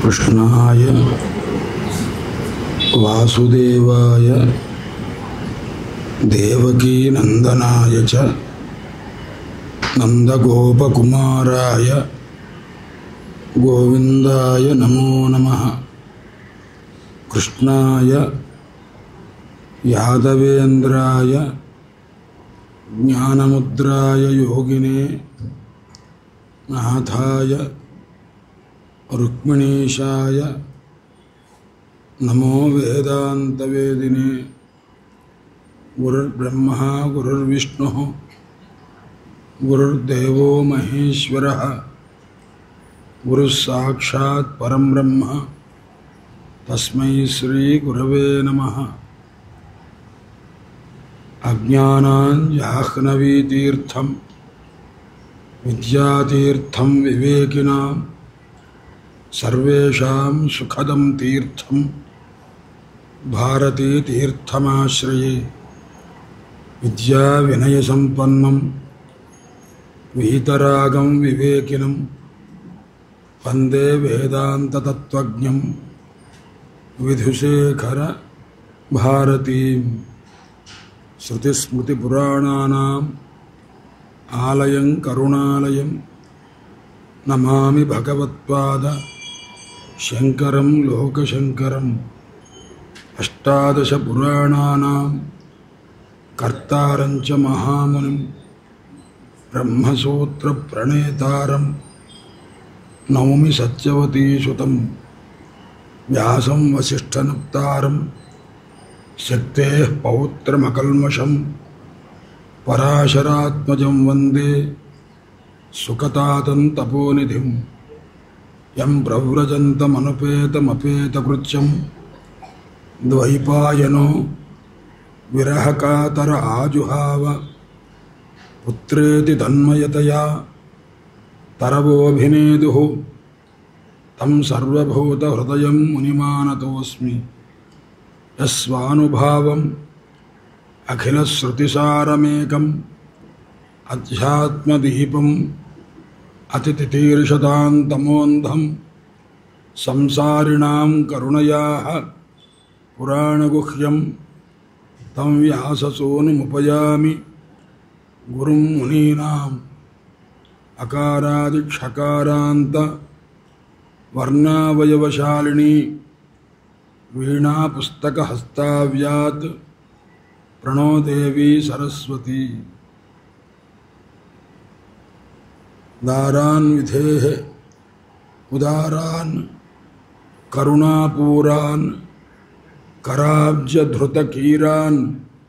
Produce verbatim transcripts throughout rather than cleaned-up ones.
कृष्णाय वासुदेवाय देवकी नंदनाय च नंदगोपकुमाराय गोविंदाय नमो नमः। कृष्णाय यादवेन्द्राय ज्ञानमुद्राय योगिने नाथाय रुक्मिणीशाय नमो वेदान्तवेदिने। गुरुर्ब्रह्मा गुरुर्विष्णुः गुरुर्देवो महेश्वरः गुरुस्साक्षात् परं ब्रह्म तस्मै श्री गुरवे नमः। अज्ञानाञ्जाह्नवीतीर्थं विद्यातीर्थं विवेकिनां सर्वेषां सुखदं तीर्थं भारतीतीर्थमाश्रये। विद्याविनयसम्पन्नं वीतरागं विवेकिनं वन्दे वेदान्ततत्त्वज्ञं विधुशेखर भारतीं। श्रुतिस्मृतिपुराणानाम् आलयं करुणालयं नमामि भगवत्पाद शंकरं लोकशंकरम्। अष्टादश पुराणानां कर्तारं च महामुनिं ब्रह्मसूत्र प्रणेतारं नौमि सत्यवतीसुतं। व्यासं वसिष्ठनप्तारं शक्तेः पौत्रमकल्मषं पराशरात्मजं वन्दे सुकतातं तपोनिधिं। यं प्रव्रजन्तमनुपेतमपेतकृत्यं द्वैपायनो विरहकातर आजुहाव। पुत्रेति तन्मयतया तरवोऽभिनेदुः तं सर्वभूतहृदयं मुनिमानतोऽस्मि। यस्वानुभावम् अखिलश्रुतिसारमेकम् अध्यात्मदीपम् अतितितीर्षतां तमोन्धं संसारिणां करुणयाः पुराणगुह्यं तं व्याससूनुमुपयामि गुरुं मुनीनाम्। अकारादिक्षकारान्त वर्णावयवशालिनी वीणा पुस्तकहस्ताव्यात् प्रणो देवी सरस्वती। दारान् विधेः उदारान् करुणापूरान् कराब्जधृतकीरान्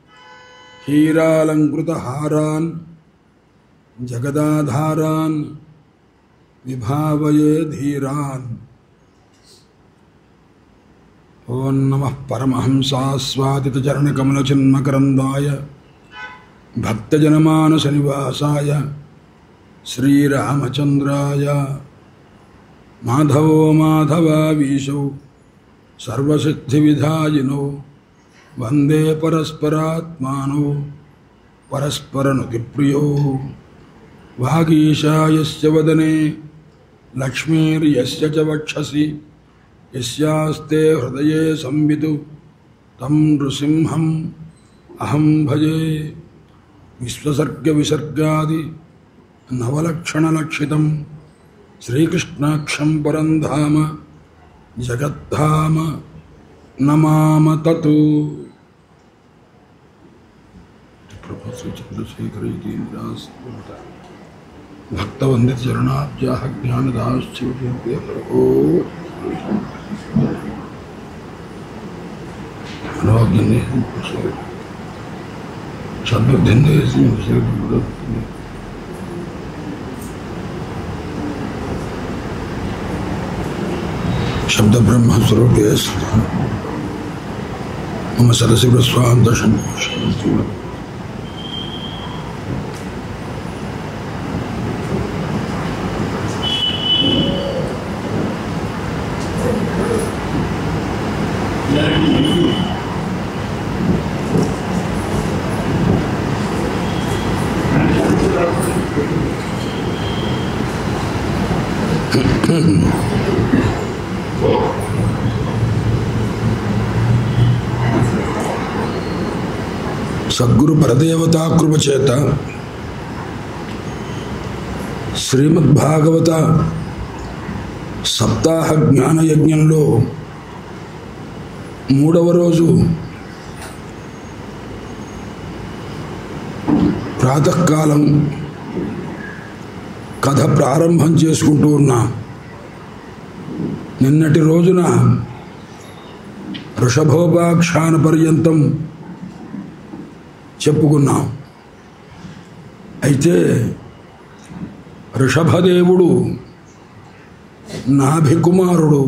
हीरालङ्कृतहारान् जगदाधारान् विभावये धीरान्। ओं नमः परमहंसास्वादितचरणकमलचिन्मकरन्दाय भक्तजनमानसनिवासाय श्रीरामचन्द्राय। माधवो माधवावीशौ सर्वसिद्धिविधायिनौ वन्दे परस्परात्मानौ परस्परनुतिप्रियौ। वागीशायस्य वदने लक्ष्मीर्यस्य च वक्षसि यस्यास्ते हृदये संवितु तं नृसिंहम् अहं भजे। विश्वसर्गविसर्गादि नवलक्षणलक्षितं श्रीकृष्णाक्षं परं धाम जगद्धाम नमाम तत्। भक्तवन्दितचरणाब्जाः ज्ञानदाश्च शब्द ब्रह्म स्वरूपे मम सरसि प्रस्वां दर्शन। సద్గురు పరదేవతా కృప చేత శ్రీమద్భాగవత సప్తాహ జ్ఞానయజ్ఞంలో మూడవ రోజు ప్రాతకాలం కథ ప్రారంభం చేసుకుంటూ ఉన్నాం. నిన్నటి రోజున వృషభోపాఖ్యాన పర్యంతం చెప్పుకున్నాం. అయితే వృషభదేవుడు నాభికుమారుడు,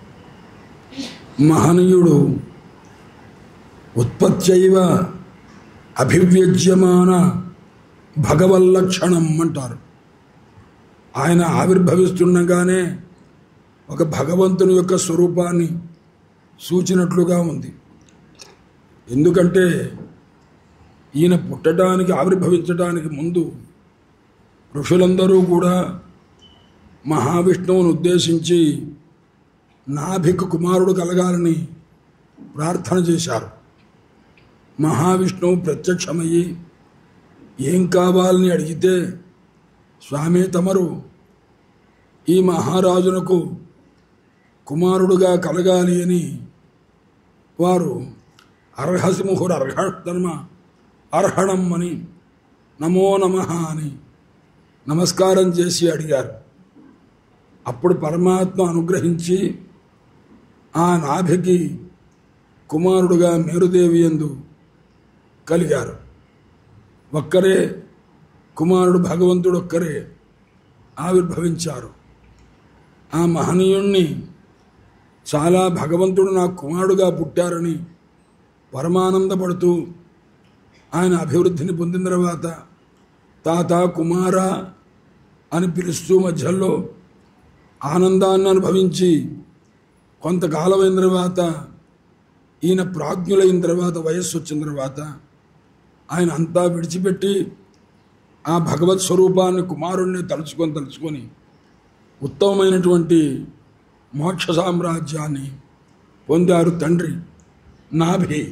మహనీయుడు, ఉత్పత్త్యైవ అభివ్యజ్యమాన భగవల్లక్షణం అంటారు. ఆయన ఆవిర్భవిస్తుండగానే ఒక భగవంతుని యొక్క స్వరూపాన్ని సూచినట్లుగా ఉంది. ఎందుకంటే ఈయన పుట్టడానికి ఆవిర్భవించడానికి ముందు ఋషులందరూ కూడా మహావిష్ణువును ఉద్దేశించి నాభికు కుమారుడు కలగాలని ప్రార్థన చేశారు. మహావిష్ణువు ప్రత్యక్షమయ్యి ఏం కావాలని అడిగితే, స్వామి తమరు ఈ మహారాజునకు కుమారుడుగా కలగాలి అని వారు అర్హసి ముహుర్ అర్హధర్మ అర్హణం అని నమో నమః అని నమస్కారం చేసి అడిగారు. అప్పుడు పరమాత్మ అనుగ్రహించి ఆ నాభికి కుమారుడుగా మేరుదేవి యందు కలిగారు. ఒక్కరే కుమారుడు, భగవంతుడు ఒక్కరే ఆవిర్భవించారు. ఆ మహనీయుణ్ణి చాలా భగవంతుడు నాకు కుమారుడుగా పుట్టారని పరమానందపడుతూ ఆయన అభివృద్ధిని పొందిన తర్వాత తాత కుమార అని పిలుస్తూ మధ్యలో ఆనందాన్ని అనుభవించి కొంతకాలమైన తర్వాత ఈయన ప్రాజ్ఞులైన తర్వాత, వయస్సు వచ్చిన తర్వాత ఆయన అంతా విడిచిపెట్టి ఆ భగవత్ స్వరూపాన్ని కుమారుణ్ణి తలుచుకొని తలుచుకొని ఉత్తమమైనటువంటి మోక్ష సామ్రాజ్యాన్ని పొందారు తండ్రి నాభి.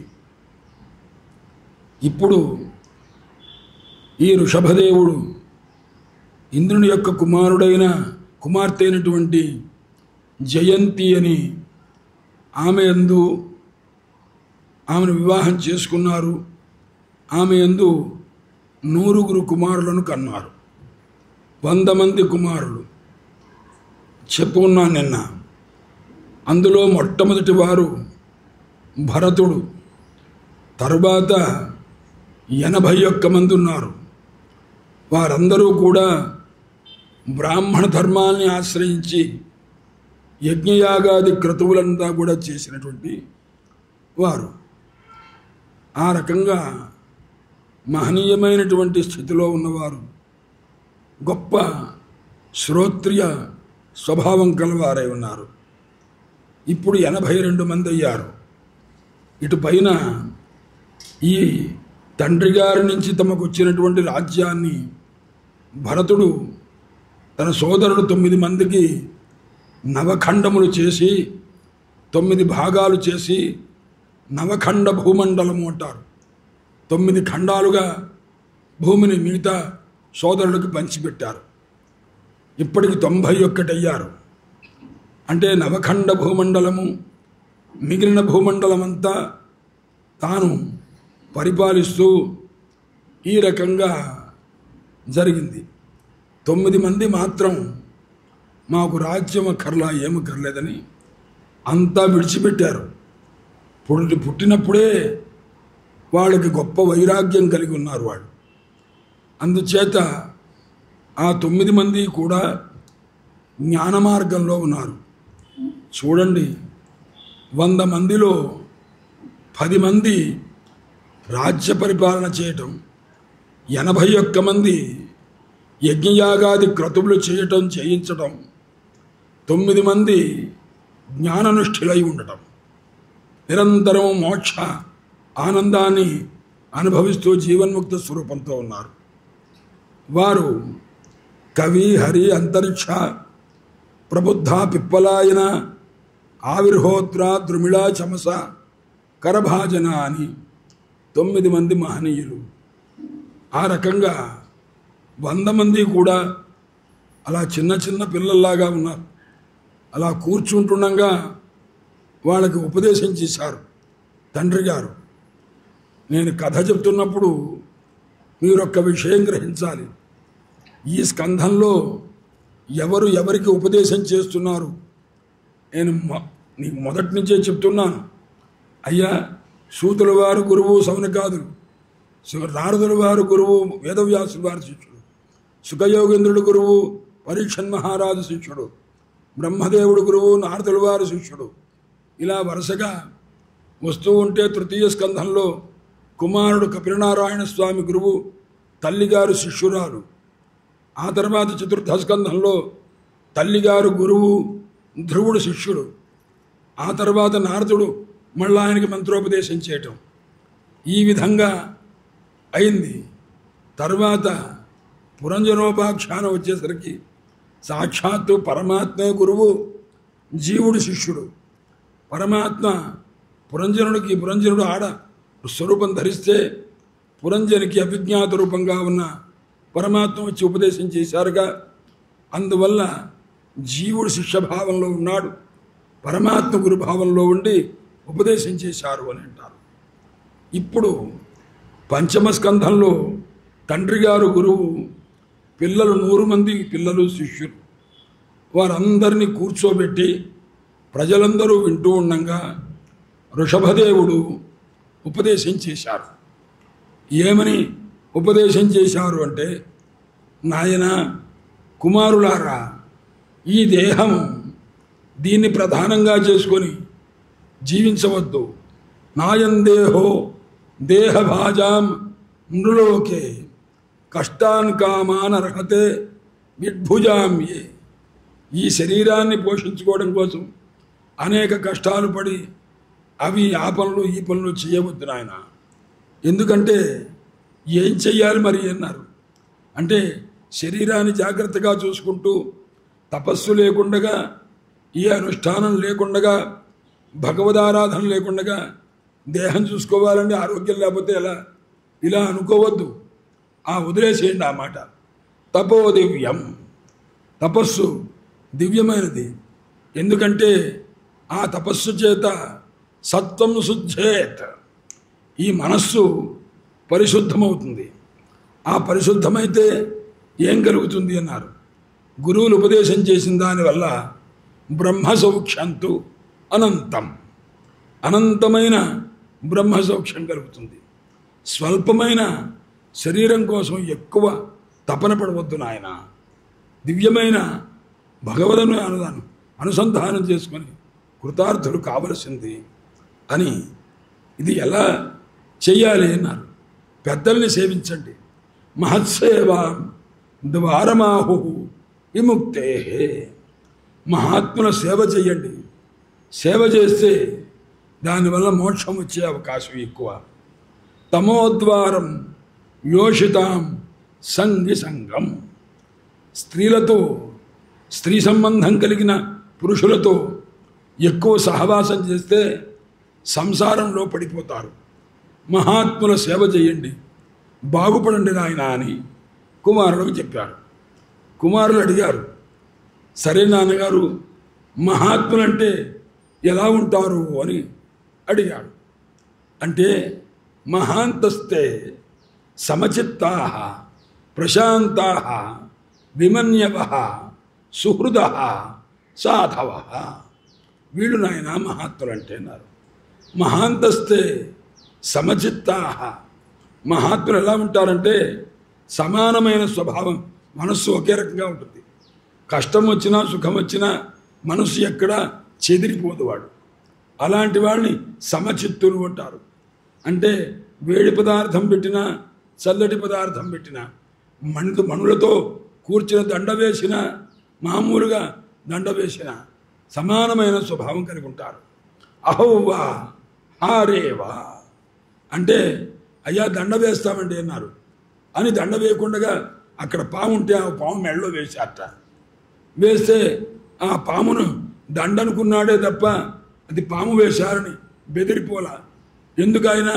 ఇప్పుడు ఈ వృషభదేవుడు ఇంద్రుని యొక్క కుమారుడైన కుమార్తె అయినటువంటి జయంతి అని ఆమె యందు ఆమెను వివాహం చేసుకున్నారు. ఆమె యందు నూరుగురు కుమారులను కన్నారు. వంద మంది కుమారులు చెప్పుకున్నాను నిన్న. అందులో మొట్టమొదటి వారు భరతుడు. తరువాత ఎనభై ఒక్క మంది ఉన్నారు. వారందరూ కూడా బ్రాహ్మణ ధర్మాన్ని ఆశ్రయించి యజ్ఞయాగాది క్రతువులంతా కూడా చేసినటువంటి వారు. ఆ రకంగా మహనీయమైనటువంటి స్థితిలో ఉన్నవారు, గొప్ప శ్రోత్రియ స్వభావం కలవారై ఉన్నారు. ఇప్పుడు ఎనభై రెండు మంది అయ్యారు. ఇటు పైన ఈ తండ్రి గారి నుంచి తమకు వచ్చినటువంటి రాజ్యాన్ని భరతుడు తన సోదరుడు తొమ్మిది మందికి నవఖండములు చేసి, తొమ్మిది భాగాలు చేసి నవఖండ భూమండలము అంటారు. తొమ్మిది ఖండాలుగా భూమిని మిగతా సోదరులకు పంచిపెట్టారు. ఇప్పటికి తొంభై ఒక్కటి అయ్యారు. అంటే నవఖండ భూమండలము, మిగిలిన భూమండలమంతా తాను పరిపాలిస్తూ ఈ రకంగా జరిగింది. తొమ్మిది మంది మాత్రం మాకు రాజ్యం అక్కర్లా, ఏమక్కర్లేదని అంతా విడిచిపెట్టారు. పుట్టి పుట్టినప్పుడే వాళ్ళకి గొప్ప వైరాగ్యం కలిగి ఉన్నారు వాళ్ళు. అందుచేత ఆ తొమ్మిది మంది కూడా జ్ఞాన మార్గంలో ఉన్నారు. చూడండి, వంద మందిలో పది మంది రాజ్య పరిపాలన చేయటం, ఎనభై ఒక్క మంది యజ్ఞయాగాది క్రతువులు చేయటం చేయించటం, తొమ్మిది మంది జ్ఞాననిష్ఠులై ఉండటం, నిరంతరం మోక్ష ఆనందాన్ని అనుభవిస్తూ జీవన్ముక్త స్వరూపంతో ఉన్నారు. వారు కవి, హరి, అంతరిక్ష, ప్రబుద్ధ, పిప్పలాయన, ఆవిర్హోత్ర, ద్రుమిళ, చమస, కరభాజన అని తొమ్మిది మంది మహనీయులు. ఆ రకంగా వంద మంది కూడా అలా చిన్న చిన్న పిల్లల్లాగా ఉన్నారు. అలా కూర్చుంటుండగా వాళ్ళకి ఉపదేశం చేశారు తండ్రి గారు. నేను కథ చెప్తున్నప్పుడు మీరు ఒక్క విషయం గ్రహించాలి. ఈ స్కంధంలో ఎవరు ఎవరికి ఉపదేశం చేస్తున్నారు నేను నీకు మొదటి నుంచే చెప్తున్నాను. అయ్యా, సూతుల వారు గురువు సౌనకాదులు, నారదుల వారు గురువు వేదవ్యాసుల వారి శిష్యుడు, సుఖయోగేంద్రుడు గురువు పరీక్షన్ మహారాజు శిష్యుడు, బ్రహ్మదేవుడు గురువు నారదుల వారి శిష్యుడు. ఇలా వరుసగా వస్తూ ఉంటే తృతీయ స్కంధంలో కుమారుడు కపిలనారాయణ స్వామి గురువు, తల్లిగారు శిష్యురాలు. ఆ తర్వాత చతుర్థ స్కంధంలో తల్లిగారు గురువు, ధ్రువుడు శిష్యుడు. ఆ తర్వాత నారదుడు మళ్ళీ ఆయనకి మంత్రోపదేశం చేయటం. ఈ విధంగా అయింది. తర్వాత పురంజనోపాఖ్యానం వచ్చేసరికి సాక్షాత్తు పరమాత్మే గురువు, జీవుడు శిష్యుడు. పరమాత్మ పురంజనుడికి, పురంజనుడు ఆడ స్వరూపం ధరిస్తే పురంజనికి అభిజ్ఞాత రూపంగా ఉన్న పరమాత్మ వచ్చి ఉపదేశం చేశారుగా. అందువల్ల జీవుడు శిష్యభావంలో ఉన్నాడు, పరమాత్మ గురుభావంలో ఉండి ఉపదేశం చేశారు అని అంటారు. ఇప్పుడు పంచమ స్కంధంలో తండ్రి గారు గురువు, పిల్లలు నూరు మంది పిల్లలు శిష్యులు. వారందరినీ కూర్చోబెట్టి ప్రజలందరూ వింటూ ఉండగా వృషభదేవుడు ఉపదేశం చేశారు. ఏమని ఉపదేశం చేశారు అంటే, నాయన కుమారులారా, ఈ దేహం దీన్ని ప్రధానంగా చేసుకొని జీవించవద్దు. నాయం దేహో దేహభాజాం నృలోకే కష్టాన్ కామాన్ అర్హతే విద్భుజాం ఏ. ఈ శరీరాన్ని పోషించుకోవడం కోసం అనేక కష్టాలు పడి అవి ఆ పనులు ఈ పనులు చేయవద్దు నాయన. ఎందుకంటే ఏం చెయ్యాలి మరి అన్నారు అంటే, శరీరాన్ని జాగ్రత్తగా చూసుకుంటూ తపస్సు లేకుండగా, ఏ అనుష్ఠానం లేకుండగా, భగవదారాధన లేకుండగా దేహం చూసుకోవాలంటే ఆరోగ్యం లేకపోతే ఎలా? ఇలా అనుకోవద్దు. ఆ వదిలేసేయండి ఆ మాట. తపో దివ్యం, తపస్సు దివ్యమైనది. ఎందుకంటే ఆ తపస్సు చేత సత్వం శుద్ధేత్, ఈ మనస్సు పరిశుద్ధమవుతుంది. ఆ పరిశుద్ధమైతే ఏం కలుగుతుంది అన్నారు. గురువులు ఉపదేశం చేసిన దానివల్ల బ్రహ్మ సౌఖ్యంతు అనంతం, అనంతమైన బ్రహ్మ సౌఖ్యం కలుగుతుంది. స్వల్పమైన శరీరం కోసం ఎక్కువ తపన పడవద్దు నాయన. దివ్యమైన భగవదను అనుదానం అనుసంధానం చేసుకొని కృతార్థులు కావలసింది అని. ఇది ఎలా చెయ్యాలి అన్నారు. పెద్దల్ని సేవించండి. మహత్సేవా ద్వారమాహు విముక్తే, మహాత్ముల సేవ చేయండి. సేవ చేస్తే దానివల్ల మోక్షం వచ్చే అవకాశం ఎక్కువ. తమోద్వారం యోషితాం సంగి సంగం, స్త్రీలతో, స్త్రీ సంబంధం కలిగిన పురుషులతో ఎక్కువ సహవాసం చేస్తే సంసారంలో పడిపోతారు. మహాత్ముల సేవ చేయండి, బాగుపడండి నాయన అని కుమారులకు చెప్పారు. కుమారులు అడిగారు, సరే నాన్నగారు, మహాత్ములంటే ఎలా ఉంటారు అని అడిగాడు. అంటే మహాంతస్తే సమచిత్తా ప్రశాంతా విమన్యవ సుహృద సాధవ, వీళ్ళు నాయన మహాత్ములు అంటే అన్నారు. మహాంతస్తే సమచిత్తా, మహాత్ములు ఎలా ఉంటారంటే సమానమైన స్వభావం, మనస్సు ఒకే రకంగా ఉంటుంది. కష్టం వచ్చినా సుఖం వచ్చినా మనస్సు ఎక్కడ చెదిరిపోదు వాడు. అలాంటి వాళ్ళని సమచిత్తులు అంటారు. అంటే వేడి పదార్థం పెట్టినా, చల్లటి పదార్థం పెట్టినా, మణి మణులతో కూర్చిన దండ వేసిన, మామూలుగా దండ వేసిన సమానమైన స్వభావం కలిగి ఉంటారు. అహోవా హారేవా అంటే, అయ్యా దండ వేస్తామండి అన్నారు. అని దండ వేయకుండా అక్కడ పాము ఉంటే ఆ పాము మెడలో వేశారట. వేస్తే ఆ పామును దండనుకున్నాడే తప్ప అది పాము వేశారని బెదిరిపోలా. ఎందుకైనా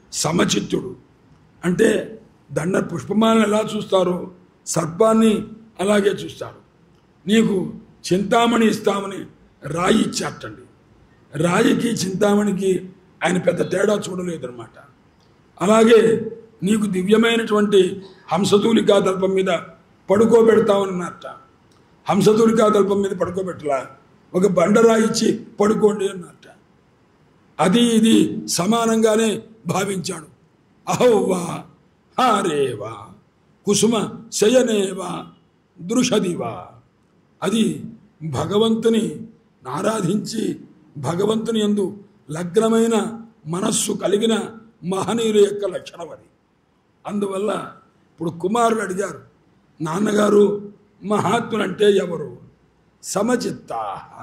సమచిత్తుడు. అంటే దండ పుష్పమాలను ఎలా చూస్తారో సర్పాన్ని అలాగే చూస్తారు. నీకు చింతామణి ఇస్తామని రాయి ఇచ్చాటండి. రాయికి చింతామణికి ఆయన పెద్ద తేడా చూడలేదన్నమాట. అలాగే నీకు దివ్యమైనటువంటి హంసతూలికా దల్పం మీద పడుకోబెడతామన్నట్ట. హంసతూలికా దల్పం మీద పడుకోబెట్టలా, ఒక బండరాయి ఇచ్చి పడుకోండి అన్నట్ట. అది ఇది సమానంగానే భావించాడు. అహోవా హారేవా కుసుమ శయనేవా దృషదివా. అది భగవంతుని ఆరాధించి భగవంతుని యందు లగ్నమైన మనస్సు కలిగిన మహనీయుల యొక్క లక్షణం అది. అందువల్ల ఇప్పుడు కుమారులు అడిగారు, నాన్నగారు మహాత్ములంటే ఎవరు? సమచిత్తా,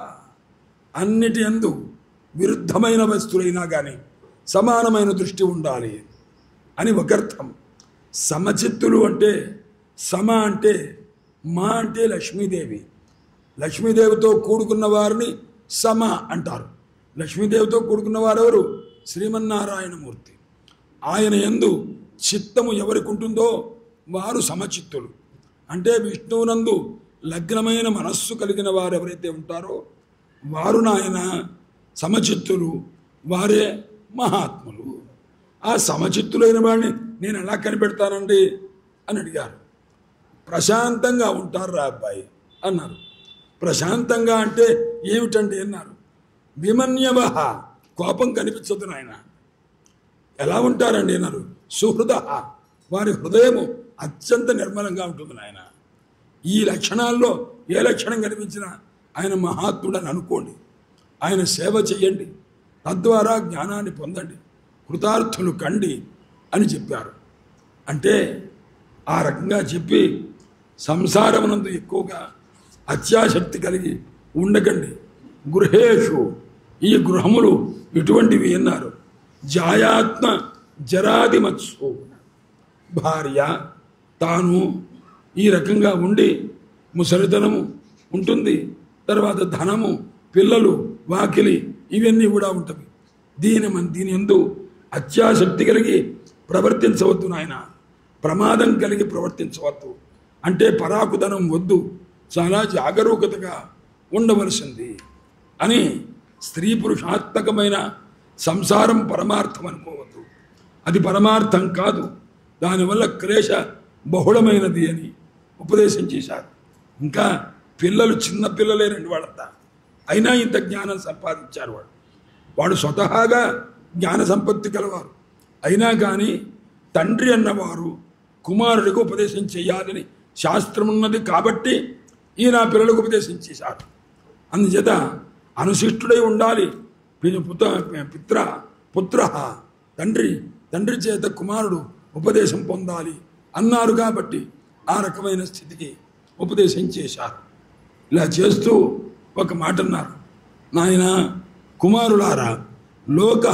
అన్నిటి యందు విరుద్ధమైన వస్తువులైనా కానీ సమానమైన దృష్టి ఉండాలి అని ఒక అర్థం. సమచిత్తులు అంటే సమ అంటే మా అంటే లక్ష్మీదేవి. లక్ష్మీదేవితో కూడుకున్న వారిని సమ అంటారు. లక్ష్మీదేవితో కూడుకున్న వారెవరు? శ్రీమన్నారాయణమూర్తి. ఆయన యందు చిత్తము ఎవరికి ఉంటుందో వారు సమచిత్తులు. అంటే విష్ణువునందు లగ్నమైన మనస్సు కలిగిన వారు ఎవరైతే ఉంటారో వారు నాయన సమచిత్తులు, వారే మహాత్ములు. ఆ సమచిత్తులైన వాడిని నేను ఎలా కనిపెడతానండి అని అడిగారు. ప్రశాంతంగా ఉంటారు రా అబ్బాయి అన్నారు. ప్రశాంతంగా అంటే ఏమిటండి అన్నారు. విమన్యవ, కోపం కనిపించదు నాయన. ఎలా ఉంటారండి అన్నారు. సుహృద, వారి హృదయము అత్యంత నిర్మలంగా ఉంటుంది నాయన. ఈ లక్షణాల్లో ఏ లక్షణం కనిపించినా ఆయన మహాత్ముడని అనుకోండి, ఆయన సేవ చెయ్యండి, తద్వారా జ్ఞానాన్ని పొందండి, కృతార్థులు కండి అని చెప్పారు. అంటే ఆ రకంగా చెప్పి సంసారమునందు ఎక్కువగా అత్యాసక్తి కలిగి ఉండకండి. గృహేషు, ఈ గృహములు ఇటువంటివి అన్నారు. జాయాత్మ జరాదిమత్సు, భార్య తాను ఈ రకంగా ఉండి ముసలితనము ఉంటుంది, తర్వాత ధనము, పిల్లలు, వాకిలి ఇవన్నీ కూడా ఉంటుంది. దీని మన దీని యందు అత్యాసక్తి కలిగి ప్రవర్తించవద్దు నాయన, ప్రమాదం కలిగి ప్రవర్తించవద్దు. అంటే పరాకుధనం వద్దు, చాలా జాగరూకతగా ఉండవలసింది అని. స్త్రీ పురుషాత్మకమైన సంసారం పరమార్థం అనుకోవద్దు, అది పరమార్థం కాదు, దానివల్ల క్లేశ బహుళమైనది అని ఉపదేశం చేశారు. ఇంకా పిల్లలు చిన్న పిల్లలే రెండు వాళ్ళంతా, అయినా ఇంత జ్ఞానం సంపాదించారు. వాడు వాడు స్వతహాగా జ్ఞాన సంపత్తి కలవారు, అయినా కానీ తండ్రి అన్నవారు కుమారుడికి ఉపదేశం చేయాలని శాస్త్రం ఉన్నది కాబట్టి ఈయన పిల్లలకు ఉపదేశం చేశారు. అందుచేత అనుశిష్టుడై ఉండాలి. పుత్ర పిత్ర పుత్ర తండ్రి తండ్రి చేత కుమారుడు ఉపదేశం పొందాలి అన్నారు కాబట్టి ఆ రకమైన స్థితికి ఉపదేశం చేశారు. ఇలా చేస్తూ ఒక మాట అన్నారు, నాయన కుమారులారా, లోక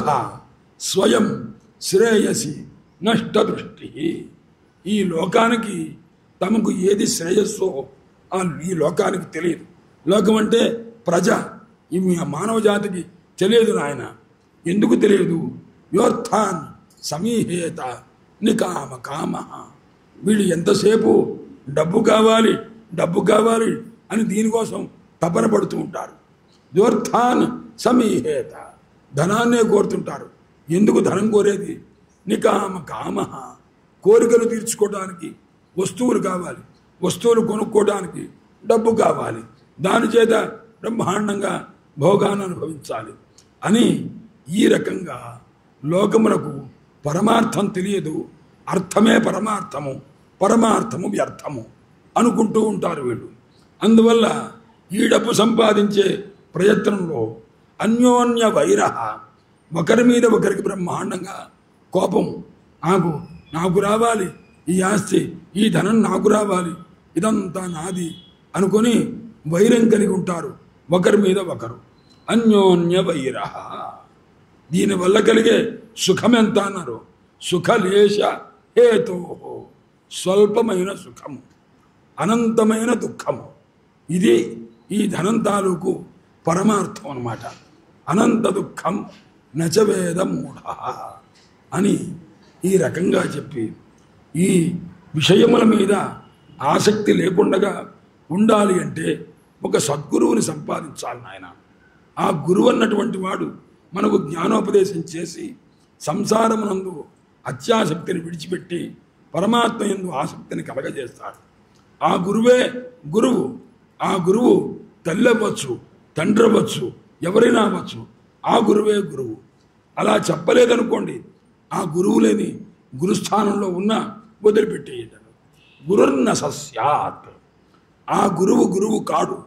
స్వయం శ్రేయసి నష్టదృష్టి. ఈ లోకానికి తమకు ఏది శ్రేయస్సో ఈ లోకానికి తెలియదు. లోకం అంటే ప్రజ, ఈ మానవ జాతికి తెలియదు నాయన. ఎందుకు తెలియదు? యోర్థాన్ సమీహేత నికామ కామ. వీళ్ళు ఎంతసేపు డబ్బు కావాలి డబ్బు కావాలి అని దీనికోసం తపన పడుతూ ఉంటారు. యోర్థాన్ సమీహేత, ధనాన్నే కోరుతుంటారు. ఎందుకు ధనం కోరేది? నికామ కామ, కోరికలు తీర్చుకోవడానికి వస్తువులు కావాలి, వస్తువులు కొనుక్కోవడానికి డబ్బు కావాలి, దాని చేత బ్రహ్మాండంగా భోగాన్ని అనుభవించాలి అని ఈ రకంగా లోకమునకు పరమార్థం తెలియదు, అర్థమే పరమార్థము, పరమార్థము వ్యర్థము అనుకుంటూ ఉంటారు వీళ్ళు. అందువల్ల ఈ డబ్బు సంపాదించే ప్రయత్నంలో అన్యోన్య వైర, ఒకరి మీద ఒకరికి బ్రహ్మాండంగా కోపం. నాకు నాకు రావాలి ఈ ఆస్తి, ఈ ధనం నాకు రావాలి, ఇదంతా నాది అనుకొని వైరం కలిగి ఉంటారు ఒకరి మీద ఒకరు. అన్యోన్య వైర. దీనివల్ల కలిగే సుఖం ఎంత అన్నారు? సుఖలేశ హేతో, స్వల్పమైన సుఖము, అనంతమైన దుఃఖము. ఇది ఈ ధనం తాలూకు పరమార్థం అన్నమాట. అనంత దుఃఖం నచవేద మూఢ. అని ఈ రకంగా చెప్పి ఈ విషయముల మీద ఆసక్తి లేకుండా ఉండాలి అంటే ఒక సద్గురువుని సంపాదించాలి నాయన. ఆ గురువు అన్నటువంటి వాడు మనకు జ్ఞానోపదేశం చేసి సంసారమునందు అత్యాసక్తిని విడిచిపెట్టి పరమాత్మ యందు ఆసక్తిని కలగజేస్తాడు. ఆ గురువే గురువు. ఆ గురువు తల్లి అవ్వచ్చు, తండ్రి అవ్వచ్చు, ఎవరైనా అవ్వచ్చు. ఆ గురువే గురువు. అలా చెప్పలేదనుకోండి, ఆ గురువు లేని గురుస్థానంలో ఉన్న వదిలిపెట్టేయటం. గురుర్న సస్యాత్. ఆ గురువు గురువు కాడు.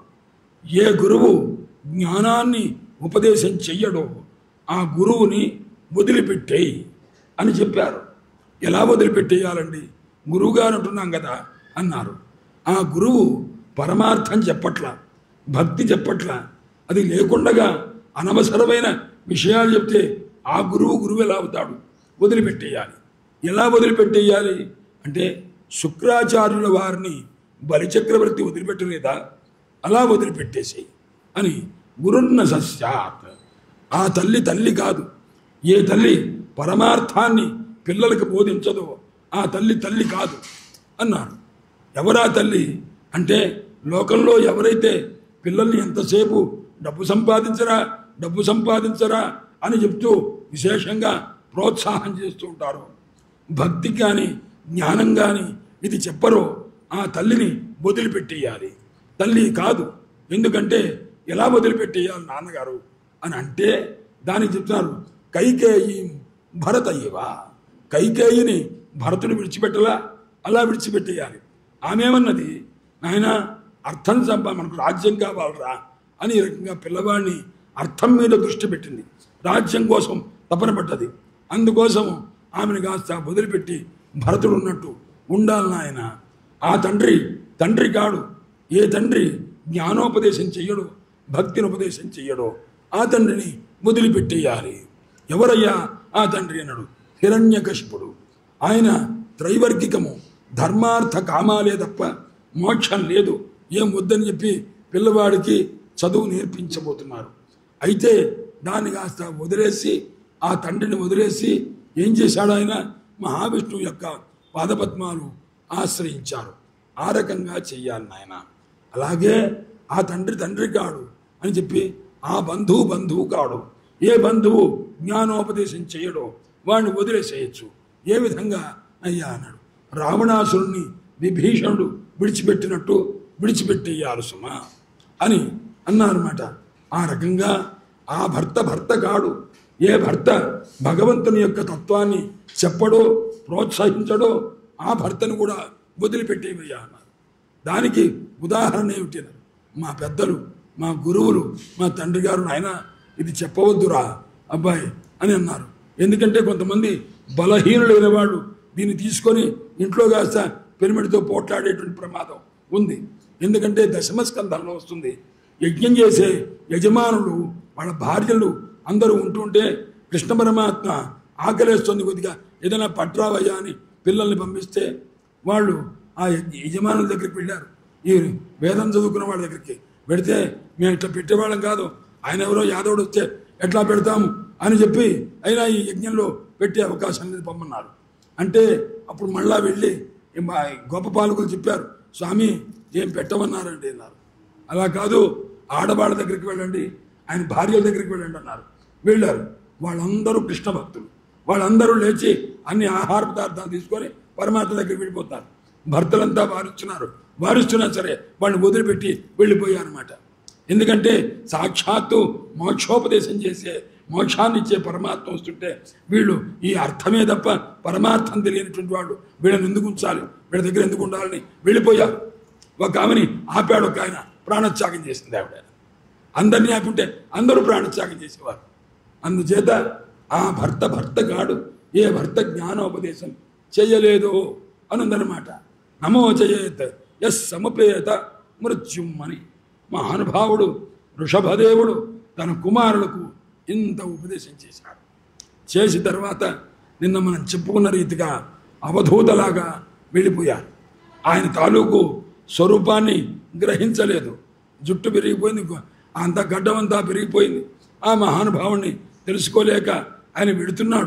ఏ గురువు జ్ఞానాన్ని ఉపదేశం చెయ్యడో ఆ గురువుని వదిలిపెట్టేయి అని చెప్పారు. ఎలా వదిలిపెట్టేయాలండి? గురువుగారు అంటున్నాం కదా అన్నారు. ఆ గురువు పరమార్థం చెప్పట్ల, భక్తి చెప్పట్ల. అది లేకుండగా అనవసరమైన విషయాలు చెప్తే ఆ గురువు గురువు ఎలా అవుతాడు? వదిలిపెట్టేయాలి. ఎలా వదిలిపెట్టేయాలి అంటే శుక్రాచార్యుల వారిని బలిచక్రవర్తి వదిలిపెట్టలేదా? అలా వదిలిపెట్టేసేయి అని. గురున్న సస్యాత్. ఆ తల్లి తల్లి కాదు. ఏ తల్లి పరమార్థాన్ని పిల్లలకు బోధించదో ఆ తల్లి తల్లి కాదు అన్నారు. ఎవరా తల్లి అంటే లోకంలో ఎవరైతే పిల్లల్ని ఎంతసేపు డబ్బు సంపాదించరా డబ్బు సంపాదించరా అని చెప్తూ విశేషంగా ప్రోత్సాహం చేస్తూ ఉంటారు, భక్తి కానీ జ్ఞానం కానీ ఇది చెప్పరో ఆ తల్లిని వదిలిపెట్టేయాలి. తల్లి కాదు. ఎందుకంటే ఎలా వదిలిపెట్టేయాలి నాన్నగారు అని అంటే దానికి చెప్తున్నారు కైకేయి భరతయ్యవా. కైకేయిని భరతుడు విడిచిపెట్టలా, అలా విడిచిపెట్టేయాలి. ఆమెమన్నది, నాయన అర్థం సంపా మనకు రాజ్యం కావాలరా అని ఈ రకంగా పిల్లవాడిని అర్థం మీద దృష్టి పెట్టింది. రాజ్యం కోసం తపన పడ్డది. అందుకోసం ఆమెను కాస్త వదిలిపెట్టి భరతుడు ఉన్నట్టు ఉండాలి నాయన. ఆ తండ్రి తండ్రి కాడు. ఏ తండ్రి జ్ఞానోపదేశం చెయ్యడో భక్తిని ఉపదేశం చెయ్యడో ఆ తండ్రిని వదిలిపెట్టేయాలి. ఎవరయ్యా ఆ తండ్రి అన్నాడు? హిరణ్యకశిపుడు. ఆయన త్రైవర్గికము, ధర్మార్థ కామాలే తప్ప మోక్షం లేదు. ఏం వద్దని చెప్పి పిల్లవాడికి చదువు నేర్పించబోతున్నారు. అయితే దాన్ని కాస్త వదిలేసి ఆ తండ్రిని వదిలేసి ఏం చేశాడు ఆయన? మహావిష్ణువు యొక్క పాదపద్మాలు ఆశ్రయించారు. ఆ రకంగా చెయ్యాలి నాయన. అలాగే ఆ తండ్రి తండ్రి కాడు అని చెప్పి ఆ బంధువు బంధువు కాడు. ఏ బంధువు జ్ఞానోపదేశం చేయడో వాడిని వదిలేసేయచ్చు. ఏ విధంగా అయ్యా అన్నాడు? రావణాసురుణ్ణి విభీషణుడు విడిచిపెట్టినట్టు విడిచిపెట్టేయాలి సుమా అని అన్నారన్నమాట. ఆ రకంగా ఆ భర్త భర్త కాడు. ఏ భర్త భగవంతుని యొక్క తత్వాన్ని చెప్పడో ప్రోత్సహించడో ఆ భర్తను కూడా వదిలిపెట్టేవయ్యా అన్నారు. దానికి ఉదాహరణ ఏమిటి? మా పెద్దలు, మా గురువులు, మా తండ్రి గారు నాయన ఇది చెప్పవద్దురా అబ్బాయి అని అన్నారు. ఎందుకంటే కొంతమంది బలహీనులైన వాళ్ళు దీన్ని తీసుకొని ఇంట్లో కాస్త పిరమిడ్తో పోట్లాడేటువంటి ప్రమాదం ఉంది. ఎందుకంటే దశమస్కంధంలో వస్తుంది, యజ్ఞం చేసే యజమానులు వాళ్ళ భార్యలు అందరూ ఉంటుంటే కృష్ణ పరమాత్మ ఆకలేస్తుంది కొద్దిగా ఏదైనా పట్రావయ్యా అని పిల్లల్ని పంపిస్తే వాళ్ళు ఆ యజమానుల దగ్గరికి వెళ్ళారు. ఈ వేదం చదువుకున్న వాళ్ళ దగ్గరికి పెడితే మేము ఇట్లా పెట్టేవాళ్ళం కాదు, ఆయన ఎవరో యాదవుడు వస్తే ఎట్లా పెడతాము అని చెప్పి అయినా ఈ యజ్ఞంలో పెట్టే అవకాశం లేదు పొమ్మన్నారు. అంటే అప్పుడు మళ్ళా వెళ్ళి గొప్ప పాలకులు చెప్పారు, స్వామి ఏం పెట్టమన్నారండి అన్నారు. అలా కాదు, ఆడవాళ్ళ దగ్గరికి వెళ్ళండి, ఆయన భార్యల దగ్గరికి వెళ్ళండి అన్నారు. వెళ్ళారు. వాళ్ళందరూ కృష్ణ భక్తులు. వాళ్ళందరూ లేచి అన్ని ఆహార పదార్థాలు తీసుకొని పరమాత్మ దగ్గరికి వెళ్ళిపోతారు. భర్తలంతా వారిస్తున్నారు. వారిస్తున్నా సరే వాళ్ళని వదిలిపెట్టి వెళ్ళిపోయారన్నమాట. ఎందుకంటే సాక్షాత్తు మోక్షోపదేశం చేసే మోక్షాన్ని ఇచ్చే పరమాత్మ వస్తుంటే వీళ్ళు ఈ అర్థమే తప్ప పరమార్థం తెలియనటువంటి వాళ్ళు వీళ్ళని ఎందుకు ఉంచాలి, వీళ్ళ దగ్గర ఎందుకు ఉండాలని వెళ్ళిపోయారు. ఒక ఆమెని ఆపాడు, ఒక ఆయన ప్రాణత్యాగం చేసింది. ఆవిడ అందరినీ ఆపుంటే అందరూ ప్రాణత్యాగం చేసేవారు. అందుచేత ఆ భర్త భర్త కాడు. ఏ భర్త జ్ఞానోపదేశం చేయలేదో అనుందనమాట. నమో చేయేత్ ఎస్ సమపేత మృత్యుం అని మహానుభావుడు వృషభదేవుడు తన కుమారులకు ఇంత ఉపదేశం చేశాడు. చేసి తర్వాత నిన్న మనం చెప్పుకున్న రీతిగా అవధూతలాగా వెళ్ళిపోయారు. ఆయన తాలూకు స్వరూపాన్ని గ్రహించలేదు. జుట్టు పెరిగిపోయింది, అంత గడ్డమంతా పెరిగిపోయింది. ఆ మహానుభావుణ్ణి తెలుసుకోలేక ఆయన వెడుతున్నాడు.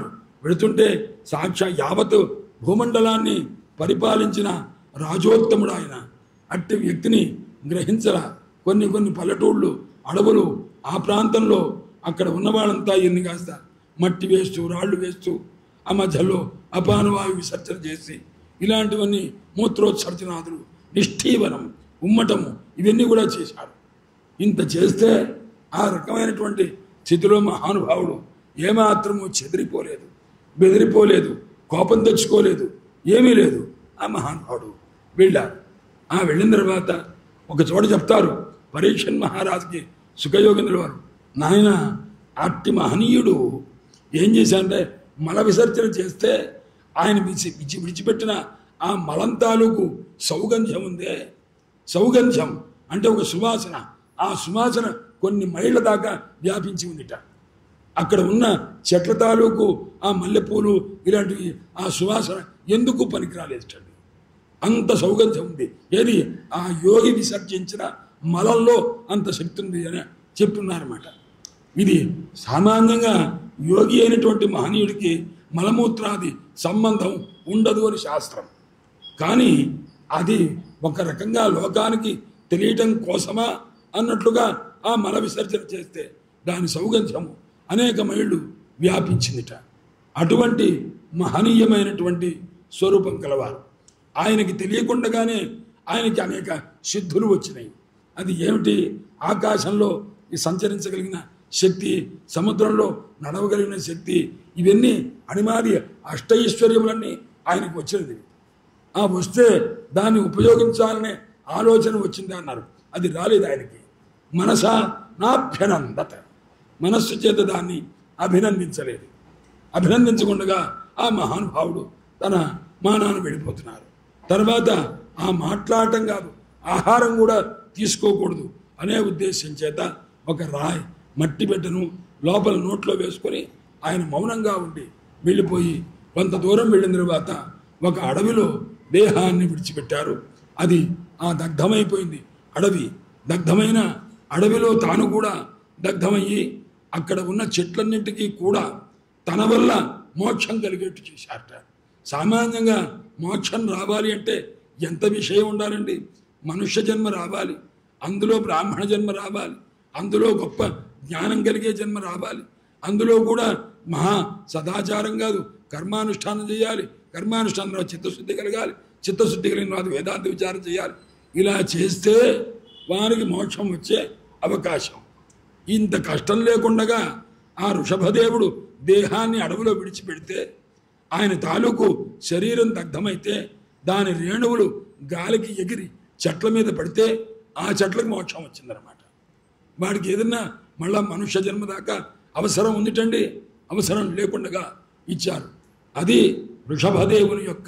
వెళుతుంటే సాక్షా యావత్ భూమండలాన్ని పరిపాలించిన రాజోత్తముడు ఆయన. అట్టి వ్యక్తిని గ్రహించరా. కొన్ని కొన్ని పల్లెటూళ్ళు, అడవులు, ఆ ప్రాంతంలో అక్కడ ఉన్నవాళ్ళంతా ఎన్ని కాస్త మట్టి వేస్తూ రాళ్ళు వేస్తూ ఆ మధ్యలో అపానవాయు విసర్జన చేసి ఇలాంటివన్నీ మూత్రోత్సర్జనాదులు, నిష్ఠీవనం, ఉమ్మటము ఇవన్నీ కూడా చేశారు. ఇంత చేస్తే ఆ రకమైనటువంటి స్థితిలో మహానుభావుడు ఏమాత్రము చెదిరిపోలేదు, బెదిరిపోలేదు, కోపం తెచ్చుకోలేదు, ఏమీ లేదు. ఆ మహానుభావుడు వెళ్ళారు. ఆ వెళ్ళిన తర్వాత ఒక చోట చెప్తారు పరీక్షన్ మహారాజుకి సుఖయోగేంద్రుల వారు, నాయన అట్టి మహనీయుడు ఏం చేశారంటే మల విసర్జన చేస్తే ఆయన విడిచి విడిచి విడిచిపెట్టిన ఆ మలం తాలూకు సౌగంధ్యం ఉందే, సౌగంధ్యం అంటే ఒక సువాసన, ఆ సువాసన కొన్ని మైళ్ళ దాకా వ్యాపించి ఉందిట. అక్కడ ఉన్న చెట్ల తాలూకు ఆ మల్లెపూలు ఇలాంటివి ఆ సువాసన ఎందుకు పనికిరాలేదండి, అంత సౌగంధ్యం ఉంది. ఏది ఆ యోగి విసర్జించిన మలంలో అంత శక్తి ఉంది అని చెప్తున్నారన్నమాట. ఇది సామాన్యంగా యోగి అయినటువంటి మహనీయుడికి మలమూత్రాది సంబంధం ఉండదు అని శాస్త్రం. కానీ అది ఒక రకంగా లోకానికి తెలియటం కోసమా అన్నట్లుగా ఆ మల విసర్జన చేస్తే దాని సౌగంధ్యము అనేక మైళ్ళు వ్యాపించిందిట. అటువంటి మహనీయమైనటువంటి స్వరూపం కలవారు. ఆయనకి తెలియకుండానే ఆయనకి అనేక సిద్ధులు వచ్చినాయి. అది ఏమిటి? ఆకాశంలో సంచరించగలిగిన శక్తి, సముద్రంలో నడవగలిగిన శక్తి, ఇవన్నీ అనిమాది అష్టైశ్వర్యములన్నీ ఆయనకు వచ్చినది. ఆ వస్తే దాన్ని ఉపయోగించాలనే ఆలోచన వచ్చింది అన్నారు. అది రాలేదు ఆయనకి. మనస నాభ్యనందత, మనస్సు చేత దాన్ని అభినందించలేదు. అభినందించకుండా ఆ మహానుభావుడు తన మానాన్ని వెళ్ళిపోతున్నారు. తర్వాత ఆ మాట్లాడటం కాదు, ఆహారం కూడా తీసుకోకూడదు అనే ఉద్దేశం చేత ఒక రాయి మట్టి బిడ్డను లోపల నోట్లో వేసుకొని ఆయన మౌనంగా ఉండి వెళ్ళిపోయి కొంత దూరం వెళ్ళిన తర్వాత ఒక అడవిలో దేహాన్ని విడిచిపెట్టారు. అది ఆ దగ్ధమైపోయింది. అడవి దగ్ధమైన అడవిలో తాను కూడా దగ్ధమయ్యి అక్కడ ఉన్న చెట్లన్నింటికీ కూడా తన వల్ల మోక్షం కలిగేట్టు చేశారట. సామాన్యంగా మోక్షం రావాలి అంటే ఎంత విషయం ఉండాలండి. మనుష్య జన్మ రావాలి, అందులో బ్రాహ్మణ జన్మ రావాలి, అందులో గొప్ప జ్ఞానం కలిగే జన్మ రావాలి, అందులో కూడా మహా సదాచారం కాదు కర్మానుష్ఠానం చేయాలి, కర్మానుష్ఠానంలో చిత్తశుద్ధి కలగాలి, చిత్తశుద్ధి కలిగిన తర్వాత వేదాంత విచారం చేయాలి. ఇలా చేస్తే వారికి మోక్షం వచ్చే అవకాశం. ఇంత కష్టం లేకుండా ఆ వృషభదేవుడు దేహాన్ని అడవిలో విడిచిపెడితే ఆయన తాలూకు శరీరం దగ్ధమైతే దాని రేణువులు గాలికి ఎగిరి చెట్ల మీద పడితే ఆ చెట్లకు మోక్షం వచ్చిందనమాట. వాడికి ఏదన్నా మళ్ళా మనుష్య జన్మ దాకా అవసరం ఉందిటండి, అవసరం లేకుండా ఇచ్చారు. అది వృషభదేవుని యొక్క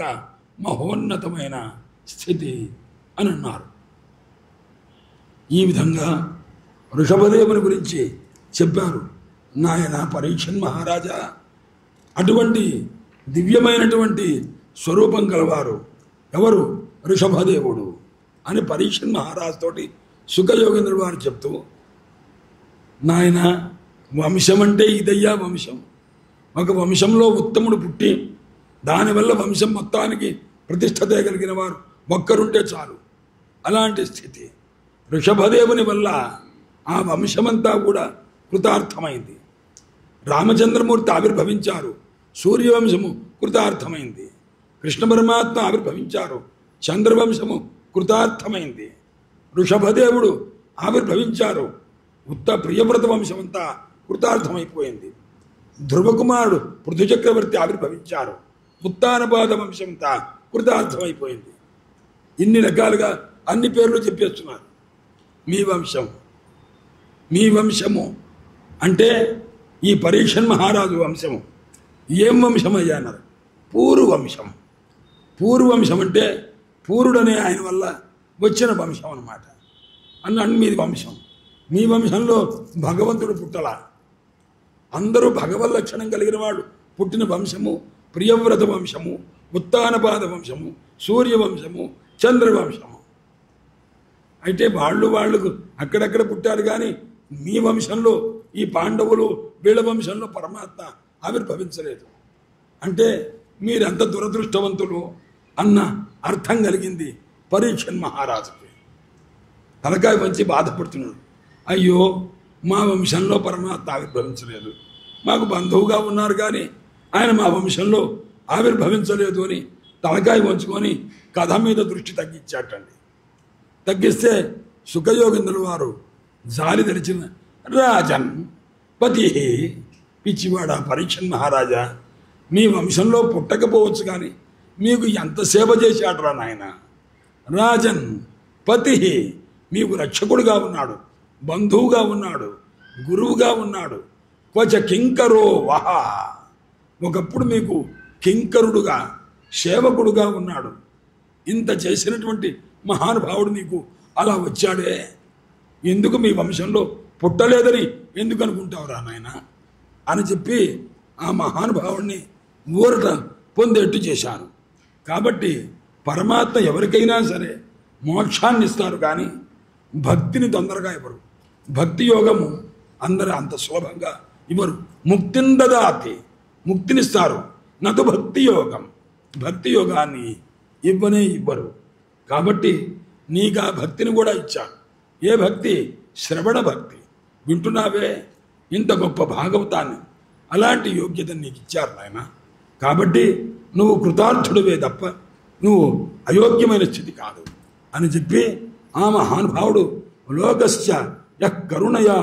మహోన్నతమైన స్థితి అని అన్నారు. ఈ విధంగా వృషభదేవుని గురించి చెప్పారు. నాయన పరీక్షన్ మహారాజా అటువంటి దివ్యమైనటువంటి స్వరూపం గలవారు ఎవరు? వృషభదేవుడు అని పరీక్షన్ మహారాజు తోటి సుఖయోగేంద్రుడు వారు చెప్తూ, నాయన వంశం అంటే ఇదయ్యా వంశం. ఒక వంశంలో ఉత్తముడు పుట్టి దానివల్ల వంశం మొత్తానికి ప్రతిష్ట తేగలిగిన వారు ఒక్కరుంటే చాలు. అలాంటి స్థితి వృషభదేవుని వల్ల ఆ వంశమంతా కూడా కృతార్థమైంది. రామచంద్రమూర్తి ఆవిర్భవించారు, సూర్యవంశము కృతార్థమైంది. కృష్ణ పరమాత్మ ఆవిర్భవించారు, చంద్రవంశము కృతార్థమైంది. వృషభదేవుడు ఆవిర్భవించారు, ఉత్త ప్రియవ్రత వంశమంతా కృతార్థమైపోయింది. ధ్రువకుమారుడు పృథుచక్రవర్తి ఆవిర్భవించారు, ఉత్తానపాద వంశమంతా కృతార్థమైపోయింది. ఇన్ని రకాలుగా అన్ని పేర్లు చెప్పేస్తున్నారు. మీ వంశం, మీ వంశము అంటే ఈ పరీక్షన్ మహారాజు వంశము. ఏం వంశం అయ్యా అన్నారు? పూర్వవంశం. పూర్వవంశం అంటే పూరుడనే ఆయన వల్ల వచ్చిన వంశం అన్నమాట. అన్నాడు మీది వంశం. మీ వంశంలో భగవంతుడు పుట్టలా, అందరూ భగవద్ లక్షణం కలిగిన వాళ్ళు పుట్టిన వంశము ప్రియవ్రత వంశము, ఉత్తానపాద వంశము, సూర్యవంశము, చంద్రవంశము. అయితే వాళ్ళు వాళ్ళకు అక్కడక్కడ పుట్టారు. కానీ మీ వంశంలో ఈ పాండవులు వీళ్ళ వంశంలో పరమాత్మ ఆవిర్భవించలేదు. అంటే మీరెంత దురదృష్టవంతులు అన్న అర్థం కలిగింది పరీక్షన్ మహారాజుకి. తలకాయ వంచి బాధపడుతున్నాడు. అయ్యో, మా వంశంలో పరమాత్మ ఆవిర్భవించలేదు, మాకు బంధువుగా ఉన్నారు కానీ ఆయన మా వంశంలో ఆవిర్భవించలేదు అని తలకాయ వంచుకొని కథ మీద దృష్టి తగ్గించాటండి. తగ్గిస్తే సుఖయోగేంద్రుల వారు జాలి తెరిచిన, రాజన్ పతి, పిచ్చివాడ పరీక్షన్ మహారాజా, మీ వంశంలో పుట్టకపోవచ్చు కానీ మీకు ఎంత సేవ చేశాడురా నాయన. రాజన్ పతి, మీకు రక్షకుడుగా ఉన్నాడు, బంధువుగా ఉన్నాడు, గురువుగా ఉన్నాడు. క్వచ కింకరో వహ, ఒకప్పుడు మీకు కింకరుడుగా సేవకుడుగా ఉన్నాడు. ఇంత చేసినటువంటి మహానుభావుడు మీకు అలా వచ్చాడే, ఎందుకు మీ వంశంలో పుట్టలేదని ఎందుకు అనుకుంటావురా నాయన అని చెప్పి ఆ మహానుభావుడిని ఊరట పొందేట్టు చేశారు. కాబట్టి పరమాత్మ ఎవరికైనా సరే మోక్షాన్ని ఇస్తారు కానీ భక్తిని తొందరగా ఇవ్వరు. భక్తి యోగము అందరూ అంత సులభంగా ఇవ్వరు. ముక్తిందదాతి, ముక్తినిస్తారు. నదు భక్తి యోగం, భక్తి యోగాన్ని ఇవ్వనే ఇవ్వరు. కాబట్టి నీకు ఆ భక్తిని కూడా ఇచ్చాను. ఏ భక్తి? శ్రవణ భక్తి. వింటున్నావే ఇంత గొప్ప భాగవతాన్ని, అలాంటి యోగ్యత నీకు ఇచ్చారు నాయన. కాబట్టి నువ్వు కృతార్థుడివే తప్ప నువ్వు అయోగ్యమైన స్థితి కాదు అని చెప్పి ఆ మహానుభావుడు లోకస్య యః కరుణయా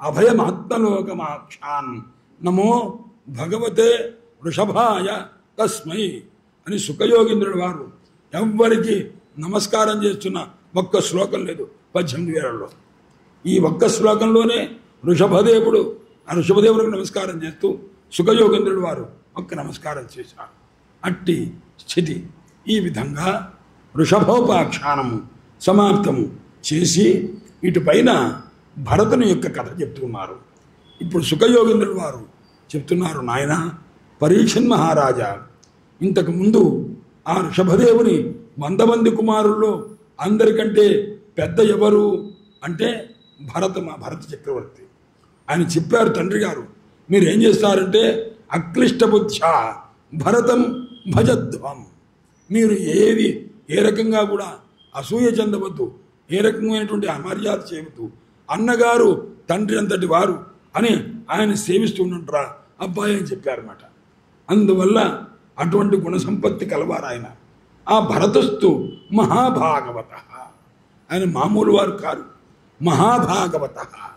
అభయమాత్మలోకమాక్షాన్ నమో భగవతే వృషభాయ తస్మై అని సుఖయోగేంద్రుడి వారు ఎవ్వరికి నమస్కారం చేస్తున్న ఒక్క శ్లోకం లేదు పద్దెనిమిది వేలలో. ఈ ఒక్క శ్లోకంలోనే వృషభదేవుడు ఆ వృషభదేవుడికి నమస్కారం చేస్తూ సుఖయోగేంద్రుడి వారు ఒక్క నమస్కారం చేశారు. అట్టి స్థితి. ఈ విధంగా వృషభోపాఖ్యానము సమాప్తము చేసి ఇటుపైన భరతుని యొక్క కథ చెప్తున్నారు. ఇప్పుడు సుఖయోగేంద్రుడు వారు చెప్తున్నారు, నాయన పరీక్షన్ మహారాజా, ఇంతకుముందు ఆ వృషభదేవుని వంద మంది కుమారుల్లో అందరికంటే పెద్ద ఎవరు అంటే భరత భరత చక్రవర్తి. ఆయన చెప్పారు, తండ్రి గారు మీరేం చేస్తారంటే అక్లిష్ట బుద్ధ్యా భరతం భజధ్వం, మీరు ఏది ఏ రకంగా కూడా అసూయ చెందవద్దు, ఏ రకమైనటువంటి అమర్యాద చేయవద్దు. అన్నగారు తండ్రి అంతటి వారు అని ఆయన సేవిస్తుంటారా అబ్బాయి అని చెప్పారన్నమాట. అందువల్ల అటువంటి గుణ సంపత్తి కలవారు ఆయన. ఆ భరతస్థు మహాభాగవత, ఆయన మామూలు వారు కారు, మహాభాగవత.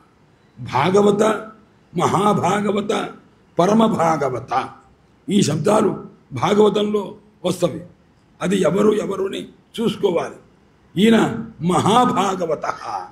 భాగవత, మహాభాగవత, పరమ భాగవత ఈ శబ్దాలు భాగవతంలో వస్తవి. అది ఎవరు ఎవరుని చూసుకోవాలి. ఈయన మహాభాగవత,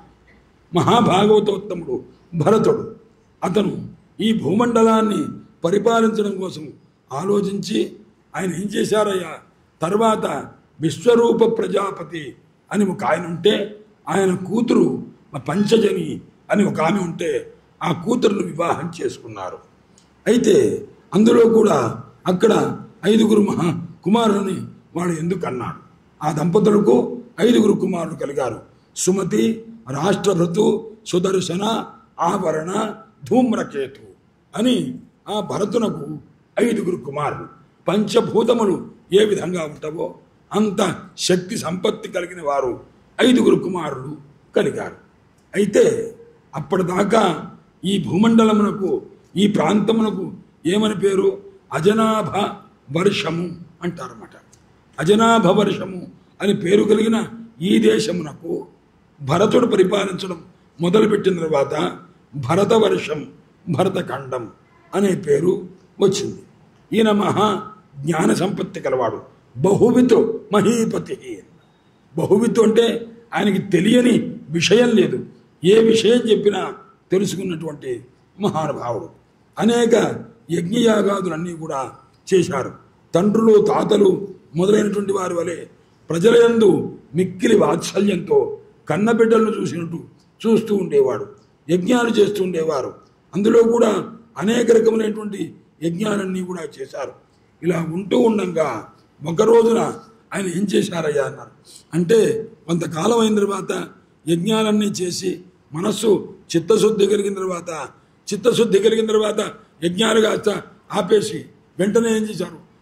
మహాభాగవతోత్తముడు భరతుడు. అతను ఈ భూమండలాన్ని పరిపాలించడం కోసం ఆలోచించి ఆయన ఏం చేశారయ్యా, తర్వాత విశ్వరూప ప్రజాపతి అని ఒక ఆయన ఉంటే ఆయన కూతురు పంచజని అని ఒక ఆమె ఉంటే ఆ కూతురును వివాహం చేసుకున్నారు. అయితే అందులో కూడా అక్కడ ఐదుగురు మహా కుమారులని వాడు ఎందుకు అన్నాడు. ఆ దంపతులకు ఐదుగురు కుమారులు కలిగారు. సుమతి, రాష్ట్రభృతు, సుదర్శన, ఆవరణ, ధూమ్రకేతు అని ఆ భరతునకు ఐదుగురు కుమారులు. పంచభూతములు ఏ విధంగా ఉంటావో అంత శక్తి సంపత్తి కలిగిన వారు ఐదుగురు కుమారులు కలిగారు. అయితే అప్పటిదాకా ఈ భూమండలమునకు ఈ ప్రాంతమునకు ఏమని పేరు? అజనాభ వర్షము అంటారన్నమాట. అజనాభ వర్షము అని పేరు కలిగిన ఈ దేశమునకు భరతుడు పరిపాలించడం మొదలుపెట్టిన తర్వాత భరతవర్షం, భరతఖండం అనే పేరు వచ్చింది. ఈయన మహా జ్ఞాన సంపత్తి కలవాడు. బహువితు మహీపతి. బహువితు అంటే ఆయనకి తెలియని విషయం లేదు, ఏ విషయం చెప్పినా తెలుసుకున్నటువంటి మహానుభావుడు. అనేక యజ్ఞయాగాదులన్నీ కూడా చేశారు. తండ్రులు, తాతలు మొదలైనటువంటి వారి వలె ప్రజల యందు మిక్కిలి వాత్సల్యంతో కన్నబిడ్డలను చూసినట్టు చూస్తూ ఉండేవాడు. యజ్ఞాలు చేస్తూ ఉండేవారు. అందులో కూడా అనేక రకమైనటువంటి యజ్ఞాలన్నీ కూడా చేశారు. ఇలా ఉంటూ ఉండగా ఒక రోజున ఆయన ఏం చేశారయ్యా అన్నారు. అంటే కొంతకాలం అయిన తర్వాత యజ్ఞాలన్నీ చేసి మనస్సు చిత్తశుద్ధి కలిగిన తర్వాత చిత్తశుద్ధి కలిగిన తర్వాత యజ్ఞాలు కాస్త ఆపేసి వెంటనే ఏం చేశారు,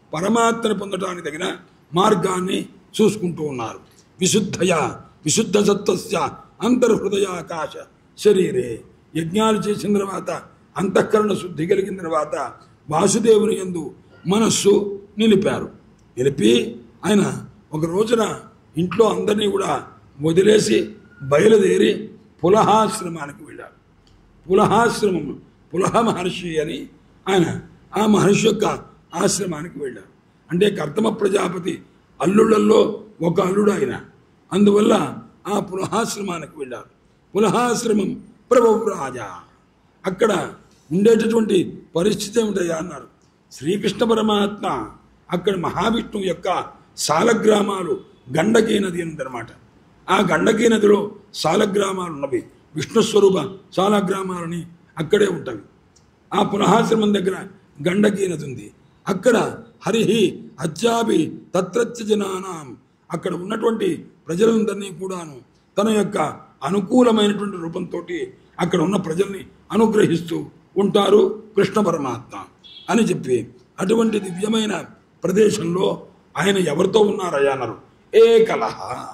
పరమాత్మని పొందడానికి తగిన మార్గాన్ని చూసుకుంటూ ఉన్నారు. విశుద్ధయ విశుద్ధ సత్వస్య అంతర్హృదయాకాశ శరీరే. యజ్ఞాలు చేసిన తర్వాత అంతఃకరణ శుద్ధి కలిగిన తర్వాత వాసుదేవుని యందు మనస్సు నిలిపారు. నిలిపి ఆయన ఒక రోజున ఇంట్లో అందరినీ కూడా వదిలేసి బయలుదేరి పులహాశ్రమానికి వెళ్ళారు. పులహాశ్రమం, పులహ మహర్షి అని ఆయన ఆ మహర్షి యొక్క ఆశ్రమానికి వెళ్ళారు. అంటే కర్తమ ప్రజాపతి అల్లుళ్ళల్లో ఒక అల్లుడు ఆయన. అందువల్ల ఆ పులహాశ్రమానికి వెళ్ళారు. పులహాశ్రమం ప్రభవ్రాజ. అక్కడ ఉండేటటువంటి పరిస్థితి ఏమిటయ్యా అన్నారు. శ్రీకృష్ణ పరమాత్మ అక్కడ మహావిష్ణువు యొక్క సాలగ్రామాలు గండకీ నది ఉందన్నమాట. ఆ గండకీ నదిలో సాలగ్రామాలు ఉన్నవి. విష్ణుస్వరూప సాలగ్రామాలని అక్కడే ఉంటవి. ఆ పునహాశ్రమం దగ్గర గండకీ నది ఉంది. అక్కడ హరిహి అత్యాభి తత్రత్య జనానాం, అక్కడ ఉన్నటువంటి ప్రజలందరినీ కూడాను తన యొక్క అనుకూలమైనటువంటి రూపంతో అక్కడ ఉన్న ప్రజల్ని అనుగ్రహిస్తూ ఉంటారు కృష్ణ పరమాత్మ అని చెప్పి, అటువంటి దివ్యమైన ప్రదేశంలో ఆయన ఎవరితో ఉన్నారయ్యా అన్నారు. ఏకలహ,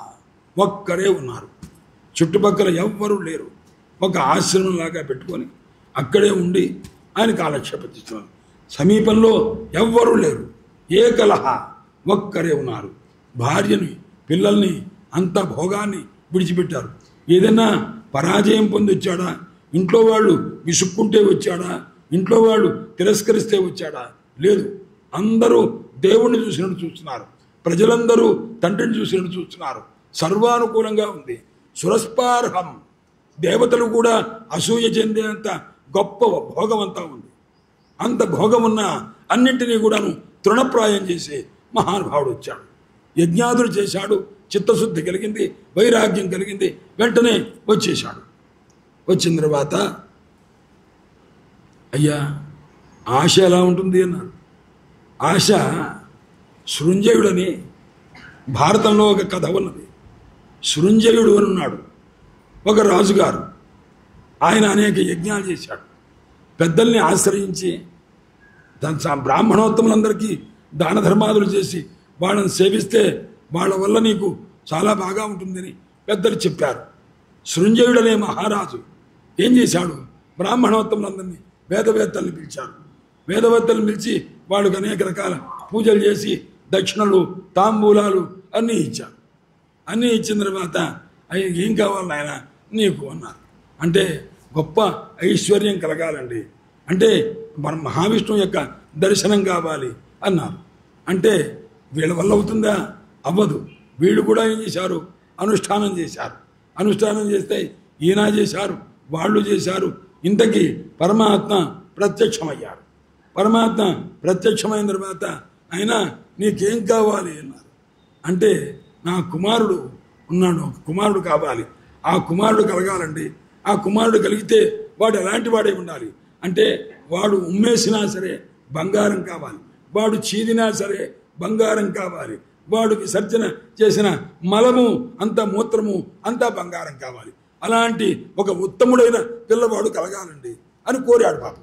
ఒక్కరే ఉన్నారు. చుట్టుపక్కల ఎవ్వరూ లేరు. ఒక ఆశ్రమంలాగా పెట్టుకొని అక్కడే ఉండి ఆయన కాలక్షేపం చేస్తున్నారు. సమీపంలో ఎవ్వరూ లేరు. ఏకలహ, ఒక్కరే ఉన్నారు. భార్యని, పిల్లల్ని, అంత భోగాన్ని విడిచిపెట్టారు. ఏదైనా పరాజయం పొంది వచ్చాడా, ఇంట్లో వాళ్ళు విసుక్కుంటే వచ్చాడా, ఇంట్లో వాళ్ళు తిరస్కరిస్తే వచ్చాడా? లేదు. అందరూ దేవుణ్ణి చూసినట్టు చూస్తున్నారు. ప్రజలందరూ తండ్రిని చూసినట్టు చూస్తున్నారు. సర్వానుకూలంగా ఉంది. సురస్పార్హం, దేవతలు కూడా అసూయ చెందేంత గొప్ప భోగం అంతా ఉంది. అంత భోగం ఉన్న అన్నింటినీ కూడాను తృణప్రాయం చేసి మహానుభావుడు వచ్చాడు. యజ్ఞాదులు చేశాడు. చిత్తశుద్ధి కలిగింది, వైరాగ్యం కలిగింది. వెంటనే వచ్చేశాడు. వచ్చిన తర్వాత అయ్యా ఆశ ఎలా ఉంటుంది అన్నాడు. ఆశ సృంజయుడని భారతంలో ఒక కథ ఉన్నది. సృంజయుడు అని ఉన్నాడు ఒక రాజుగారు. ఆయన అనేక యజ్ఞాలు చేశాడు. పెద్దల్ని ఆశ్రయించి తన బ్రాహ్మణోత్తములందరికీ దాన ధర్మాదులు చేసి వాళ్ళని సేవిస్తే వాళ్ళ వల్ల నీకు చాలా బాగా ఉంటుందని పెద్దలు చెప్పారు. సృంజయుడనే మహారాజు ఏం చేశాడు? బ్రాహ్మణోత్తములందరినీ వేదవేత్తల్ని పిలిచారు. వేదవేత్తల్ని పిలిచి వాళ్ళకు అనేక రకాల పూజలు చేసి దక్షిణలు, తాంబూలాలు అన్నీ ఇచ్చారు. అన్నీ ఇచ్చిన తర్వాత అయ్యి ఏం కావాలి ఆయన నీకు అన్నారు. అంటే గొప్ప ఐశ్వర్యం కలగాలండి, అంటే మన మహావిష్ణువు యొక్క దర్శనం కావాలి అన్నారు. అంటే వీళ్ళ వల్ల అవుతుందా? అవ్వదు. వీళ్ళు కూడా ఏం చేశారు? అనుష్ఠానం చేశారు. అనుష్ఠానం చేస్తే ఈయన చేశారు, వాళ్ళు చేశారు. ఇంతకీ పరమాత్మ ప్రత్యక్షమయ్యారు. పరమాత్మ ప్రత్యక్షమైన తర్వాత ఆయన నీకేం కావాలి అన్నారు. అంటే నా కుమారుడు ఉన్నాడు, ఒక కుమారుడు కావాలి. ఆ కుమారుడు కలగాలండి. ఆ కుమారుడు కలిగితే వాడు ఎలాంటి వాడే ఉండాలి అంటే, వాడు ఉమ్మేసినా సరే బంగారం కావాలి, వాడు చీదినా సరే బంగారం కావాలి, వాడు విసర్జన చేసిన మలము అంత మూత్రము అంతా బంగారం కావాలి. అలాంటి ఒక ఉత్తముడైన పిల్లవాడు కలగాలండి అని కోరాడు పాపం.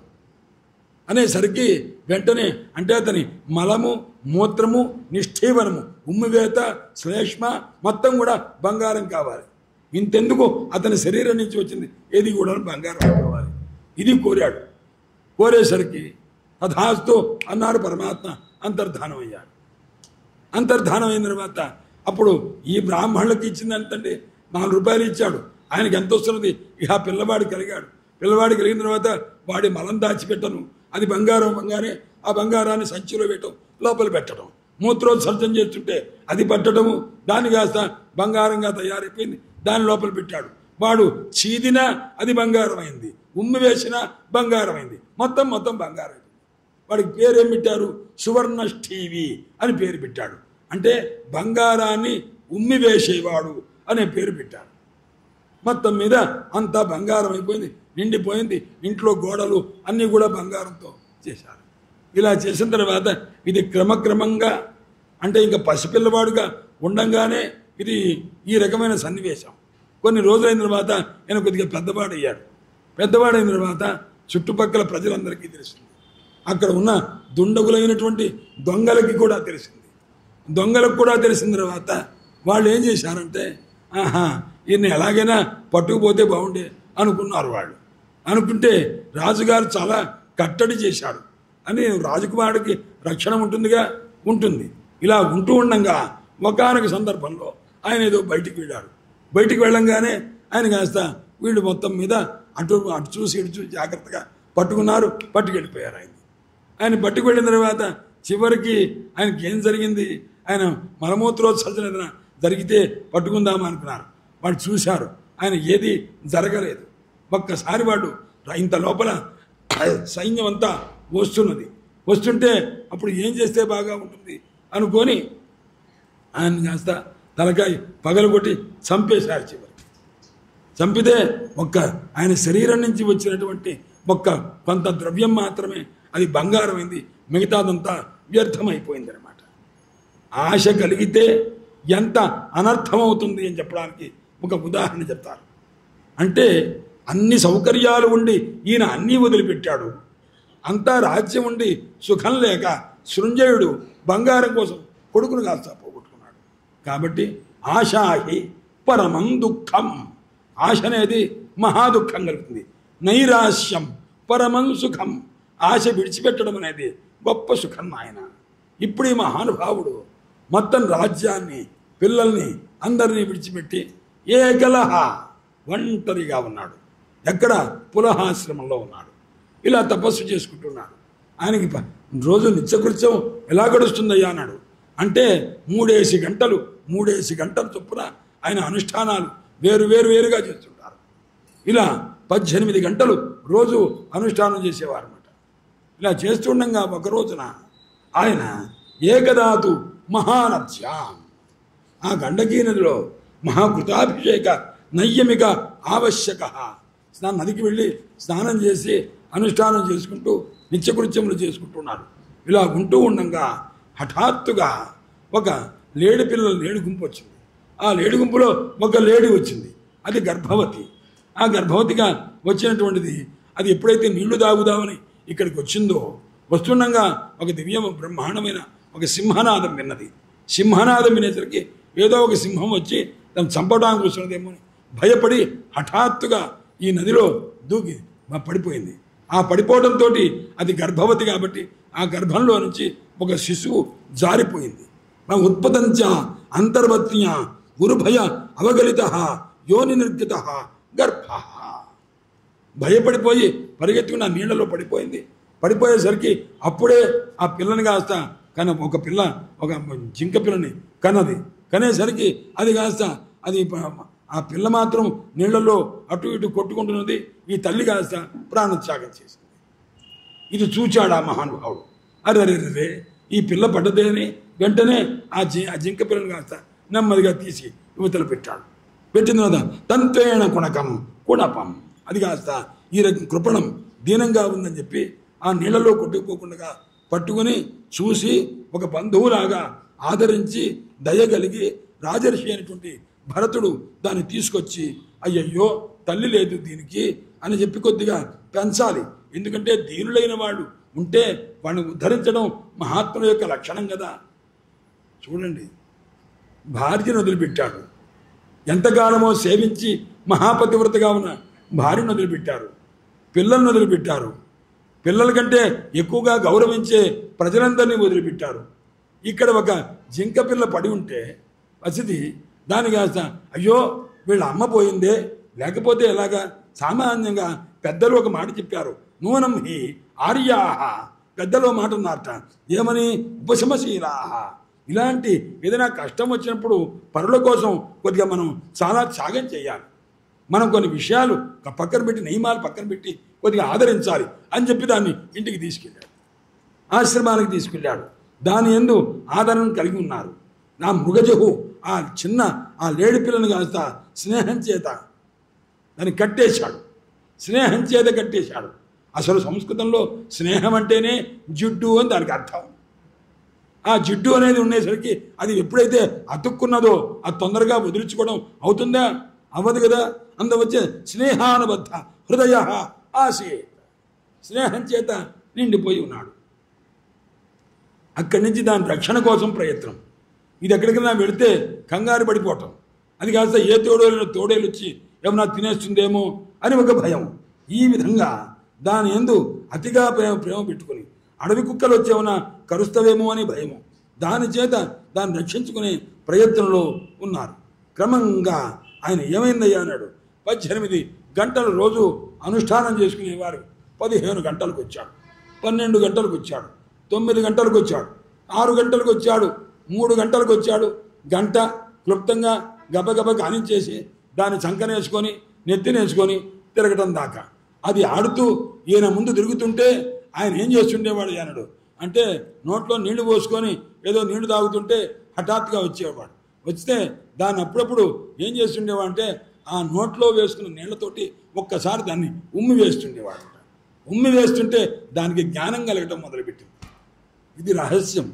అనేసరికి వెంటనే అంటే అతని మలము, మూత్రము, నిష్ఠీవనము, ఉమ్మివేత, శ్లేష్మ మొత్తం కూడా బంగారం కావాలి. ఇంతెందుకు అతని శరీరం నుంచి వచ్చింది ఏది కూడా బంగారం కావాలి. ఇది కోరాడు. కోరేసరికి తథాస్తు అన్నాడు పరమాత్మ. అంతర్ధానం అయ్యాడు. అంతర్ధానం అయిన తర్వాత అప్పుడు ఈ బ్రాహ్మణులకు ఇచ్చిందంటే నాలుగు రూపాయలు ఇచ్చాడు. ఆయనకి ఎంత వస్తున్నది? ఇక పిల్లవాడు కలిగాడు. పిల్లవాడు కలిగిన తర్వాత వాడి మలం దాచిపెట్టను, అది బంగారం బంగారే. ఆ బంగారాన్ని సంచిలో పెట్టడం, లోపల పెట్టడం, మూత్రోత్సర్జన చేస్తుంటే అది పట్టడము, దాన్ని కాస్త బంగారంగా తయారైపోయింది, దాని లోపల పెట్టాడు. వాడు చీదినా అది బంగారం అయింది, ఉమ్మి వేసినా బంగారం అయింది, మొత్తం మొత్తం బంగారం. వాడికి పేరేం పెట్టారు? సువర్ణష్ఠీవి అని పేరు పెట్టాడు. అంటే బంగారాన్ని ఉమ్మి వేసేవాడు అనే పేరు పెట్టాడు. మొత్తం మీద అంతా బంగారం అయిపోయింది, నిండిపోయింది. ఇంట్లో గోడలు అన్నీ కూడా బంగారంతో చేశారు. ఇలా చేసిన తర్వాత ఇది క్రమక్రమంగా అంటే ఇంకా పసిపిల్లవాడుగా ఉండంగానే ఇది ఈ రకమైన సన్నివేశం. కొన్ని రోజులైన తర్వాత ఆయన కొద్దిగా పెద్దవాడయ్యాడు. పెద్దవాడైన తర్వాత చుట్టుపక్కల ప్రజలందరికీ తెలుస్తుంది అక్కడ ఉన్న దుండగులైనటువంటి దొంగలకి కూడా తెలిసింది. దొంగలకు కూడా తెలిసిన తర్వాత వాళ్ళు ఏం చేశారంటే, ఆహా ఈయన్ని ఎలాగైనా పట్టుకుపోతే బాగుండే అనుకున్నారు వాళ్ళు. అనుకుంటే రాజుగారు చాలా కట్టడి చేశాడు అని రాజకుమారుడికి రక్షణ ఉంటుందిగా, ఉంటుంది. ఇలా ఉంటూ ఉండగా ఒకానొక సందర్భంలో ఆయన ఏదో బయటికి వెళ్ళాడు. బయటికి వెళ్ళంగానే ఆయన కాస్త వీళ్ళు మొత్తం మీద అటు అటు చూసి ఇటు చూసి జాగ్రత్తగా పట్టుకున్నారు, పట్టుకెళ్ళిపోయారు ఆయన. ఆయన పట్టుకు వెళ్ళిన తర్వాత చివరికి ఆయనకి ఏం జరిగింది, ఆయన మలమూత్రోత్సర్జన ఏదైనా జరిగితే పట్టుకుందామా అనుకున్నారు. వాళ్ళు చూశారు, ఆయన ఏది జరగలేదు. ఒక్కసారి వాడు ఇంత లోపల సైన్యం అంతా వస్తున్నది. వస్తుంటే అప్పుడు ఏం చేస్తే బాగా ఉంటుంది అనుకొని ఆయన కాస్త తలకాయ పగలగొట్టి చంపేశారు. చివరికి చంపితే ఒక్క ఆయన శరీరం నుంచి వచ్చినటువంటి ఒక్క కొంత ద్రవ్యం మాత్రమే అది బంగారమైంది, మిగతాదంతా వ్యర్థమైపోయింది అనమాట. ఆశ కలిగితే ఎంత అనర్థమవుతుంది అని చెప్పడానికి ఒక ఉదాహరణ చెప్తారు. అంటే అన్ని సౌకర్యాలు ఉండి ఈయన అన్నీ వదిలిపెట్టాడు, అంతా రాజ్యం ఉండి సుఖం లేక సృంజయుడు బంగారం కోసం కొడుకును కాస్త పోగొట్టుకున్నాడు. కాబట్టి ఆశాహి పరమం దుఃఖం, ఆశ అనేది మహాదుఖం కలుగుతుంది. నైరాశ్యం పరమం సుఖం, ఆశ విడిచిపెట్టడం అనేది గొప్ప సుఖం ఆయన. ఇప్పుడు ఈ మహానుభావుడు మొత్తం రాజ్యాన్ని పిల్లల్ని అందరినీ విడిచిపెట్టి ఏకలహ ఒంటరిగా ఉన్నాడు. ఎక్కడ? పులహాశ్రమంలో ఉన్నాడు. ఇలా తపస్సు చేసుకుంటున్నాడు. ఆయనకి రోజు నిత్యకృత్యం ఎలా గడుస్తుందయ్యా అన్నాడు. అంటే మూడేసి గంటలు మూడేసి గంటల చొప్పున ఆయన అనుష్ఠానాలు వేరు వేరు వేరుగా చేస్తుంటారు. ఇలా పద్దెనిమిది గంటలు రోజు అనుష్ఠానం చేసేవారు అన్నమాట. ఇలా చేస్తుండగా ఒక రోజున ఆయన ఏకదాతు మహానద్యాం, ఆ గండకీ నదిలో మహాకృతాభిషేక నైయమిక ఆవశ్యక, స్నానం నదికి వెళ్ళి స్నానం చేసి అనుష్ఠానం చేసుకుంటూ నిత్యకృత్యములు చేసుకుంటున్నారు. ఇలా ఉంటూ ఉండగా హఠాత్తుగా ఒక లేడి పిల్లల లేడి గుంపు వచ్చింది. ఆ లేడి గుంపులో ఒక లేడి వచ్చింది, అది గర్భవతి. ఆ గర్భవతిగా వచ్చినటువంటిది అది ఎప్పుడైతే నీళ్లు తాగుదామని ఇక్కడికి వచ్చిందో, వస్తుండగా ఒక దివ్య బ్రహ్మాండమైన ఒక సింహనాదం విన్నది. సింహనాదం వినేసరికి ఏదో ఒక సింహం వచ్చి తను చంపడానికి వస్తున్నదేమో అని భయపడి హఠాత్తుగా ఈ నదిలో దూకి పడిపోయింది. ఆ పడిపోవడంతో అది గర్భవతి కాబట్టి ఆ గర్భంలో నుంచి ఒక శిశువు జారిపోయింది. మా ఉత్పతంచ అంతర్వత్న్య గురుభయ అవగలిత యోని నిర్గత గర్భ, భయపడిపోయి పరిగెత్తుకున్న నీళ్లలో పడిపోయింది. పడిపోయేసరికి అప్పుడే ఆ పిల్లని కాస్త కన ఒక పిల్ల ఒక జింక పిల్లని కన్నది. కనేసరికి అది కాస్త అది ఆ పిల్ల మాత్రం నీళ్లలో అటు ఇటు కొట్టుకుంటున్నది. ఈ తల్లి కాస్త ప్రాణత్యాగం చేసింది. ఇది చూచాడు ఆ మహానుభావుడు. అరే ఈ పిల్ల పడ్డదేని వెంటనే ఆ జి ఆ జింక పిల్లని కాస్త నెమ్మదిగా తీసి యువతలు పెట్టాడు. పెట్టిన తర్వాత తంత్వేణ కుణకం కుణపం, అది కాస్త ఈ రకం కృపణం దీనంగా ఉందని చెప్పి ఆ నీళ్లలో కొట్టుకుపోకుండా పట్టుకుని చూసి ఒక బంధువులాగా ఆదరించి దయగలిగి రాజర్షి అయినటువంటి భరతుడు దాన్ని తీసుకొచ్చి అయ్యయ్యో తల్లి లేదు దీనికి అని చెప్పి కొద్దిగా పెంచాలి. ఎందుకంటే దీనులైన వాళ్ళు ఉంటే వాడిని ఉద్ధరించడం మహాత్ముల యొక్క లక్షణం కదా. చూడండి, భార్యను వదిలిపెట్టాడు. ఎంతకాలమో సేవించి మహాపతివ్రతగా ఉన్న భార్యను వదిలిపెట్టారు. పిల్లలను వదిలిపెట్టారు. పిల్లల కంటే ఎక్కువగా గౌరవించే ప్రజలందరినీ వదిలిపెట్టారు. ఇక్కడ ఒక జింక పిల్ల పడి ఉంటే వసతి దాని కాస్త అయ్యో వీళ్ళ అమ్మ పోయిందే, లేకపోతే ఎలాగా, సామాన్యంగా పెద్దలు ఒక మాట చెప్పారు, నూనం హి ఆర్యాహ, పెద్దలు మాట ఉన్నారట, ఏమని, ఉపశమశీలాహ. ఇలాంటి ఏదైనా కష్టం వచ్చినప్పుడు పరుల కోసం కొద్దిగా మనం చాలా త్యాగం చేయాలి. మనం కొన్ని విషయాలు పక్కన పెట్టి, నియమాలు పక్కన పెట్టి కొద్దిగా ఆదరించాలి అని చెప్పి దాన్ని ఇంటికి తీసుకెళ్ళాడు, ఆశ్రమానికి తీసుకెళ్ళాడు. దాని యందు ఆదరణ కలిగి ఉన్నారు. నా మృగజహు ఆ చిన్న ఆ లేడి పిల్లను కాస్త స్నేహం చేత దాన్ని కట్టేశాడు. స్నేహం చేత కట్టేశాడు. అసలు సంస్కృతంలో స్నేహం అంటేనే జిడ్డు అని దానికి అర్థం. ఆ జిడ్డు అనేది ఉండేసరికి అది ఎప్పుడైతే అతుక్కున్నదో అది తొందరగా వదిలించుకోవడం అవుతుందా? అవ్వదు కదా. అందువచ్చే స్నేహానుబద్ధ హృదయ ఆసే, స్నేహం చేత నిండిపోయి ఉన్నాడు. అక్కడి నుంచి దాని రక్షణ కోసం ప్రయత్నం. ఇది ఎక్కడికైనా వెళితే కంగారు పడిపోవటం, అది కాస్త ఏ తోడేలు తోడేలు వచ్చి ఏమన్నా తినేస్తుందేమో అని ఒక భయం. ఈ విధంగా దాని యందు అతిగా ప్రేమ ప్రేమ పెట్టుకుని అడవి కుక్కలు వచ్చేమన్నా కరుస్తవేమో అని భయము. దాని చేత దాన్ని రక్షించుకునే ప్రయత్నంలో ఉన్నారు. క్రమంగా ఆయన ఏమైందయ్యా అన్నాడు. పద్దెనిమిది గంటలు రోజు అనుష్ఠానం చేసుకునేవారు పదిహేను గంటలకు వచ్చాడు, పన్నెండు గంటలకు వచ్చాడు, తొమ్మిది గంటలకు వచ్చాడు, ఆరు గంటలకు వచ్చాడు, మూడు గంటలకు వచ్చాడు. గంట క్లుప్తంగా గబగబ కానించేసి దాన్ని చంకనేసుకొని నెత్తినేసుకొని తిరగటం దాకా. అది ఆడుతూ ఈయన ముందు తిరుగుతుంటే ఆయన ఏం చేస్తుండేవాడు అన్నాడు అంటే, నోట్లో నీళ్లు పోసుకొని ఏదో నీళ్లు తాగుతుంటే హఠాత్తుగా వచ్చేవాడు. వస్తే దాన్ని అప్పుడప్పుడు ఏం చేస్తుండేవాడు అంటే, ఆ నోట్లో వేసుకున్న నీళ్లతోటి ఒక్కసారి దాన్ని ఉమ్మి వేస్తుండేవాడు. ఉమ్మి వేస్తుంటే దానికి జ్ఞానం కలగటం మొదలుపెట్టింది. ఇది రహస్యం.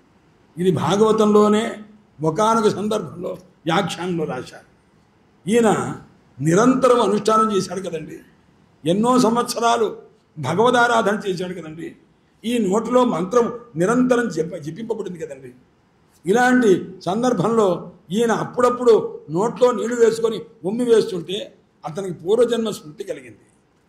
ఇది భాగవతంలోనే ఒకానొక సందర్భంలో వ్యాఖ్యానంలో రాశారు. ఈయన నిరంతరం అనుష్ఠానం చేశాడు కదండి, ఎన్నో సంవత్సరాలు భగవదారాధన చేశాడు కదండి. ఈ నోటిలో మంత్రం నిరంతరం జప జపింపబడింది కదండి. ఇలాంటి సందర్భంలో ఈయన అప్పుడప్పుడు నోట్లో నీళ్లు వేసుకొని ఉమ్మి వేస్తుంటే అతనికి పూర్వజన్మ స్మృతి కలిగింది.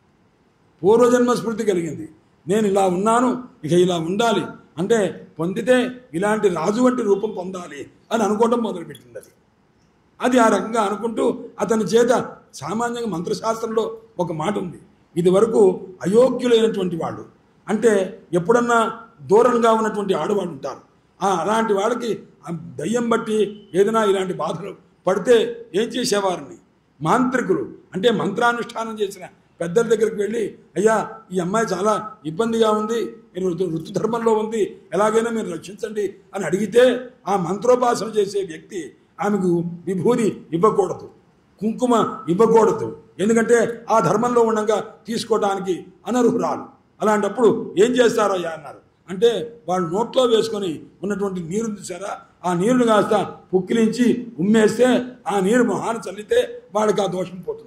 పూర్వజన్మ స్మృతి కలిగింది. నేను ఇలా ఉన్నాను, ఇక ఇలా ఉండాలి అంటే పొందితే ఇలాంటి రాజు వంటి రూపం పొందాలి అని అనుకోవడం మొదలుపెట్టింది. అది అది ఆ రకంగా అనుకుంటూ అతని చేత సామాన్యంగా మంత్రశాస్త్రంలో ఒక మాట ఉంది. ఇది వరకు అయోగ్యులైనటువంటి వాళ్ళు అంటే ఎప్పుడన్నా దూరంగా ఉన్నటువంటి ఆడవాళ్ళు ఉంటారు. అలాంటి వాళ్ళకి దయ్యం బట్టి ఏదైనా ఇలాంటి బాధలు పడితే ఏం చేసేవారిని మాంత్రికులు అంటే మంత్రానుష్ఠానం చేసిన పెద్దల దగ్గరికి వెళ్ళి, అయ్యా ఈ అమ్మాయి చాలా ఇబ్బందిగా ఉంది, మీరు ఋతు ధర్మంలో ఉంది, ఎలాగైనా మీరు రక్షించండి అని అడిగితే ఆ మంత్రోపాసన చేసే వ్యక్తి ఆమెకు విభూది ఇవ్వకూడదు, కుంకుమ ఇవ్వకూడదు, ఎందుకంటే ఆ ధర్మంలో ఉండగా తీసుకోవడానికి అనర్హురాలు. అలాంటప్పుడు ఏం చేస్తారయ్యా అన్నారు అంటే, వాళ్ళు నోట్లో వేసుకొని ఉన్నటువంటి నీరు చూసారా, ఆ నీరుని కాస్త పుక్కిలించి ఉమ్మేస్తే ఆ నీరు మొహాన్ని చల్లితే వాడికి ఆ దోషం పోతుంది.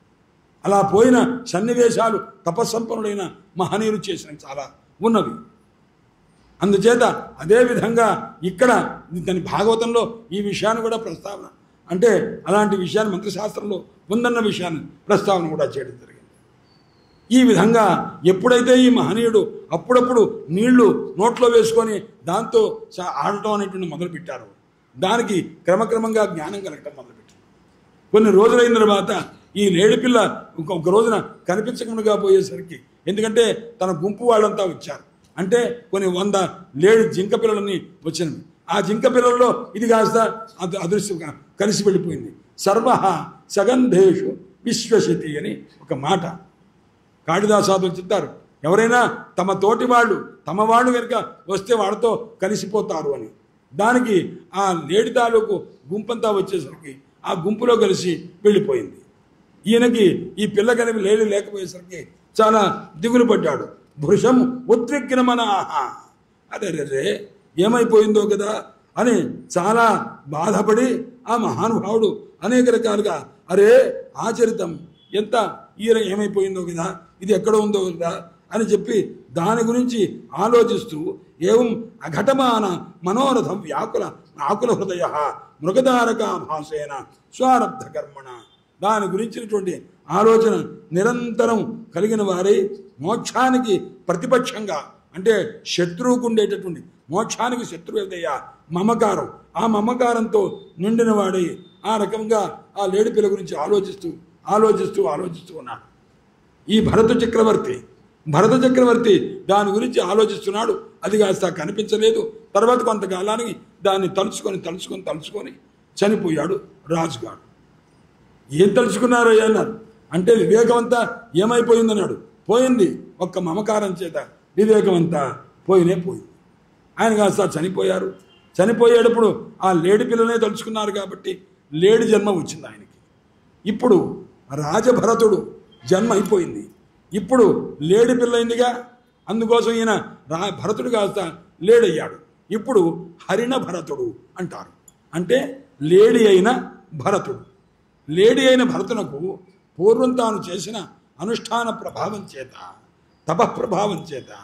అలా పోయిన సన్నివేశాలు తపస్సంపన్నుడైన మహనీయులు చేసిన చాలా ఉన్నవి. అందుచేత అదేవిధంగా ఇక్కడ దాని భాగవతంలో ఈ విషయాన్ని కూడా ప్రస్తావన అంటే అలాంటి విషయాన్ని మంత్రశాస్త్రంలో ఉందన్న విషయాన్ని ప్రస్తావన కూడా చేయడం జరిగింది. ఈ విధంగా ఎప్పుడైతే ఈ మహనీయుడు అప్పుడప్పుడు నీళ్లు నోట్లో వేసుకొని దాంతో ఆడటం అనేటువంటి మొదలుపెట్టారు, దానికి క్రమక్రమంగా జ్ఞానం కలగటం మొదలుపెట్టారు. కొన్ని రోజులైన తర్వాత ఈ లేడిపిల్ల ఒక రోజున కనిపించకుండా పోయేసరికి, ఎందుకంటే తన గుంపు వాళ్ళంతా వచ్చారు, అంటే కొన్ని వంద లేడి జింక పిల్లలని వచ్చినవి. ఆ జింక పిల్లల్లో ఇది కాస్త అదృశ్యం కలిసి వెళ్ళిపోయింది. సర్వ సగంధేషు విశ్వశతి అని ఒక మాట కాళిదాసాదులు చెప్తారు. ఎవరైనా తమ తోటి వాళ్ళు తమ వాళ్ళు కనుక వస్తే వాళ్ళతో కలిసిపోతారు అని. దానికి ఆ లేడి తాలూకు గుంపంతా వచ్చేసరికి ఆ గుంపులో కలిసి వెళ్ళిపోయింది. ఈయనకి ఈ పిల్ల కనిపి లేడి లేకపోయేసరికి చాలా దిగులు పడ్డాడు. భృషం ఉద్విగ్నమనాహ, అదే రే ఏమైపోయిందో కదా అని చాలా బాధపడి ఆ మహానుభావుడు అనేక రకాలుగా అరే ఆచరితం ఎంత ఈయన ఏమైపోయిందో కదా, ఇది ఎక్కడ ఉందో కదా అని చెప్పి దాని గురించి ఆలోచిస్తూ ఏం అఘటమాన మనోరథం వ్యాకుల ఆకుల హృదయ మృగధారకా భాషేన స్వారబ్ధ కర్మణ, దాని గురించినటువంటి ఆలోచన నిరంతరం కలిగిన వారై మోక్షానికి ప్రతిపక్షంగా అంటే శత్రువుకు ఉండేటటువంటి మోక్షానికి శత్రువు ఏదయ్యా మమకారం, ఆ మమకారంతో నిండిన వాడై ఆ రకంగా ఆ లేడి పిల్ల గురించి ఆలోచిస్తూ ఆలోచిస్తూ ఆలోచిస్తూ ఉన్నాడు. ఈ భరత చక్రవర్తి భరత చక్రవర్తి దాని గురించి ఆలోచిస్తున్నాడు. అది కాస్త కనిపించలేదు. తర్వాత కొంతకాలానికి దాన్ని తలుచుకొని తలుచుకొని తలుచుకొని చనిపోయాడు రాజుగాడు. ఏం తలుచుకున్నారయ్యా అన్నారు అంటే, వివేకమంతా ఏమైపోయిందన్నాడు. పోయింది ఒక్క మమకారం చేత, వివేకమంతా పోయినే పోయింది. ఆయన కాస్త చనిపోయారు. చనిపోయేటప్పుడు ఆ లేడి పిల్లనే తలుచుకున్నారు కాబట్టి లేడి జన్మ వచ్చింది ఆయనకి. ఇప్పుడు రాజభరతుడు జన్మ అయిపోయింది. ఇప్పుడు లేడి పిల్లైందిగా, అందుకోసం ఈయన రా భరతుడు కాస్త లేడయ్యాడు. ఇప్పుడు హరిణ భరతుడు అంటారు, అంటే లేడి అయిన భరతుడు. లేడి అయిన భరతునకు పూర్వం తాను చేసిన అనుష్ఠాన ప్రభావం చేత, తపఃప్రభావం చేత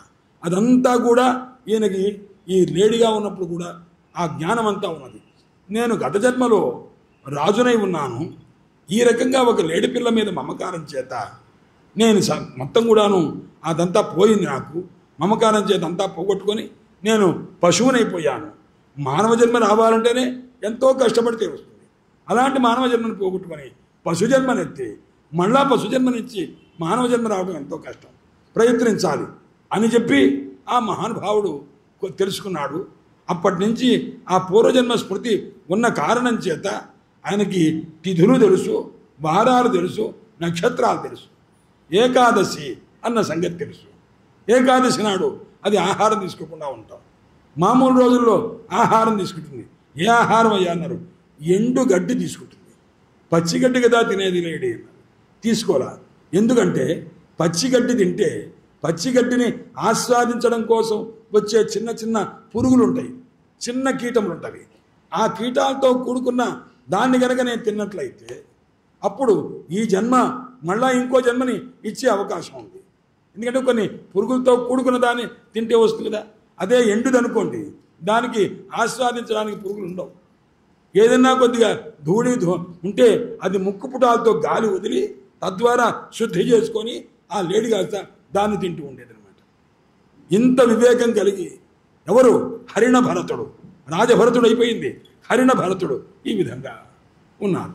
అదంతా కూడా ఈయనకి ఈ లేడిగా ఉన్నప్పుడు కూడా ఆ జ్ఞానం అంతా ఉన్నది. నేను గత జన్మలో రాజునై ఉన్నాను, ఈ రకంగా ఒక లేడి పిల్ల మీద మమకారం చేత నేను మొత్తం కూడాను అదంతా పోయింది, నాకు మమకారం చేత అంతా పోగొట్టుకొని నేను పశువునైపోయాను. మానవ జన్మ రావాలంటేనే ఎంతో కష్టపడితే వస్తుంది. అలాంటి మానవ జన్మను పోగొట్టుకొని పశుజన్మనెత్తి మళ్ళా పశుజన్మనిచ్చి మానవ జన్మ రావడం ఎంతో కష్టం, ప్రయత్నించాలి అని చెప్పి ఆ మహానుభావుడు తెలుసుకున్నాడు. అప్పటి నుంచి ఆ పూర్వజన్మ స్మృతి ఉన్న కారణం చేత ఆయనకి తిథులు తెలుసు, వారాలు తెలుసు, నక్షత్రాలు తెలుసు, ఏకాదశి అన్న సంగతి తెలుసు. ఏకాదశి నాడు అది ఆహారం తీసుకోకుండా ఉంటాం. మామూలు రోజుల్లో ఆహారం తీసుకుంటుంది. ఏ ఆహారం అయ్యా అన్నారు, ఎండు గడ్డి తీసుకుంటుంది. పచ్చిగడ్డి కదా తినేది లేడి అన్నారు, తీసుకోరా. ఎందుకంటే పచ్చిగడ్డి తింటే పచ్చిగడ్డిని ఆస్వాదించడం కోసం వచ్చే చిన్న చిన్న పురుగులు ఉంటాయి, చిన్న కీటములు ఉంటాయి. ఆ కీటాలతో కూడుకున్న దాన్ని కనుక నేను తిన్నట్లయితే అప్పుడు ఈ జన్మ మళ్ళా ఇంకో జన్మని ఇచ్చే అవకాశం ఉంది. ఎందుకంటే కొన్ని పురుగులతో కూడుకున్న దాన్ని తింటే వస్తుంది కదా. అదే ఎండుదనుకోండి, దానికి ఆస్వాదించడానికి పురుగులు ఉండవు. ఏదన్నా కొద్దిగా ధూళి ఉంటే అది ముక్కు పుటాలతో గాలి వదిలి తద్వారా శుద్ధి చేసుకొని ఆ లేడి కాస్త దాన్ని తింటూ ఉండేదన్నమాట. ఇంత వివేకం కలిగి ఎవరు, హరిణ భరతుడు, రాజభరతుడు అయిపోయింది హరిణ భరతుడు, ఈ విధంగా ఉన్నారు,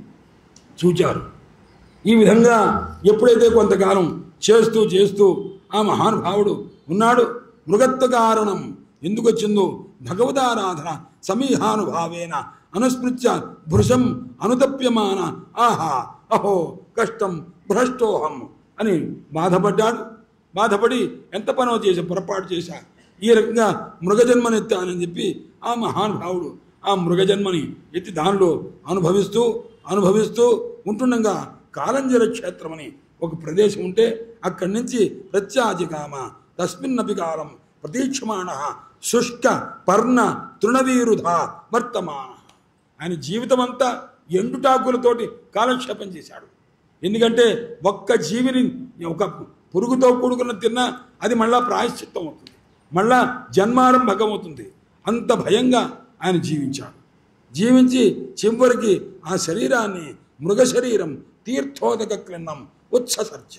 చూచారు. ఈ విధంగా ఎప్పుడైతే కొంతకాలం చేస్తూ చేస్తూ ఆ మహానుభావుడు ఉన్నాడు, మృగత్వ కారణం ఎందుకు వచ్చిందో భగవదారాధన సమీహానుభావేన అనుస్మృత్య భృశం అనుతప్యమాన ఆహా అహో కష్టం భ్రష్టోహం అని బాధపడ్డాడు. బాధపడి ఎంత పనో చేసి పొరపాటు చేశా, ఈ రకంగా మృగజన్మనెత్తానని చెప్పి ఆ మహానుభావుడు ఆ మృగజన్మని ఎత్తి దానిలో అనుభవిస్తూ అనుభవిస్తూ ఉంటుండగా కాలంజర క్షేత్రం అని ఒక ప్రదేశం ఉంటే అక్కడి నుంచి ప్రత్యాజికామ తస్మిన్నపి కాలం ప్రతీక్షమాణ శుష్క పర్ణ తృణవీరుధ వర్తమాన. ఆయన జీవితం అంతా ఎండుటాకులతోటి కాలక్షేపం చేశాడు. ఎందుకంటే ఒక్క జీవిని ఒక పురుగుతో కూడుకున్న తిన్నా అది మళ్ళా ప్రాయశ్చిత్తం అవుతుంది, మళ్ళా జన్మారంభకం అవుతుంది. అంత భయంగా ఆయన జీవించాడు. జీవించి చివరికి ఆ శరీరాన్ని మృగ శరీరం తీర్థోదక క్లిన్నం ఉత్ససర్జ.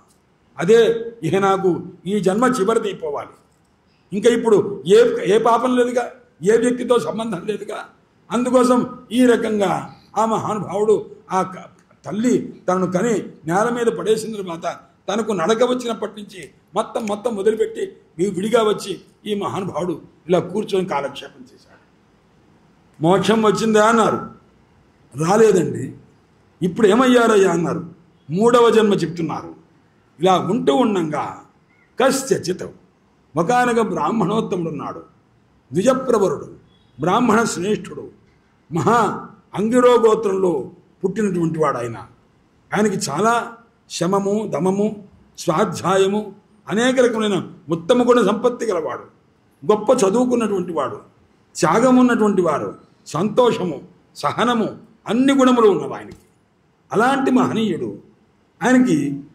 అదే ఇక నాకు ఈ జన్మ చివరి అయిపోవాలి, ఇంకా ఇప్పుడు ఏ ఏ పాపం లేదుగా, ఏ వ్యక్తితో సంబంధం లేదుగా. అందుకోసం ఈ రకంగా ఆ మహానుభావుడు ఆ తల్లి తనను కని నేల మీద పడేసిన తర్వాత తనకు నడక వచ్చినప్పటి నుంచి మొత్తం మొత్తం వదిలిపెట్టి విడిగా వచ్చి ఈ మహానుభావుడు ఇలా కూర్చొని కాలక్షేపం చేశాడు. మోక్షం వచ్చిందా అన్నారు, రాలేదండి. ఇప్పుడు ఏమయ్యారయ్యా అన్నారు, మూడవ జన్మ చెప్తున్నారు. ఇలా ఉంటూ ఉండంగా కశ్చిత్ ఒకనొక బ్రాహ్మణోత్తముడు ఉన్నాడు, ద్విజప్రవరుడు, బ్రాహ్మణ శ్రేష్ఠుడు, మహా అంగిరో గోత్రంలో పుట్టినటువంటి వాడు. ఆయన ఆయనకి చాలా శమము దమము స్వాధ్యాయము అనేక రకమైన ఉత్తమ గుణ సంపత్తి గలవాడు, గొప్ప చదువుకున్నటువంటి వాడు, త్యాగం ఉన్నటువంటి వాడు, సంతోషము సహనము అన్ని గుణములు ఉన్నవి ఆయనకి. అలాంటి మహనీయుడు ఆయనకి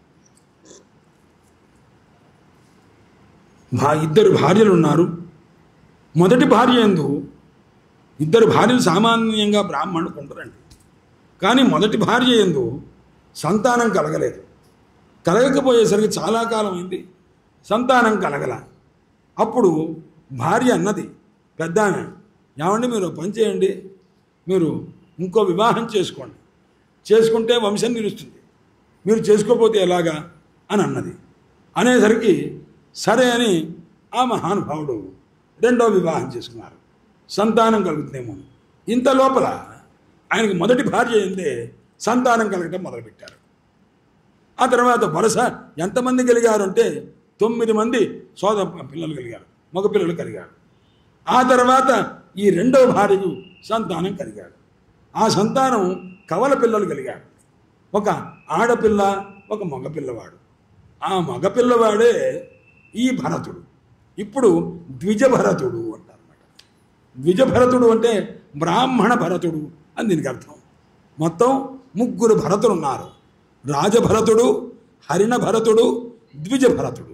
భా ఇద్దరు భార్యలు ఉన్నారు. మొదటి భార్య యందు ఇద్దరు భార్యలు సామాన్యంగా బ్రాహ్మణులకు ఉండరండి. కానీ మొదటి భార్య యందు సంతానం కలగలేదు. కలగకపోయేసరికి చాలా కాలం అయింది, సంతానం కలగల. అప్పుడు భార్య అన్నది పెద్ద ఆమె, ఏమండి మీరు పని చేయండి, మీరు ఇంకో వివాహం చేసుకోండి, చేసుకుంటే వంశం నిలుస్తుంది, మీరు చేసుకోకపోతే ఎలాగా అని అన్నది. అనేసరికి సరే అని ఆ మహానుభావుడు రెండో వివాహం చేసుకున్నారు, సంతానం కలుగుతుందేమో. ఇంత లోపల ఆయనకి మొదటి భార్య అయిందే సంతానం కలగటం మొదలుపెట్టారు. ఆ తర్వాత వరుస ఎంతమంది కలిగారు అంటే తొమ్మిది మంది సోదర పిల్లలు కలిగారు, మగ పిల్లలు కలిగారు. ఆ తర్వాత ఈ రెండవ భార్యకు సంతానం కలిగాడు. ఆ సంతానం కవల పిల్లలు కలిగాడు, ఒక ఆడపిల్ల ఒక మగపిల్లవాడు. ఆ మగపిల్లవాడే ఈ భరతుడు. ఇప్పుడు ద్విజభరతుడు అంటారన్నమాట. ద్విజభరతుడు అంటే బ్రాహ్మణ భరతుడు అని దీనికి అర్థం. మొత్తం ముగ్గురు భరతులు ఉన్నారు, రాజభరతుడు, హరిణ భరతుడు, ద్విజభరతుడు.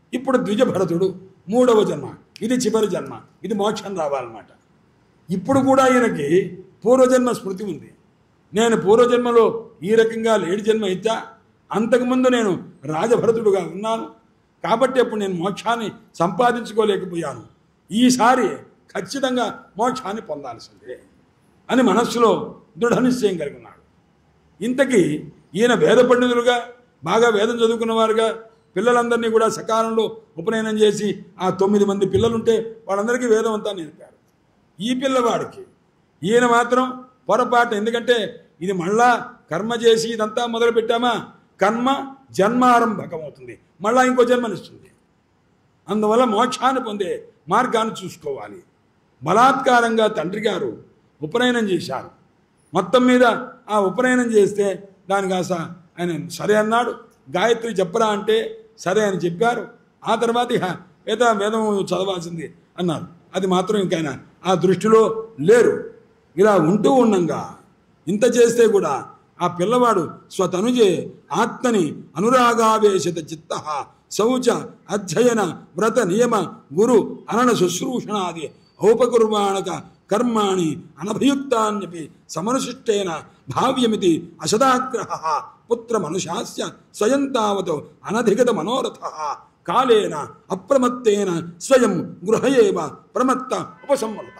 ఇప్పుడు ద్విజభరతుడు మూడవ జన్మ, ఇది చివరి జన్మ, ఇది మోక్షం రావాలన్నమాట. ఇప్పుడు కూడా ఈయనకి పూర్వజన్మ స్మృతి ఉంది. నేను పూర్వజన్మలో ఈ రకంగా లేడి జన్మ ఇచ్చా, అంతకుముందు నేను రాజభరతుడుగా ఉన్నాను, కాబట్టి అప్పుడు నేను మోక్షాన్ని సంపాదించుకోలేకపోయాను, ఈసారి ఖచ్చితంగా మోక్షాన్ని పొందాల్సిందే అని మనస్సులో దృఢ నిశ్చయం కలిగి ఉన్నాడు. ఇంతకీ ఈయన వేద పండితులుగా బాగా వేదం చదువుకున్నవారుగా పిల్లలందరినీ కూడా సకాలంలో ఉపనయనం చేసి ఆ తొమ్మిది మంది పిల్లలుంటే వాళ్ళందరికీ వేదం అంతా నేర్పారు. ఈ పిల్లవాడికి ఈయన మాత్రం పొరపాటు, ఎందుకంటే ఇది మళ్ళా కర్మ చేసి ఇదంతా మొదలు పెట్టామా, కర్మ జన్మారంభకమవుతుంది, మళ్ళా ఇంకో జన్మనిస్తుంది. అందువల్ల మోక్షాన్ని పొందే మార్గాన్ని చూసుకోవాలి. బలాత్కారంగా తండ్రి గారు ఉపనయనం చేశారు. మొత్తం మీద ఆ ఉపనయనం చేస్తే దానికి ఆశ ఆయన సరే అన్నాడు. గాయత్రి చెప్పరా అంటే సరే అని చెప్పారు. ఆ తర్వాత ఇహ వేద వేదం చదవాల్సింది అన్నారు. అది మాత్రం ఇంకైనా ఆ దృష్టిలో లేరు. ఇలా ఉంటూ ఉండంగా ఇంత చేస్తే కూడా ఆ పిల్లవాడు స్వతనుజే ఆత్మని అనురాగావేశత చిత్త శౌచ అధ్యయన వ్రత నియమ గురు అనన శుశ్రూషణాది ఔపకుర్వాణక కర్మాణి అనభియుక్తాన్యపి సమనుశిష్టేన భావ్యమితి అసదాగ్రహ పుత్రమనుశాస్య స్వయం తావత్ అనధిగత మనోరథ కాలేన అప్రమత్తేన స్వయం గృహయేవ ప్రమత్త ఉపసమ్మత.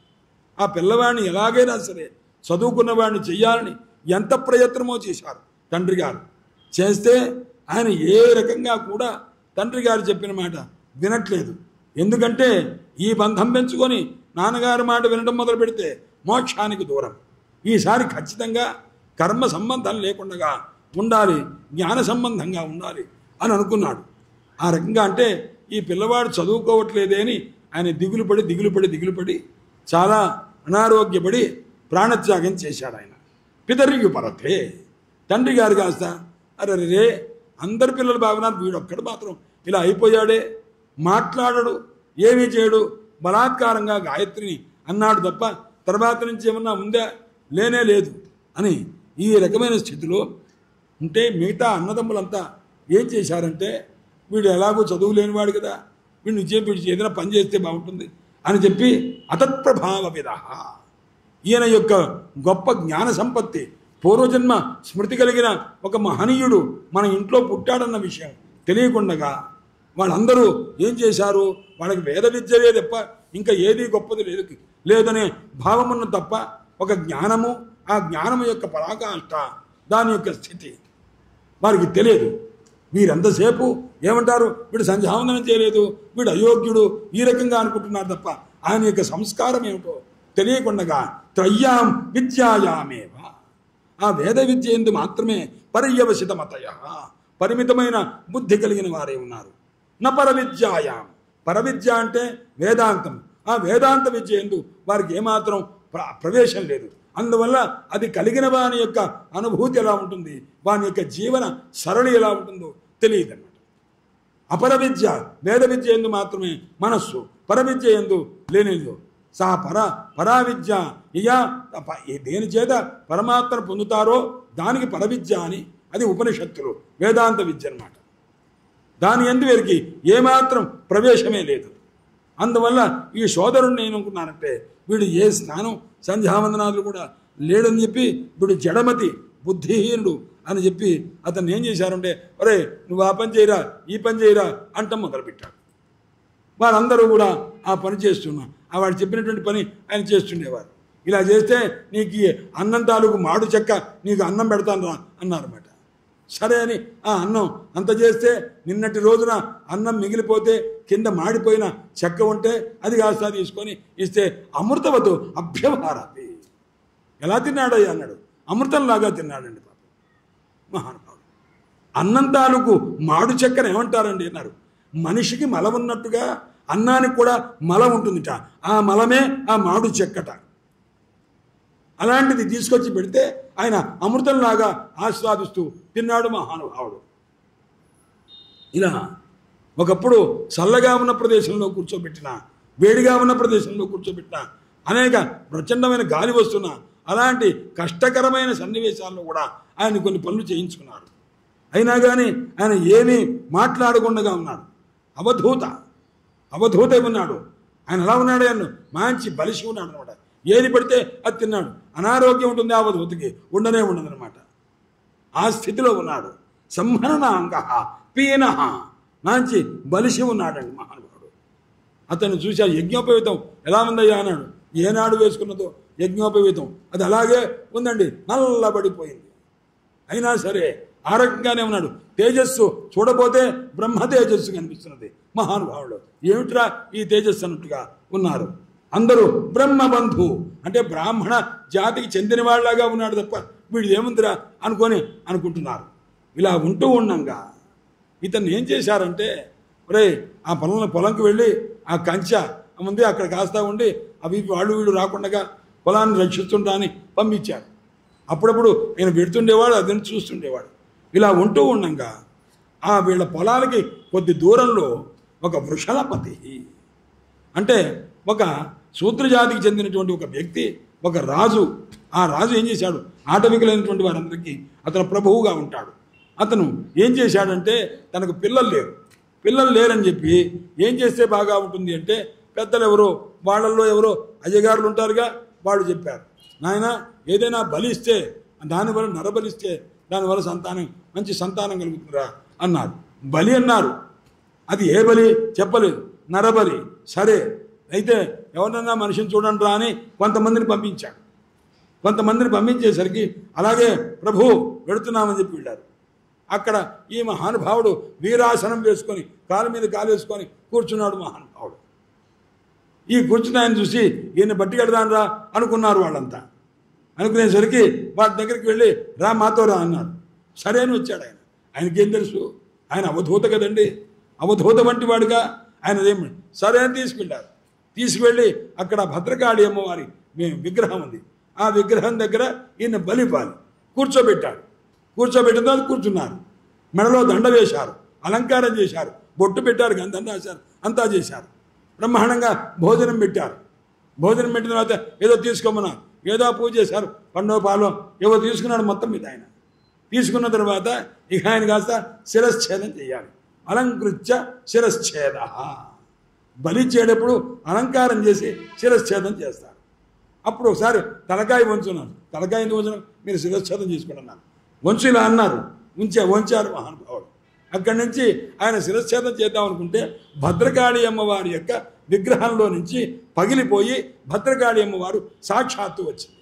ఆ పిల్లవాడిని ఎలాగైనా సరే చదువుకున్నవాడిని చెయ్యాలని ఎంత ప్రయత్నమో చేశారు తండ్రి గారు. చేస్తే ఆయన ఏ రకంగా కూడా తండ్రి గారు చెప్పిన మాట వినట్లేదు. ఎందుకంటే ఈ బంధం పెంచుకొని నాన్నగారి మాట వినడం మొదలు పెడితే మోక్షానికి దూరం. ఈసారి ఖచ్చితంగా కర్మ సంబంధం లేకుండా ఉండాలి, జ్ఞాన సంబంధంగా ఉండాలి అని అనుకున్నాడు. ఆ రకంగా అంటే ఈ పిల్లవాడు చదువుకోవట్లేదే అని ఆయన దిగులు పడి దిగులు పడి దిగులు పడి చాలా అనారోగ్యపడి ప్రాణత్యాగం చేశాడు ఆయన. పితరికి పరతే తండ్రి గారు కాస్త అరే రే అందరి పిల్లలు బాగున్నారు, వీడొక్కడు మాత్రం ఇలా అయిపోయాడే, మాట్లాడడు, ఏమీ చేయడు, బలాత్కారంగా గాయత్రిని అన్నాడు తప్ప తర్వాత నుంచి ఏమన్నా ఉందా, లేనే లేదు అని ఈ రకమైన స్థితిలో ఉంటే మిగతా అన్నదమ్ములంతా ఏం చేశారంటే వీడు ఎలాగో చదువు లేనివాడు కదా, వీడిని చెప్పి వీడు ఏదైనా పని చేస్తే బాగుంటుంది అని చెప్పి అతత్ప్రభావ విధ ఈయన యొక్క గొప్ప జ్ఞాన సంపత్తి, పూర్వజన్మ స్మృతి కలిగిన ఒక మహనీయుడు మన ఇంట్లో పుట్టాడన్న విషయం తెలియకుండా వాళ్ళందరూ ఏం చేశారు, వాళ్ళకి వేద విద్యవే తప్ప ఇంకా ఏది గొప్పది లేదు లేదనే భావమున్న తప్ప ఒక జ్ఞానము, ఆ జ్ఞానము యొక్క పరాకాష్ట, దాని యొక్క స్థితి వారికి తెలియదు. వీరంతసేపు ఏమంటారు, వీడు సంధ్యావందనం చేయలేదు, వీడు అయోగ్యుడు, ఈ రకంగా అనుకుంటున్నారు తప్ప ఆయన యొక్క సంస్కారం ఏమిటో తెలియకుండా త్రయ్యాం విద్యాయామేవ ఆ వేద విద్య ఎందు మాత్రమే పర్యవసితమతయ పరిమితమైన బుద్ధి కలిగిన వారే ఉన్నారు. న పరవిద్యాయాం, పరవిద్య అంటే వేదాంతం, ఆ వేదాంత విద్య ఎందు వారికి ఏమాత్రం ప్ర ప్రవేశం లేదు. అందువల్ల అది కలిగిన వాని యొక్క అనుభూతి ఎలా ఉంటుంది, వాని యొక్క జీవన సరళి ఎలా ఉంటుందో తెలియదు అన్నమాట. అపర విద్య వేద విద్య ఎందు మాత్రమే మనస్సు, పరవిద్య ఎందు లేనిదో సా పర పరా విద్య ఇయా దేని చేత పరమాత్మను పొందుతారో దానికి పరవిద్య అని, అది ఉపనిషత్తులు వేదాంత విద్య అన్నమాట. దాని ఎందు వీరికి ఏమాత్రం ప్రవేశమే లేదు. అందువల్ల ఈ సోదరుడిని నేను అనుకున్నానంటే వీడు ఏ స్నానం సంధ్యావందనాలు కూడా లేడని చెప్పి వీడు జడమతి బుద్ధిహీనుడు అని చెప్పి అతను ఏం చేశారంటే ఒరే నువ్వు ఆ పని చేయరా ఈ పని చేయరా అంటం మొదలుపెట్టాడు. వారందరూ కూడా ఆ పని చేస్తున్నా, ఆ వాడు చెప్పినటువంటి పని ఆయన చేస్తుండేవారు. ఇలా చేస్తే నీకు అన్నం తాలూకు మాడు చెక్క నీకు అన్నం పెడతాను రా అన్నారన్నమాట. సరే అని ఆ అన్నం అంత చేస్తే నిన్నటి రోజున అన్నం మిగిలిపోతే కింద మాడిపోయిన చెక్క ఉంటే అది కాస్త తీసుకొని ఇస్తే అమృతవతు అభ్యవహారాది. ఎలా తిన్నాడయ్యా అన్నాడు. అమృతంలాగా తిన్నాడండి పాపం మహానుభావుడు. అన్నం తాలూకు మాడు చెక్కను ఏమంటారండి అన్నారు. మనిషికి మల ఉన్నట్టుగా అన్నానికి కూడా మల ఉంటుందిట, ఆ మలమే ఆ మాడు చెక్కట. అలాంటిది తీసుకొచ్చి పెడితే ఆయన అమృతంలాగా ఆస్వాదిస్తూ తిన్నాడు మహానుభావుడు. ఇలా ఒకప్పుడు చల్లగా ఉన్న ప్రదేశంలో కూర్చోబెట్టిన, వేడిగా ఉన్న ప్రదేశంలో కూర్చోబెట్టిన, అనేక ప్రచండమైన గాలి వస్తున్న అలాంటి కష్టకరమైన సన్నివేశాల్లో కూడా ఆయన కొన్ని పనులు చేయించుకున్నారు. అయినా కానీ ఆయన ఏమీ మాట్లాడకుండా ఉన్నారు. అవధూత అవధూత ఉన్నాడు. ఆయన ఎలా ఉన్నాడు? ఆయన మంచి బలిసి ఉన్నాడు అనమాట. ఏది పడితే అది తిన్నాడు. అనారోగ్యం ఉంటుంది అవధూతకి, ఉండనే ఉండదనమాట. ఆ స్థితిలో ఉన్నాడు. సంహరణాంగ పీన మంచి బలిసి ఉన్నాడండి మహానుభావుడు. అతను చూసా యజ్ఞోపవీతం ఎలా ఉందయ్యా అన్నాడు. ఏనాడు వేసుకున్నదో యజ్ఞోపవీతం అది అలాగే ఉందండి, నల్లబడిపోయింది. అయినా సరే ఆ రకంగానే ఉన్నాడు. తేజస్సు చూడబోతే బ్రహ్మ తేజస్సు కనిపిస్తున్నది మహానుభావుడు. ఏమిట్రా ఈ తేజస్సు అన్నట్టుగా ఉన్నారు. అందరూ బ్రహ్మబంధు అంటే బ్రాహ్మణ జాతికి చెందిన వాళ్ళలాగా ఉన్నాడు తప్ప వీడిది ఏముందిరా అనుకొని అనుకుంటున్నారు. ఇలా ఉంటూ ఉండంగా ఇతన్ని ఏం చేశారంటే, ఒరే ఆ పొలం పొలంకి వెళ్ళి ఆ కంచె ఉంది అక్కడ కాస్తా ఉండి అవి వాళ్ళు వీళ్ళు రాకుండా పొలాన్ని రక్షిస్తుంటా అని పంపించారు. అప్పుడప్పుడు నేను పెడుతుండేవాడు, అదని చూస్తుండేవాడు. ఇలా ఉంటూ ఉండంగా ఆ వీళ్ళ పొలాలకి కొద్ది దూరంలో ఒక వృషలపతి అంటే ఒక శూద్రజాతికి చెందినటువంటి ఒక వ్యక్తి, ఒక రాజు. ఆ రాజు ఏం చేశాడు? ఆటవికులైనటువంటి వారందరికీ అతను ప్రభువుగా ఉంటాడు. అతను ఏం చేశాడంటే, తనకు పిల్లలు లేరు పిల్లలు లేరని చెప్పి ఏం చేస్తే బాగా ఉంటుంది అంటే, పెద్దలు ఎవరో వాళ్ళల్లో ఎవరో అయ్యగారులు ఉంటారుగా, వాళ్ళు చెప్పారు, నాయన ఏదైనా బలిస్తే దానివల్ల నరబలిస్తే దానివల్ల సంతానం మంచి సంతానం కలుగుతుందిరా అన్నారు. బలి అన్నారు. అది ఏ బలి చెప్పలేదు, నరబలి. సరే అయితే ఎవరన్నా మనిషిని చూడండి రా అని కొంతమందిని పంపించాడు. కొంతమందిని పంపించేసరికి అలాగే ప్రభు వెళుతున్నామని చెప్పి వెళ్ళారు. అక్కడ ఈ మహానుభావుడు వీరాసనం వేసుకొని కాలు మీద కాలు వేసుకొని కూర్చున్నాడు మహానుభావుడు. ఈ కూర్చుని ఆయన చూసి ఈయన బట్టి కడదాను రా అనుకున్నారు వాళ్ళంతా. అనుకునేసరికి వాటి దగ్గరికి వెళ్ళి రా మాతో రా అన్నారు. సరే అని వచ్చాడు ఆయన. ఆయనకేం తెలుసు? ఆయన అవధూత కదండి, అవధూత వంటి వాడుగా ఆయనదేమి. సరే అని తీసుకెళ్ళారు. తీసుకువెళ్ళి అక్కడ భద్రకాళి అమ్మవారి విగ్రహం ఉంది. ఆ విగ్రహం దగ్గర ఈయన బలిపాలి కూర్చోబెట్టాడు. కూర్చోబెట్టిన తర్వాత కూర్చున్నారు. మెడలో దండ వేశారు, అలంకారం చేశారు, బొట్టు పెట్టారు, గంధం రాశారు, అంతా చేశారు. బ్రహ్మాండంగా భోజనం పెట్టారు. భోజనం పెట్టిన తర్వాత ఏదో తీసుకోమన్నారు, ఏదో పూజ చేశారు. పండో పాలో ఏవో తీసుకున్నాడు మొత్తం మీద ఆయన. తీసుకున్న తర్వాత ఇక ఆయన కాస్త శిరశ్ఛేదం చేయాలి. అలంకృత్య శిరశ్ఛేద. బలి చేయడప్పుడు అలంకారం చేసి శిరశ్ఛేదం చేస్తారు. అప్పుడు ఒకసారి తలకాయ వంచున్నారు. తలకాయ ఎందుకు వంచడం? మీరు శిరశ్ఛేదం చేసుకుంటున్నారు. వంచు ఇలా అన్నారు. ఉంచే వంచారు మహానుభావుడు. అక్కడి నుంచి ఆయన శిరశ్ఛేదం చేద్దాం అనుకుంటే భద్రకాళి అమ్మవారి యొక్క విగ్రహంలో నుంచి పగిలిపోయి భద్రకాళి అమ్మవారు సాక్షాత్తు వచ్చింది.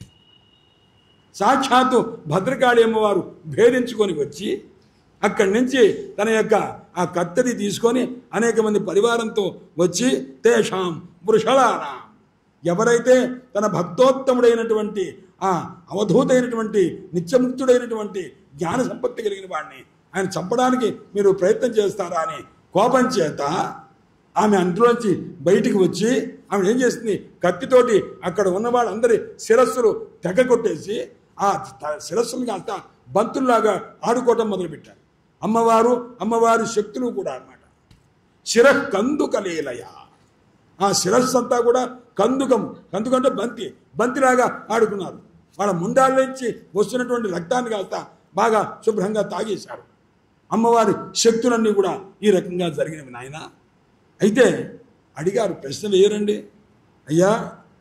సాక్షాత్తు భద్రకాళి అమ్మవారు భేదించుకొని వచ్చి అక్కడి నుంచి తన యొక్క ఆ కత్తెని తీసుకొని అనేక మంది పరివారంతో వచ్చి తేషాం వృషలానాం, ఎవరైతే తన భక్తోత్తముడైనటువంటి ఆ అవధూతైనటువంటి నిత్యముక్తుడైనటువంటి జ్ఞాన సంపత్తి కలిగిన వాడిని ఆయన చంపడానికి మీరు ప్రయత్నం చేస్తారా అని కోపం చేత ఆమె అందులోంచి బయటికి వచ్చి ఆమె ఏం చేస్తుంది, కత్తితోటి అక్కడ ఉన్న వాళ్ళందరి శిరస్సులు తెగ కొట్టేసి ఆ శిరస్సులు కాస్త బంతుల్లాగా ఆడుకోవటం మొదలుపెట్టారు. అమ్మవారు అమ్మవారి శక్తులు కూడా అన్నమాట. శిరః కందుకలీలయ, ఆ శిరస్సు అంతా కూడా కందుకము, కందుకంటే బంతి, బంతిలాగా ఆడుకున్నారు. వాళ్ళ ముండాల నుంచి వస్తున్నటువంటి రక్తాన్ని కాస్త బాగా శుభ్రంగా తాగేశారు. అమ్మవారి శక్తులన్నీ కూడా ఈ రకంగా జరిగినవి నాయన. అయితే అడిగారు, ప్రశ్న వేయరండి అయ్యా,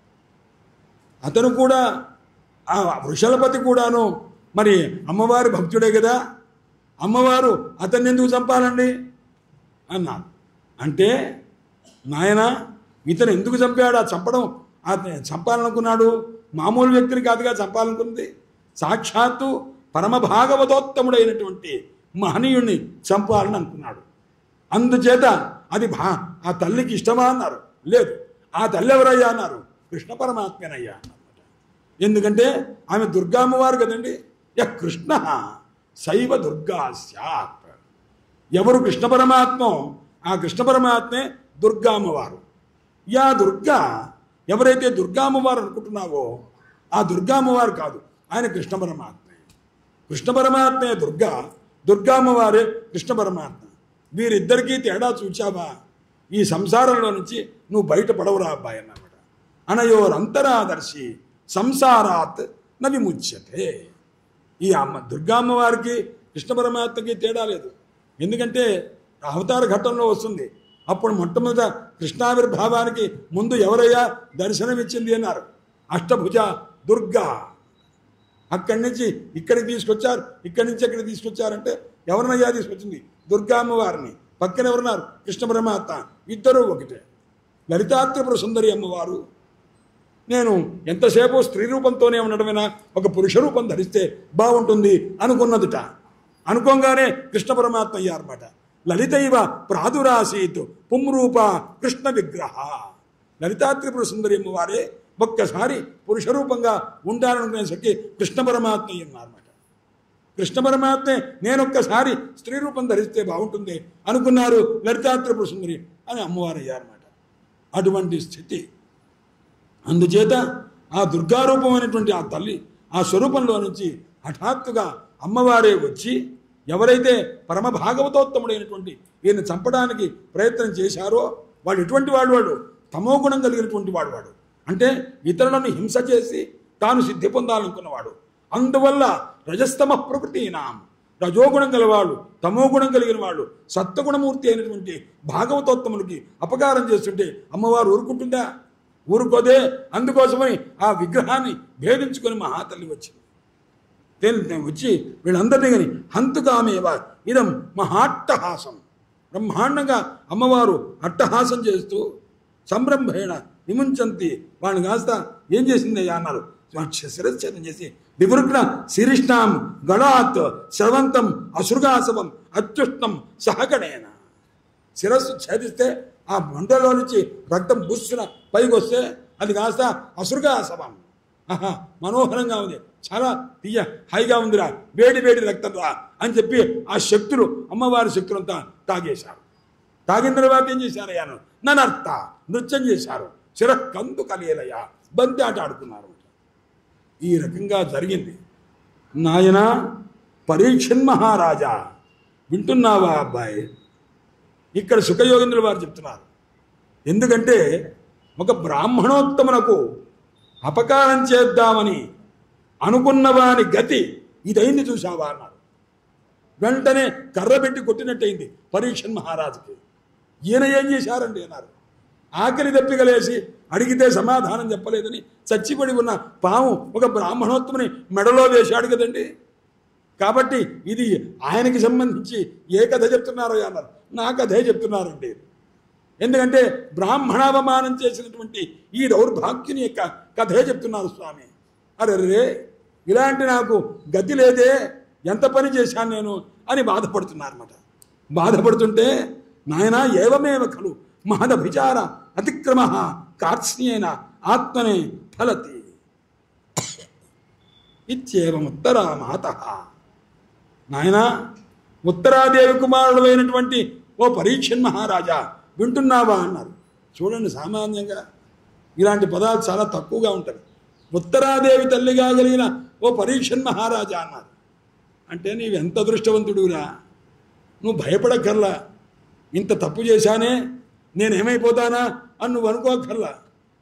అతను కూడా ఆ వృషలపతి కూడాను మరి అమ్మవారి భక్తుడే కదా, అమ్మవారు అతన్ని ఎందుకు చంపాలండి అన్నారు. అంటే నాయన ఇతను ఎందుకు చంపాడు? ఆ చంపడం చంపాలనుకున్నాడు మామూలు వ్యక్తిని కాదుగా చంపాలనుకున్నది, సాక్షాత్తు పరమభాగవతోత్తముడైనటువంటి మహనీయుణ్ణి చంపాలని అనుకున్నాడు. అందుచేత అది భా ఆ తల్లికి ఇష్టమా అన్నారు. లేదు. ఆ తల్లి ఎవరయ్యా అన్నారు? కృష్ణ పరమాత్మేనయ్యా అన్నమాట. ఎందుకంటే ఆమె దుర్గామ్మవారు కదండి. య కృష్ణ శైవ దుర్గా స్యాత్, ఎవరు కృష్ణ పరమాత్మ ఆ కృష్ణ పరమాత్మే దుర్గామ్మవారు. యా దుర్గా, ఎవరైతే దుర్గామ్మవారు అనుకుంటున్నావో ఆ దుర్గామ్మవారు కాదు, ఆయన కృష్ణ పరమాత్మే. కృష్ణ పరమాత్మే దుర్గా, దుర్గామ్మవారే కృష్ణ పరమాత్మ. వీరిద్దరికీ తేడా చూచావా? ఈ సంసారంలో నుంచి నువ్వు బయటపడవురా అబ్బాయి అన్నమాట. అనయోరంతరాదర్శి సంసారాత్ న విముచ్యతే. ఈ అమ్మ దుర్గామ్మవారికి కృష్ణ పరమాత్మకి తేడా లేదు. ఎందుకంటే అవతార ఘట్టంలో వస్తుంది, అప్పుడు మొట్టమొదట కృష్ణావిర్భావానికి ముందు ఎవరయ్యా దర్శనమిచ్చింది అన్నారు? అష్టభుజ దుర్గా. అక్కడి నుంచి ఇక్కడికి తీసుకొచ్చారు, ఇక్కడి నుంచి ఎక్కడికి తీసుకొచ్చారంటే ఎవరినయ్యా తీసుకొచ్చింది? దుర్గా అమ్మవారిని. పక్కన ఎవరున్నారు? కృష్ణ పరమాత్మ. ఇద్దరు ఒకటే. లలితా త్రిపుర సుందరి అమ్మవారు నేను ఎంతసేపు స్త్రీ రూపంతోనే ఉండడమైనా ఒక పురుష రూపం ధరిస్తే బాగుంటుంది అనుకున్నదిట. అనుకోగానే కృష్ణ పరమాత్మ అయ్యారన్నమాట. లలితైవ ప్రాదురాసీత్ పుంరూప కృష్ణ విగ్రహ. లలితా త్రిపుర సుందరి అమ్మవారే ఒక్కసారి పురుష రూపంగా ఉండాలనుకునేసరికి కృష్ణ పరమాత్మ అన్నారన్నమాట. కృష్ణ పరమాత్మే నేనొక్కసారి స్త్రీ రూపం ధరిస్తే బాగుంటుంది అనుకున్నారు లలితా త్రిపుర సుందరి అని అమ్మవారు అయ్యారన్నమాట. అటువంటి స్థితి. అందుచేత ఆ దుర్గారూపమైనటువంటి ఆ తల్లి ఆ స్వరూపంలో నుంచి హఠాత్తుగా అమ్మవారే వచ్చి ఎవరైతే పరమ భాగవతోత్తముడైనటువంటి ఈయన చంపడానికి ప్రయత్నం చేశారో వాడు ఎటువంటి వాడు? వాడు తమో గుణం కలిగినటువంటి వాడు. వాడు అంటే ఇతరులను హింస చేసి తాను సిద్ధి పొందాలనుకున్నవాడు. అందువల్ల రజస్తమ ప్రకృతినాం, రజోగుణం గలవాడు, తమో గుణం కలిగిన వాడు, సత్వగుణమూర్తి అయినటువంటి భాగవతోత్తములకి అపకారం చేస్తుంటే అమ్మవారు ఊరుకుంటుందా? ఊరుకోదే. అందుకోసమని ఆ విగ్రహాన్ని భేదించుకొని మహాతల్లి వచ్చింది. వచ్చి వీళ్ళందరినీ కానీ హంతుకామేవ ఇదం మహాట్టహాసం, బ్రహ్మాండంగా అమ్మవారు అట్టహాసం చేస్తూ సంరంభేణ విముంచంతి వాడిని కాస్త ఏం చేసింది అన్నారు. శిరచ్ఛేదం చేసి వివృగ్న శిరిష్ణాం గళాత్ స్రవంతం అసృగాసవం అత్యుష్ణం సహగణేన. శిరస్సు ఛేదిస్తే ఆ మంటలో నుంచి రక్తం బుస్సున పైకి వస్తే అది కాస్త అసృగాసవం. ఆహా, మనోహరంగా ఉంది, చాలా తీయ హాయిగా ఉందిరా, వేడి వేడి రక్తం రా అని చెప్పి ఆ శక్తులు అమ్మవారి శక్తులంతా తాగేశారు. తాగిన తర్వాత ఏం చేశారయ్యాను? ననర్త నృత్యం చేశారు. శిర కందు కలియలయ బంతి ఆట ఆడుకున్నారు. ఈ రకంగా జరిగింది. నాయన పరీక్షన్ మహారాజా, వింటున్నావా అబ్బాయి? ఇక్కడ సుఖయోగేంద్రుల వారు చెప్తున్నారు. ఎందుకంటే ఒక బ్రాహ్మణోత్తమునకు అపకారం చేద్దామని అనుకున్నవాని గతి ఇదైంది చూసావా అన్నారు. వెంటనే కర్ర పెట్టి కొట్టినట్టయింది పరీక్షన్ మహారాజుకి. ఈయన ఏం చేశారండి అన్నారు. ఆకలి దప్పికలేసి అడిగితే సమాధానం చెప్పలేదని చచ్చిపడి ఉన్న పాము ఒక బ్రాహ్మణోత్తముని మెడలో వేశాడు కదండి. కాబట్టి ఇది ఆయనకి సంబంధించి ఏ కథ చెప్తున్నారో అన్నారు. నా కథే చెప్తున్నారండి. ఎందుకంటే బ్రాహ్మణావమానం చేసినటువంటి ఈ దౌర్భాగ్యుని యొక్క కథే చెప్తున్నారు స్వామి. అరే, ఇలాంటి నాకు గతి లేదే, ఎంత పని చేశాను నేను అని బాధపడుతున్నారన్నమాట. బాధపడుతుంటే నాయన ఏవమేవ ఖలు మహదభిచార అతిక్రమ కార్త్స్యేన ఆత్మనే ఫలతి ఇత్యేవముత్తరా మాతః. నాయన ఉత్తరాదేవి కుమారుడు అయినటువంటి ఓ పరీక్షన్ మహారాజా, వింటున్నావా అన్నారు. చూడండి, సామాన్యంగా ఇలాంటి పదాలు చాలా తక్కువగా ఉంటాయి. ఉత్తరాదేవి తల్లిగా కలిగిన ఓ పరీక్షన్ మహారాజా అన్నారు. అంటే నీవు ఎంత అదృష్టవంతుడురా, నువ్వు భయపడక్కర్లా. ఇంత తప్పు చేశానే, నేనేమైపోతానా అని నువ్వు అనుకోకర్లా.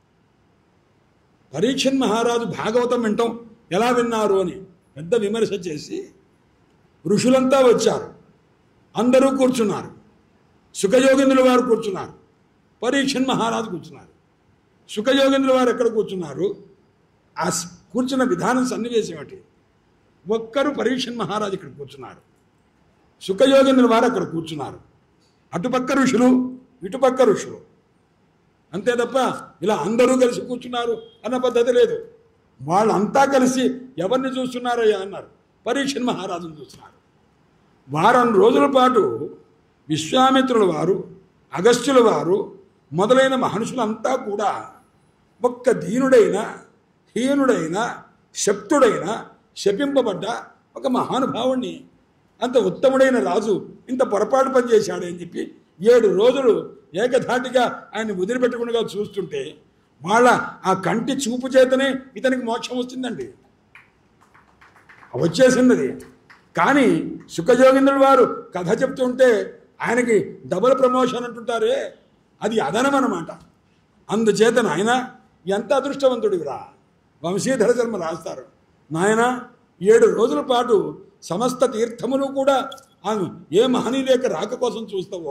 పరీక్షన్ మహారాజు భాగవతం వింటాం ఎలా విన్నారు అని పెద్ద విమర్శ చేసి ఋషులంతా వచ్చారు. అందరూ కూర్చున్నారు. సుఖయోగేంద్రుల వారు కూర్చున్నారు, పరీక్షన్ మహారాజు కూర్చున్నారు. సుఖయోగేంద్రుల వారు ఎక్కడ కూర్చున్నారు? ఆ కూర్చున్న విధానం సన్నివేశం ఏమిటి? ఒక్కరు పరీక్షన్ మహారాజు ఇక్కడ కూర్చున్నారు, సుఖయోగేంద్రుల వారు అక్కడ కూర్చున్నారు. అటుపక్క ఋషులు, ఇటుపక్క ఋషులు. అంతే తప్ప ఇలా అందరూ కలిసి కూర్చున్నారు అన్న పద్ధతి లేదు. వాళ్ళంతా కలిసి ఎవరిని చూస్తున్నారయ్యా అన్నారు? పరీక్షన్ మహారాజును చూస్తున్నారు. వారం రోజుల పాటు విశ్వామిత్రుల వారు, అగస్త్యుల వారు మొదలైన మహర్షులంతా కూడా ఒక్క దీనుడైన, హీనుడైన, శక్తుడైన, శపింపబడ్డ ఒక మహానుభావుణ్ణి, అంత ఉత్తముడైన రాజు ఇంత పొరపాటు పని చేశాడు అని చెప్పి ఏడు రోజులు ఏకధాటిగా ఆయన వదిలిపెట్టకుండా చూస్తుంటే వాళ్ళ ఆ కంటి చూపు చేతనే ఇతనికి మోక్షం వచ్చిందండి, వచ్చేసినది. కానీ సుఖయోగేంద్రుల వారు కథ చెప్తుంటే ఆయనకి డబుల్ ప్రమోషన్ అంటుంటారే, అది అదనం అన్నమాట. అందుచేత నాయన ఎంత అదృష్టవంతుడివిరా. వంశీధర శర్మ రాస్తారు, నాయన ఏడు రోజుల పాటు సమస్త తీర్థములు కూడా ఏ మహనీయుల యొక్క రాక కోసం చూస్తావో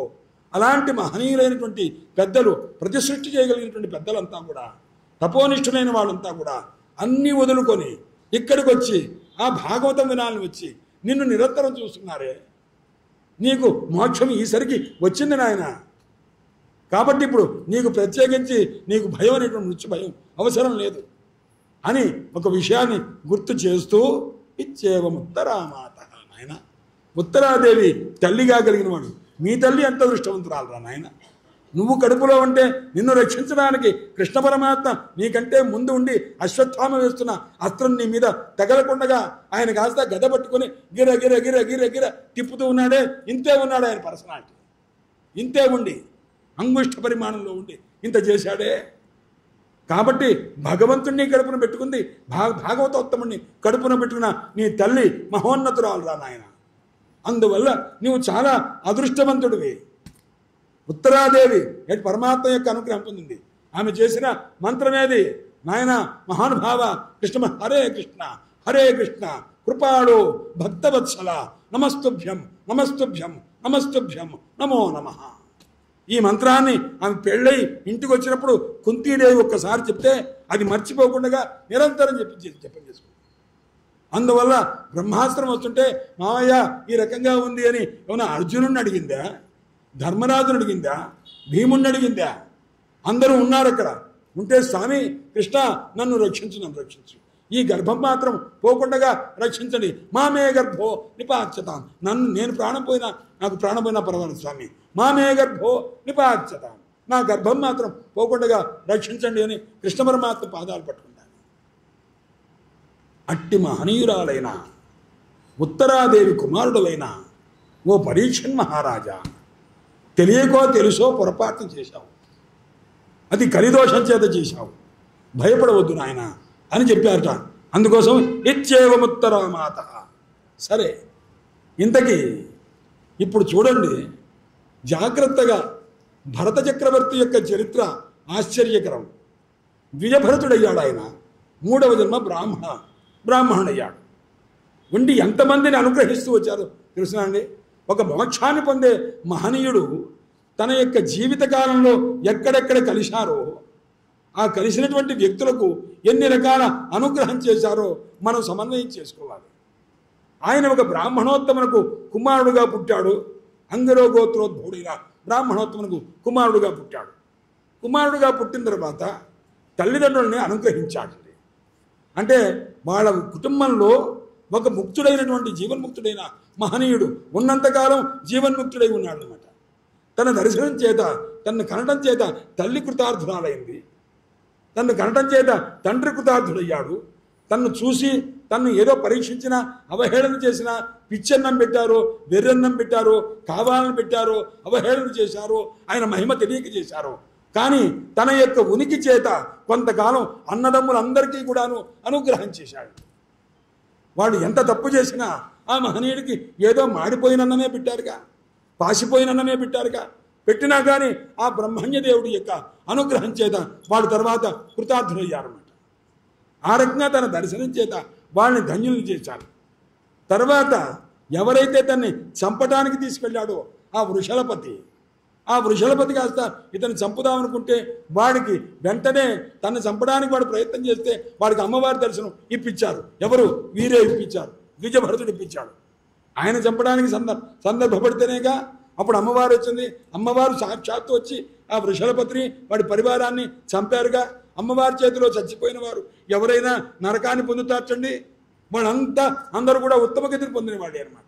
అలాంటి మహనీయులైనటువంటి పెద్దలు, ప్రతిసృష్టి చేయగలిగినటువంటి పెద్దలంతా కూడా, తపోనిష్ఠులైన వాళ్ళంతా కూడా అన్నీ వదులుకొని ఇక్కడికి వచ్చి ఆ భాగవతం వినాలని వచ్చి నిన్ను నిరంతరం చూస్తున్నారే. నీకు మోక్షం ఈసరికి వచ్చింది నాయన. కాబట్టి ఇప్పుడు నీకు ప్రత్యేకించి నీకు భయం అనేటువంటి మృత్యు భయం అవసరం లేదు అని ఒక విషయాన్ని గుర్తు చేస్తూ ఇచ్చేవం ఉత్తరామాత. నాయన ఉత్తరాదేవి తల్లిగా కలిగిన వాడు. మీ తల్లి ఎంత దృష్టవంతురాలు రా నాయన. నువ్వు కడుపులో ఉంటే నిన్ను రక్షించడానికి కృష్ణ పరమాత్మ నీకంటే ముందు ఉండి అశ్వత్థామ వేస్తున్న అస్త్రం నీ మీద తగలకుండగా ఆయన కాస్త గద పట్టుకుని గిర గిర గిర గిర గిర తిప్పుతూ ఉన్నాడే. ఇంతే ఉన్నాడు ఆయన పర్సనాలిటీ. ఇంతే ఉండి అంగుష్ట పరిమాణంలో ఉండి ఇంత చేశాడే. కాబట్టి భగవంతుడిని కడుపున పెట్టుకుంది, భా భాగవతోత్తముడిని కడుపున పెట్టుకున్న నీ తల్లి మహోన్నతురాలు రా నాయన. అందువల్ల నువ్వు చాలా అదృష్టవంతుడివి. ఉత్తరాదేవి ఎటు పరమాత్మ యొక్క అనుగ్రహం పొందింది. ఆమె చేసిన మంత్రమేది నాయన మహానుభావ కృష్ణ హరే కృష్ణ హరే కృష్ణ కృపాళో భక్తవత్సల నమస్తుభ్యం నమస్తుభ్యం నమస్తుభ్యం నమో నమః. ఈ మంత్రాన్ని ఆమె పెళ్ళై ఇంటికి వచ్చినప్పుడు కుంతీదేవి ఒక్కసారి చెప్తే అది మర్చిపోకుండా నిరంతరం చెప్పి చెప్పని చేసుకుంది. అందువల్ల బ్రహ్మాస్త్రం వస్తుంటే మావయ్య ఈ రకంగా ఉంది అని ఏమన్నా అర్జునుడిని అడిగిందా, ధర్మరాజుని అడిగిందా, భీముడిని అడిగిందా? అందరూ ఉన్నారు అక్కడ. ఉంటే స్వామి కృష్ణ నన్ను రక్షించు, నన్ను రక్షించు, ఈ గర్భం మాత్రం పోకుండా రక్షించండి. మామే గర్భో నిపాచ్యతాం. నన్ను నేను ప్రాణం పోయినా నాకు ప్రాణం పోయినా పర్వాలేదు స్వామి. మామే గర్భో నిపాచ్యతాం. నా గర్భం మాత్రం పోకుండా రక్షించండి అని కృష్ణ పరమాత్మ పాదాలు పట్టుకున్నాను. అట్టి మహనీయురాలైన ఉత్తరాదేవి కుమారుడులైన ఓ పరీక్షన్ మహారాజా, తెలియకో తెలుసో పొరపాటు చేశావు. అది కలిదోషం చేత చేశావు. భయపడవద్దు నాయన అని చెప్పారట. అందుకోసం ఇచ్చేవముత్తరామాత. సరే, ఇంతకీ ఇప్పుడు చూడండి జాగ్రత్తగా. భరత చక్రవర్తి యొక్క చరిత్ర ఆశ్చర్యకరం. ద్విజభరతుడయ్యాడు ఆయన. మూడవ జన్మ బ్రాహ్మణ బ్రాహ్మణుడయ్యాడు. ఉండి ఎంతమందిని అనుగ్రహిస్తూ వచ్చారు తెలుసునా అండి. ఒక మోక్షాన్ని పొందే మహనీయుడు తన యొక్క జీవితకాలంలో ఎక్కడెక్కడ కలిశారో ఆ కలిసినటువంటి వ్యక్తులకు ఎన్ని రకాల అనుగ్రహం చేశారో మనం సమన్వయం చేసుకోవాలి. ఆయన ఒక బ్రాహ్మణోత్తమునకు కుమారుడుగా పుట్టాడు. అంగరో గోత్రోద్భవుడిగా బ్రాహ్మణోత్తమునకు కుమారుడుగా పుట్టాడు. కుమారుడుగా పుట్టిన తర్వాత తల్లిదండ్రులని అనుగ్రహించాడు. అంటే వాళ్ళ కుటుంబంలో ఒక ముక్తుడైనటువంటి జీవన్ముక్తుడైన మహనీయుడు ఉన్నంతకాలం జీవన్ముక్తుడై ఉన్నాడు అనమాట. తన దర్శనం చేత, తను కనడం చేత తల్లి కృతార్థురాలైంది. తను కనడం చేత తండ్రి కృతార్థుడయ్యాడు. తన్ను చూసి తన్ను ఏదో పరీక్షించిన, అవహేళన చేసిన, పిచ్చన్నం పెట్టారో, వెర్రన్నం పెట్టారో, కావాలని పెట్టారో, అవహేళన చేశారో, ఆయన మహిమ తెలియక చేశారో, కానీ తన యొక్క ఉనికి చేత కొంతకాలం అన్నదమ్ములందరికీ కూడాను అనుగ్రహం చేశాడు. వాడు ఎంత తప్పు చేసినా ఆ మహనీయుడికి ఏదో మాడిపోయినన్నమే పెట్టారుగా, పాసిపోయినన్నమే పెట్టారుగా. పెట్టినా కానీ ఆ బ్రహ్మణ్యదేవుడి యొక్క అనుగ్రహం చేత వాడు తర్వాత కృతార్థులయ్యారన్నమాట. ఆ రకంగా తన దర్శనం చేత వాళ్ళని ధన్యులు చేశారు. తర్వాత ఎవరైతే తన్ని చంపడానికి తీసుకెళ్ళాడో ఆ వృషలపతి, ఆ వృషలపతి కాస్త ఇతను చంపుదామనుకుంటే వాడికి వెంటనే తను చంపడానికి వాడు ప్రయత్నం చేస్తే వాడికి అమ్మవారి దర్శనం ఇప్పించారు. ఎవరు? వీరే ఇప్పించారు. ద్విజభరతుడు ఇప్పించాడు. ఆయన చంపడానికి సందర్భ సందర్భపడితేనేగా అప్పుడు అమ్మవారు వచ్చింది. అమ్మవారు సాక్షాత్తు వచ్చి ఆ వృషలపతిని వాడి పరివారాన్ని చంపారుగా. అమ్మవారి చేతిలో చచ్చిపోయిన వారు ఎవరైనా నరకాన్ని పొందుతార్చండి. వాళ్ళంతా అందరూ కూడా ఉత్తమ గతిని పొందిన వాడే అనమాట.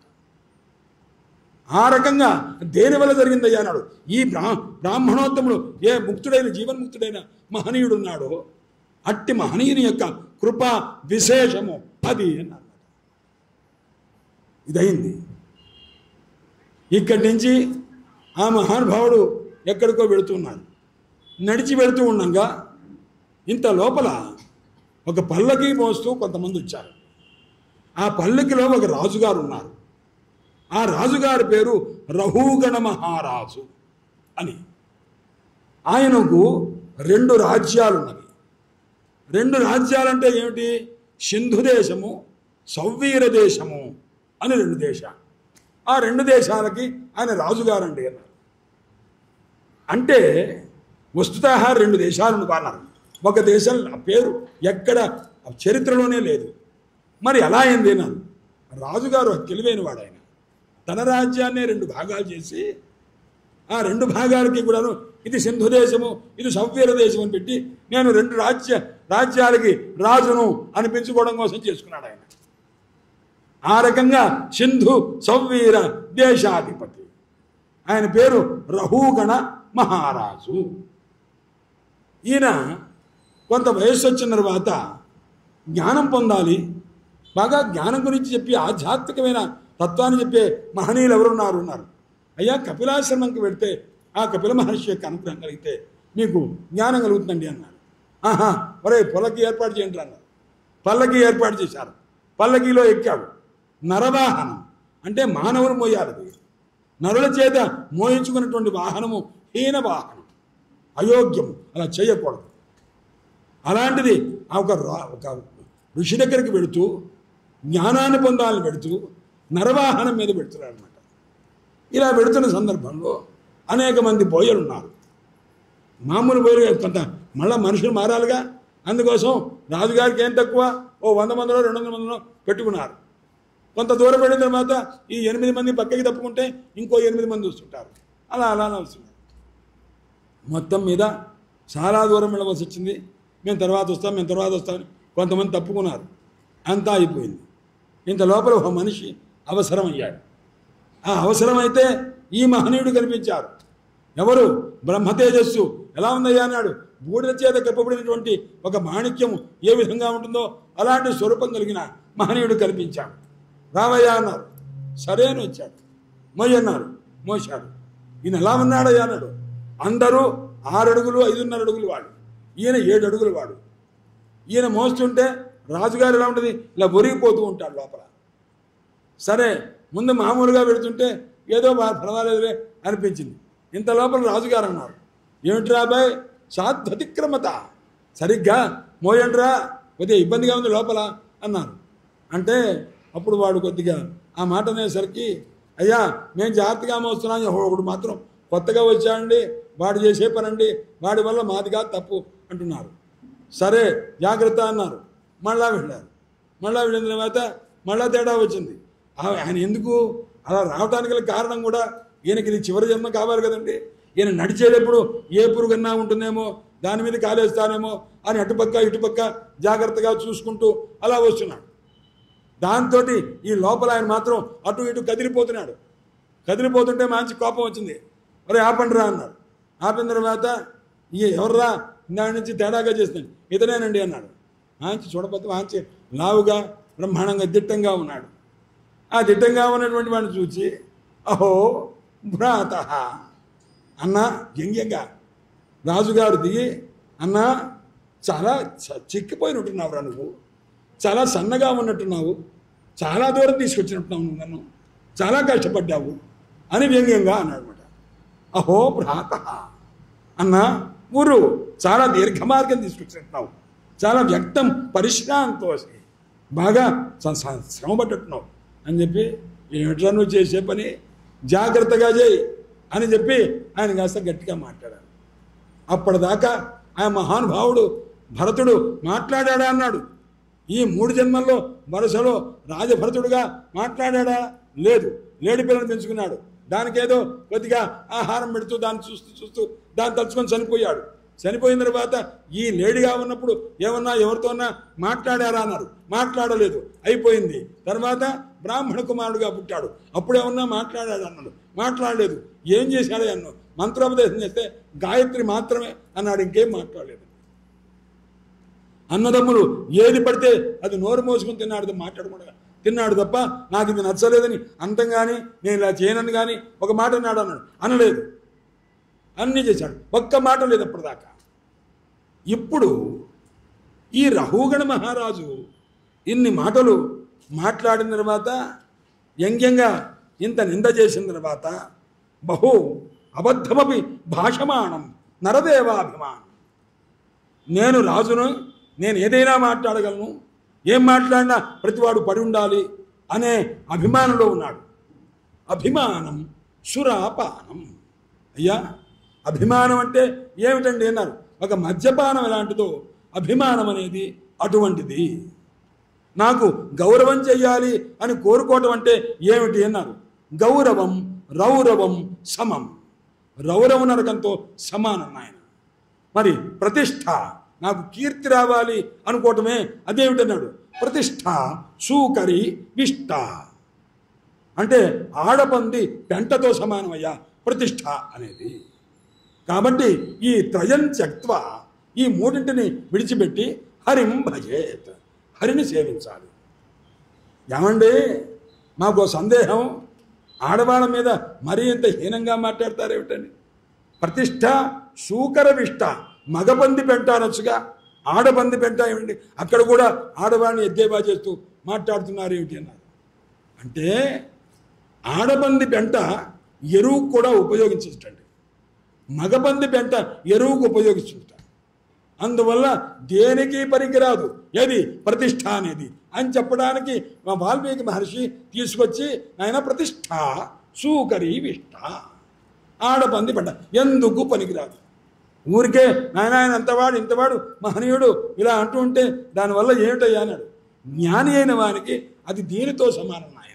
ఆ రకంగా దేనివల్ల జరిగిందయ్యా అన్నాడు. ఈ బ్రా బ్రాహ్మణోత్తముడు ఏ ముక్తుడైన జీవన్ముక్తుడైన మహనీయుడు ఉన్నాడో అట్టి మహనీయుని యొక్క కృపా విశేషము అది అన్నమాట. ఇదైంది. ఇక్కడి నుంచి ఆ మహానుభావుడు ఎక్కడికో వెళుతున్నాడు. నడిచి వెళుతూ ఉండగా ఇంత లోపల ఒక పల్లకి మోస్తూ కొంతమంది వచ్చారు. ఆ పల్లకిలో ఒక రాజుగారు ఉన్నారు. ఆ రాజుగారి పేరు రహూగణ మహారాజు అని. ఆయనకు రెండు రాజ్యాలున్నవి. రెండు రాజ్యాలంటే ఏమిటి? సింధు దేశము, సౌవీర దేశము అని రెండు దేశాలు. ఆ రెండు దేశాలకి ఆయన రాజుగారండి అన్నారు. అంటే వస్తుతः రెండు దేశాలను అన్నారు. ఒక దేశం పేరు ఎక్కడ చరిత్రలోనే లేదు. మరి ఎలా అయింది అన్నారు. రాజుగారు తెలివైన వాడు. ఆయన తన రాజ్యాన్ని రెండు భాగాలు చేసి ఆ రెండు భాగాలకి కూడాను ఇది సింధు దేశము, ఇది సవ్వీర దేశం అని పెట్టి నేను రెండు రాజ్య రాజ్యాలకి రాజును అనిపించుకోవడం కోసం చేసుకున్నాడు ఆయన. ఆ రకంగా సింధు సవ్వీర దేశాధిపతి. ఆయన పేరు రహూగణ మహారాజు. ఈయన కొంత వయస్సు వచ్చిన తర్వాత జ్ఞానం పొందాలి, బాగా జ్ఞానం గురించి చెప్పి ఆధ్యాత్మికమైన తత్వాన్ని చెప్పే మహనీయులు ఎవరున్నారు ఉన్నారు. అయ్యా కపిలాశ్రమంకి వెళితే ఆ కపిల మహర్షి యొక్క అనుగ్రహం కలిగితే మీకు జ్ఞానం కలుగుతుందండి అన్నారు. ఆహా ఒరే పల్లకి ఏర్పాటు చేయండి అన్నారు. పల్లకి ఏర్పాటు చేశారు. పల్లకిలో ఎక్కాడు. నరవాహనం అంటే మానవులు మోయాలి. నరుల చేత మోయించుకున్నటువంటి వాహనము హీన వాహనం, అయోగ్యము, అలా చేయకూడదు. అలాంటిది ఒక ఒక ఋషి దగ్గరికి వెళుతూ జ్ఞానాన్ని పొందాలని పెడుతూ నరవాహనం మీద పెడుతున్నాడు అనమాట. ఇలా పెడుతున్న సందర్భంలో అనేక మంది బోయలు ఉన్నారు. మామూలు బోయలు కొంత మళ్ళీ మనుషులు మారాలిగా. అందుకోసం రాజుగారికి ఏం తక్కువ, ఓ వంద మందిలో రెండు వందల మందిలో పెట్టుకున్నారు. కొంత దూరం వెళ్ళిన తర్వాత ఈ ఎనిమిది మంది పక్కకి తప్పుకుంటే ఇంకో ఎనిమిది మంది వస్తుంటారు. అలా అలా వస్తున్నారు. మొత్తం మీద చాలా దూరం వెళ్ళవలసి వచ్చింది. మేము తర్వాత వస్తాం మేము తర్వాత వస్తామని కొంతమంది తప్పుకున్నారు. అంతా అయిపోయింది. ఇంత లోపల ఒక మనిషి అవసరమయ్యాడు. ఆ అవసరమైతే ఈ మహనీయుడు కనిపించారు. ఎవరు? బ్రహ్మతేజస్సు. ఎలా ఉందయ్యా అన్నాడు. బూడిద చేత కప్పబడినటువంటి ఒక మాణిక్యము ఏ విధంగా ఉంటుందో అలాంటి స్వరూపం కలిగిన మహనీయుడు కనిపించాడు. రావయ్యా అన్నారు. సరే అని వచ్చాడు. మోయన్నారు. మోశాడు. ఈయన ఎలా ఉన్నాడయ్యా అన్నాడు. అందరూ ఆరు అడుగులు ఐదున్నర అడుగులు వాడు, ఈయన ఏడు అడుగులు వాడు. ఈయన మోస్తుంటే రాజుగారు ఎలా ఉంటుంది, ఇలా ఒరిగిపోతూ ఉంటాడు లోపల. సరే ముందు మామూలుగా పెడుతుంటే ఏదో పర్వాలేదులే అనిపించింది. ఇంత లోపల రాజుగారు అన్నారు, ఏమిటి రాబాయ్ సాధ్వతిక్రమత, సరిగ్గా మోయండ్రా, కొద్దిగా ఇబ్బందిగా ఉంది లోపల అన్నారు. అంటే అప్పుడు వాడు కొద్దిగా ఆ మాట అనేసరికి, అయ్యా మేము జాగ్రత్తగా మోస్తున్నాం, ఒకడు మాత్రం కొత్తగా వచ్చాడండి, వాడు చేసే పనండి, వాడి వల్ల మాదిగా తప్పు అంటున్నారు. సరే జాగ్రత్త అన్నారు. మళ్ళా వెళ్ళారు. మళ్ళా వెళ్ళిన తర్వాత మళ్ళా తేడా వచ్చింది. ఆయన ఎందుకు అలా రావడానికి గల కారణం కూడా ఈయనకి ఇది చివరి జన్మ కావాలి కదండి. ఈయన నడిచేటప్పుడు ఏ పురుగన్నా ఉంటుందేమో, దాని మీద కాలేస్తానేమో అని అటుపక్క ఇటుపక్క జాగ్రత్తగా చూసుకుంటూ అలా వస్తున్నాడు. దాంతో ఈ లోపల ఆయన మాత్రం అటు ఇటు కదిలిపోతున్నాడు. కదిలిపోతుంటే మంచి కోపం వచ్చింది. ఒరే ఆపండిరా అన్నాడు. ఆపిన తర్వాత ఈ ఎవర్రా దాని నుంచి తేడాగా చేస్తున్నాడు, ఇతనేనండి అన్నాడు. మంచి చూడపోతే మంచి లావుగా బ్రహ్మాండంగా దిట్టంగా ఉన్నాడు. ఆ దిట్టంగా ఉన్నటువంటి వాడిని చూసి, అహో భ్రాత అన్న వ్యంగ్యంగా రాజుగారు దిగి, అన్న చాలా చిక్కిపోయినట్టున్నావురా నువ్వు, చాలా సన్నగా ఉన్నట్టున్నావు, చాలా దూరం తీసుకొచ్చినట్టున్నావు నువ్వు, నన్ను చాలా కష్టపడ్డావు అని వ్యంగ్యంగా అన్నాడు అనమాట. అహో భ్రాత అన్న ఊరు చాలా దీర్ఘ మార్గం తీసుకొచ్చినట్టున్నావు, చాలా వ్యక్తం పరిశ్రాంతో బాగా శ్రమపడ్డట్టున్నావు అని చెప్పి, ఏమిట్లా నువ్వు చేసే పని, జాగ్రత్తగా చేయి అని చెప్పి ఆయన కాస్త గట్టిగా మాట్లాడారు. అప్పటిదాకా ఆ మహానుభావుడు భరతుడు మాట్లాడాడా అన్నాడు. ఈ మూడు జన్మల్లో వరుసలో రాజభరతుడుగా మాట్లాడాడా? లేదు. లేడి పిల్లని పెంచుకున్నాడు. దానికేదో కొద్దిగా ఆహారం పెడుతూ దాన్ని చూస్తూ చూస్తూ దాన్ని తలుచుకొని చనిపోయాడు. చనిపోయిన తర్వాత ఈ లేడీగా ఉన్నప్పుడు ఏమన్నా ఎవరితోన్నా మాట్లాడారా అన్నారు. మాట్లాడలేదు, అయిపోయింది. తర్వాత బ్రాహ్మణ కుమారుడుగా పుట్టాడు. అప్పుడేమన్నా మాట్లాడాడు అన్నాడు. మాట్లాడలేదు. ఏం చేశాడు అన్నాడు. మంత్రోపదేశం చేస్తే గాయత్రి మాత్రమే అన్నాడు, ఇంకేం మాట్లాడలేదు. అన్నదమ్ములు ఏది పడితే అది నోరు మోసుకుని తిన్నాడు, మాట్లాడకుండా తిన్నాడు తప్ప నాకు ఇది నచ్చలేదని అంతం కానీ నేను ఇలా చేయనని కానీ ఒక మాట అన్నాడు అన్నాడు. అనలేదు. అన్నీ చేశాడు, ఒక్క మాట లేదు అప్పటిదాకా. ఇప్పుడు ఈ రహూగణ మహారాజు ఇన్ని మాటలు మాట్లాడిన తర్వాత, వ్యంగ్యంగా ఇంత నింద చేసిన తర్వాత, బహు అబద్ధమపి భాషమాణం నరదేవాభిమానం, నేను రాజును, నేను ఏదైనా మాట్లాడగలను, ఏం మాట్లాడినా ప్రతివాడు పడి ఉండాలి అనే అభిమానంలో ఉన్నాడు. అభిమానం సురాపానం. అయ్యా అభిమానం అంటే ఏమిటండి అన్నారు. ఒక మద్యపానం ఎలాంటిదో అభిమానం అనేది అటువంటిది. నాకు గౌరవం చెయ్యాలి అని కోరుకోవటం అంటే ఏమిటి అన్నారు. గౌరవం రౌరవం సమం. రౌరవ నరకంతో సమానం ఆయన. మరి ప్రతిష్ట, నాకు కీర్తి రావాలి అనుకోవటమే అదేమిటన్నాడు. ప్రతిష్ట సూకరి విష్ట అంటే ఆడపంది పెంటతో సమానమయ్యా ప్రతిష్ట అనేది. కాబట్టి ఈ త్రయం త్యక్త్వ, ఈ మూడింటిని విడిచిపెట్టి హరిం భజేత్, హరిని సేవించాలి. ఏమండి మాకు సందేహం, ఆడవాళ్ళ మీద మరీ ఇంత హీనంగా మాట్లాడతారేమిటండి. ప్రతిష్ట సూకర విష్ట, మగపంది పెంట అనొచ్చుగా, ఆడపంది పెంట ఏమిటి, అక్కడ కూడా ఆడవాళ్ళని ఎద్దేవా చేస్తూ మాట్లాడుతున్నారు ఏమిటి అన్నారు. అంటే ఆడపంది పెంట ఎరువుకు కూడా ఉపయోగించటండి, మగపంది పెంట ఎరువుకు ఉపయోగిస్తుంట. అందువల్ల దేనికి పనికిరాదు ఏది ప్రతిష్ట అనేది అని చెప్పడానికి మా వాల్మీకి మహర్షి తీసుకొచ్చి ఆయన ప్రతిష్ట సూకరి విష్ట, ఆడపంది పెంట ఎందుకు పనికిరాదు. ఊరికే నాయన ఆయన అంతవాడు ఇంతవాడు మహనీయుడు ఇలా అంటూ ఉంటే దానివల్ల ఏమిటయ్యా అన్నాడు. జ్ఞాని అయిన వానికి అది దీనితో సమానం. ఆయన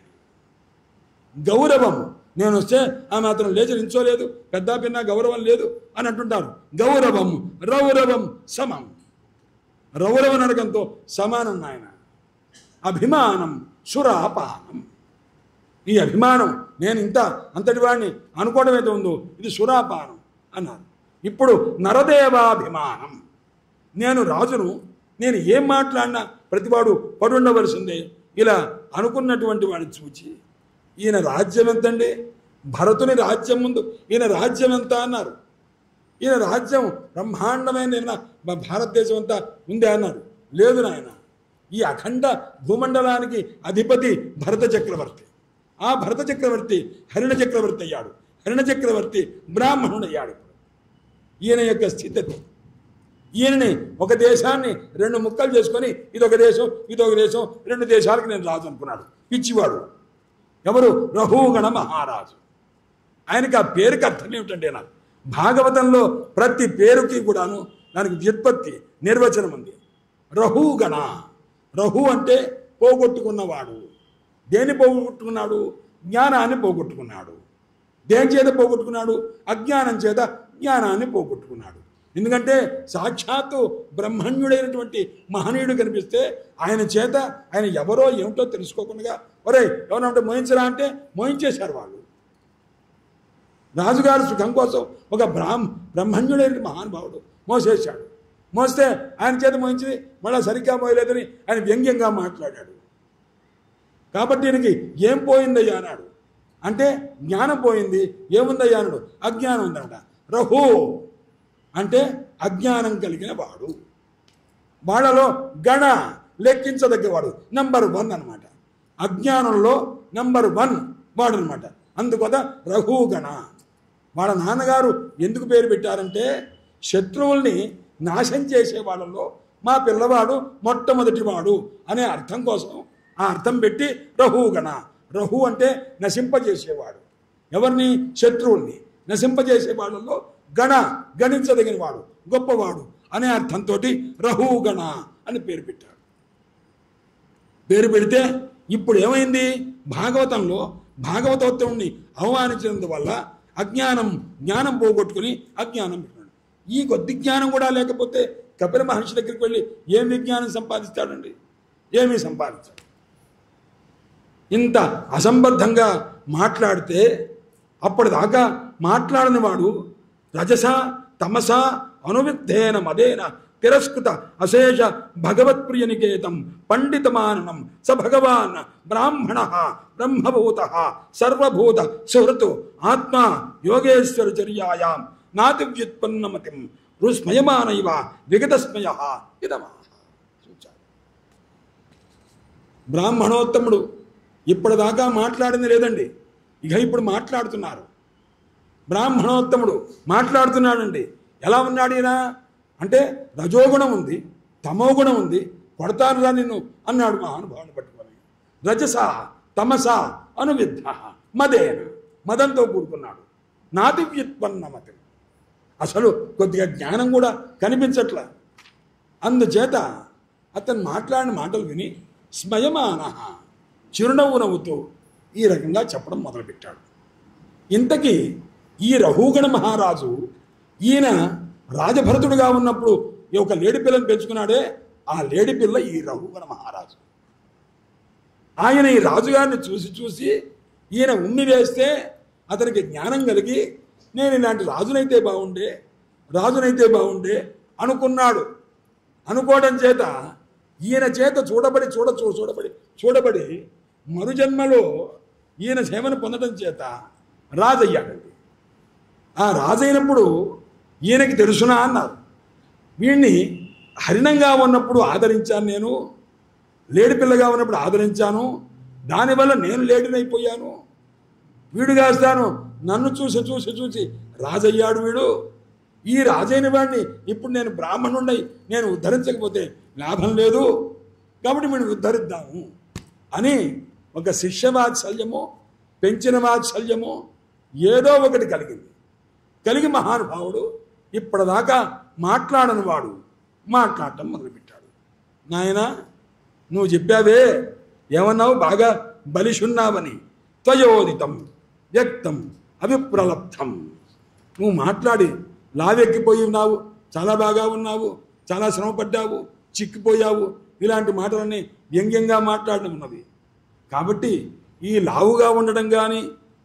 గౌరవం, నేను వస్తే ఆ మాత్రం లేచి నించోలేదు, పెద్ద పిన్న గౌరవం లేదు అని అంటుంటారు. గౌరవం రౌరవం సమం, రౌరవ నరకంతో సమానం ఆయన. అభిమానం సురాపానం, ఈ అభిమానం నేను ఇంత అంతటి వాడిని అనుకోవడం అయితే ఉందో ఇది సురాపానం అన్నారు. ఇప్పుడు నరదేవాభిమానం, నేను రాజును, నేను ఏం మాట్లాడినా ప్రతివాడు పడుండవలసిందే ఇలా అనుకున్నటువంటి వాడిని చూచి ఈయన రాజ్యం ఎంతండి, భరతుని రాజ్యం ముందు ఈయన రాజ్యం ఎంత అన్నారు. ఈయన రాజ్యం బ్రహ్మాండమైన భారతదేశం అంతా ఉందే అన్నారు. లేదు నాయన, ఈ అఖండ భూమండలానికి అధిపతి భరత చక్రవర్తి. ఆ భరత చక్రవర్తి హరిణ చక్రవర్తి అయ్యాడు. హరిణ చక్రవర్తి బ్రాహ్మణుడు అయ్యాడు. ఈయన యొక్క స్థితి, ఈయనని ఒక దేశాన్ని రెండు ముక్కలు చేసుకొని ఇదొక దేశం ఇదొక దేశం రెండు దేశాలకు నేను రాజు అనుకున్నాడు. పిచ్చివాడు. ఎవరు? రహూగణ మహారాజు. ఆయనకి ఆ పేరుకి అర్థం ఏమిటంటే, నాకు భాగవతంలో ప్రతి పేరుకి కూడాను దానికి వ్యుత్పత్తి నిర్వచనం ఉంది. రహూగణ, రహు అంటే పోగొట్టుకున్నవాడు. దేన్ని పోగొట్టుకున్నాడు? జ్ఞానాన్ని పోగొట్టుకున్నాడు. దేని చేత పోగొట్టుకున్నాడు? అజ్ఞానం చేత జ్ఞానాన్ని పోగొట్టుకున్నాడు. ఎందుకంటే సాక్షాత్తు బ్రహ్మణ్యుడైనటువంటి మహనీయుడు కనిపిస్తే ఆయన చేత ఆయన ఎవరో ఏమిటో తెలుసుకోకుండా ఒరే ఎవరో ఉంటే మోయించరా అంటే మోయించేశారు వాళ్ళు. రాజుగారు సుఖం కోసం ఒక బ్రాహ్మ బ్రహ్మణ్యుడైన మహానుభావుడు మోసేశాడు. మోస్తే ఆయన చేత మోయించి మళ్ళీ సరిగ్గా మోయలేదని ఆయన వ్యంగ్యంగా మాట్లాడాడు. కాబట్టి ఈయనకి ఏం పోయిందయ్యా అన్నాడు. అంటే జ్ఞానం పోయింది. ఏముందయ్యా అన్నాడు. అజ్ఞానం ఉందన్నమాట. రహు అంటే అజ్ఞానం కలిగిన వాడు. వాళ్ళలో గణ లెక్కించదగ్గవాడు, నంబర్ వన్ అనమాట. అజ్ఞానంలో నంబర్ వన్ వాడు అనమాట. అందుకొద రఘుగణ. వాళ్ళ నాన్నగారు ఎందుకు పేరు పెట్టారంటే శత్రువుల్ని నాశం చేసే వాళ్ళలో మా పిల్లవాడు మొట్టమొదటి వాడు అనే అర్థం కోసం ఆ అర్థం పెట్టి రఘుగణ. రఘు అంటే నశింపజేసేవాడు. ఎవరిని? శత్రువుల్ని. నశింపజేసే వాళ్ళలో గణ, గణించదగిన వాడు, గొప్పవాడు అనే అర్థంతో రఘుగణ అని పేరు పెట్టాడు. పేరు పెడితే ఇప్పుడు ఏమైంది? భాగవతంలో భాగవతోత్తముని అవమానించినందువల్ల అజ్ఞానం జ్ఞానం పోగొట్టుకుని అజ్ఞానం పెట్టాడు. ఈ కొద్ది జ్ఞానం కూడా లేకపోతే కపిల మహర్షి దగ్గరికి వెళ్ళి ఏం విజ్ఞానం సంపాదిస్తాడండి? ఏమీ సంపాదించాడు. ఇంత అసంబద్ధంగా మాట్లాడితే అప్పటిదాకా మాట్లాడని వాడు రజస తమస అనువిద్ధేన మదేన తిరస్కృత అశేష భగవత్ప్రియ నికేతం పండితమానం స భగవాన్ బ్రాహ్మణ బ్రహ్మభూత సర్వభూత సుహృతు ఆత్మ యోగేశ్వరచర్యాయాం నాతి వ్యుత్పన్నమతిం రుస్మయమానైవ విగతస్మయ ఇదమా. బ్రాహ్మణోత్తముడు ఇప్పటిదాకా మాట్లాడింది లేదండి, ఇక ఇప్పుడు మాట్లాడుతున్నారు. బ్రాహ్మణోత్తముడు మాట్లాడుతున్నాడండి. ఎలా ఉన్నాడు ఈయన అంటే రజోగుణం ఉంది, తమోగుణం ఉంది, కొడతానురా నిన్ను అన్నాడు మహానుభావుని పట్టుకొని. రజస తమస అనువిద్ధ మదేన, మదంతో కూడుకున్నాడు. నాతి వ్యుత్పన్నమతి, అసలు కొద్దిగా జ్ఞానం కూడా కనిపించట్లా. అందుచేత అతను మాట్లాడిన మాటలు విని స్మయమాన చిరునవ్వు నవ్వుతూ ఈ రకంగా చెప్పడం మొదలుపెట్టాడు. ఇంతకీ ఈ రఘుగణ మహారాజు ఈయన రాజభరతుడుగా ఉన్నప్పుడు ఈ ఒక లేడి పిల్లని పెంచుకున్నాడే, ఆ లేడి పిల్ల ఈ రఘుగణ మహారాజు. ఆయన ఈ రాజుగారిని చూసి చూసి ఈయన ఉమ్మి వేస్తే అతనికి జ్ఞానం కలిగి నేను ఇలాంటి రాజునైతే బాగుండే రాజునైతే బాగుండే అనుకున్నాడు. అనుకోవడం చేత ఈయన చేత చూడబడి చూడ చూడబడి చూడబడి మరుజన్మలో ఈయన సేవను పొందడం చేత రాజయ్యాడండి. ఆ రాజైనప్పుడు ఈయనకి తెలుసునా అన్నారు. వీడిని హరిణంగా ఉన్నప్పుడు ఆదరించాను, నేను లేడి పిల్లగా ఉన్నప్పుడు ఆదరించాను, దానివల్ల నేను లేడినైపోయాను. వీడు కాస్తాను నన్ను చూసి చూసి చూసి రాజయ్యాడు వీడు. ఈ రాజైన వాడిని ఇప్పుడు నేను బ్రాహ్మణుడై నేను ఉద్ధరించకపోతే లాభం లేదు, కాబట్టి వీడిని ఉద్ధరిద్దాము అని ఒక శిష్య వాత్సల్యమో పెంచిన వాత్సల్యమో ఏదో ఒకటి కలిగింది. కలిగి మహానుభావుడు ఇప్పటిదాకా మాట్లాడని వాడు మాట్లాడటం మొదలుపెట్టాడు. నాయన నువ్వు చెప్పావే, ఏమన్నావు, బాగా బలిషున్నావని, త్వయోదితం వ్యక్తం అభిప్రలబ్ధం. నువ్వు మాట్లాడి లావెక్కిపోయి ఉన్నావు, చాలా బాగా ఉన్నావు, చాలా శ్రమపడ్డావు, చిక్కిపోయావు, ఇలాంటి మాటలన్నీ వ్యంగ్యంగా మాట్లాడడం ఉన్నది. కాబట్టి ఈ లావుగా ఉండడం కానీ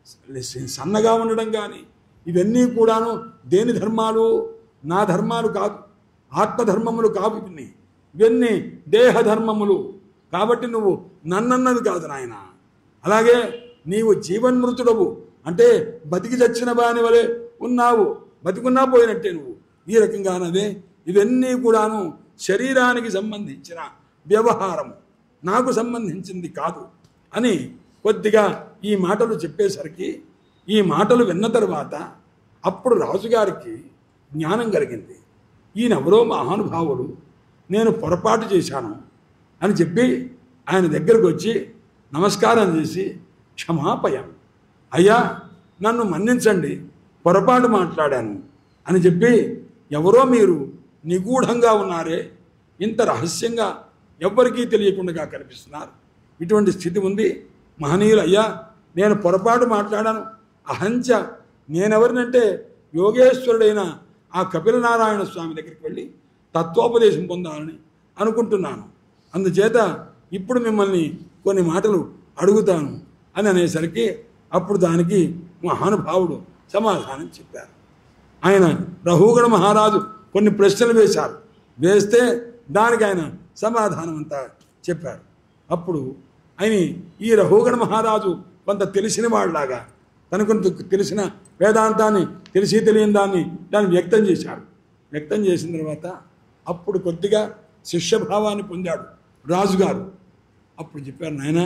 సన్నగా ఉండడం కానీ ఇవన్నీ కూడాను దేని ధర్మాలు? నా ధర్మాలు కాదు, ఆత్మధర్మములు కావు ఇవన్నీ. ఇవన్నీ దేహధర్మములు. కాబట్టి నువ్వు నన్నన్నది కాదు నాయన. అలాగే నీవు జీవన్మృతుడవు, అంటే బతికి చచ్చిన బాని వలె ఉన్నావు, బతికున్నా పోయినట్టే నువ్వు. ఈ రకంగానదే ఇవన్నీ కూడాను శరీరానికి సంబంధించిన వ్యవహారము, నాకు సంబంధించింది కాదు అని కొద్దిగా ఈ మాటలు చెప్పేసరికి, ఈ మాటలు విన్న తర్వాత అప్పుడు రాజుగారికి జ్ఞానం కలిగింది. ఈయనెవరో మహానుభావుడు, నేను పొరపాటు చేశాను అని చెప్పి ఆయన దగ్గరకు వచ్చి నమస్కారం చేసి క్షమాపయం, అయ్యా నన్ను మన్నించండి, పొరపాటు మాట్లాడాను అని చెప్పి, ఎవరో మీరు నిగూఢంగా ఉన్నారే, ఇంత రహస్యంగా ఎవ్వరికీ తెలియకుండా కనిపిస్తున్నారు, ఇటువంటి స్థితి ఉంది మహనీయులు, అయ్యా నేను పొరపాటు మాట్లాడాను, అహంచ నేనెవరినంటే యోగేశ్వరుడైన ఆ కపిలనారాయణ స్వామి దగ్గరికి వెళ్ళి తత్వోపదేశం పొందాలని అనుకుంటున్నాను, అందుచేత ఇప్పుడు మిమ్మల్ని కొన్ని మాటలు అడుగుతాను అని అనేసరికి అప్పుడు దానికి మహానుభావుడు సమాధానం చెప్పారు. ఆయన రఘుగణ మహారాజు కొన్ని ప్రశ్నలు వేశారు, వేస్తే దానికి ఆయన సమాధానం అంతా చెప్పారు. అప్పుడు ఆయన ఈ రఘుగణ మహారాజు కొంత తెలిసిన వాళ్ళలాగా తనకు తెలిసిన వేదాంతాన్ని తెలిసి తెలియని దాన్ని దాన్ని వ్యక్తం చేశాడు. వ్యక్తం చేసిన తర్వాత అప్పుడు కొద్దిగా శిష్యభావాన్ని పొందాడు రాజుగారు. అప్పుడు చెప్పారు, నాయన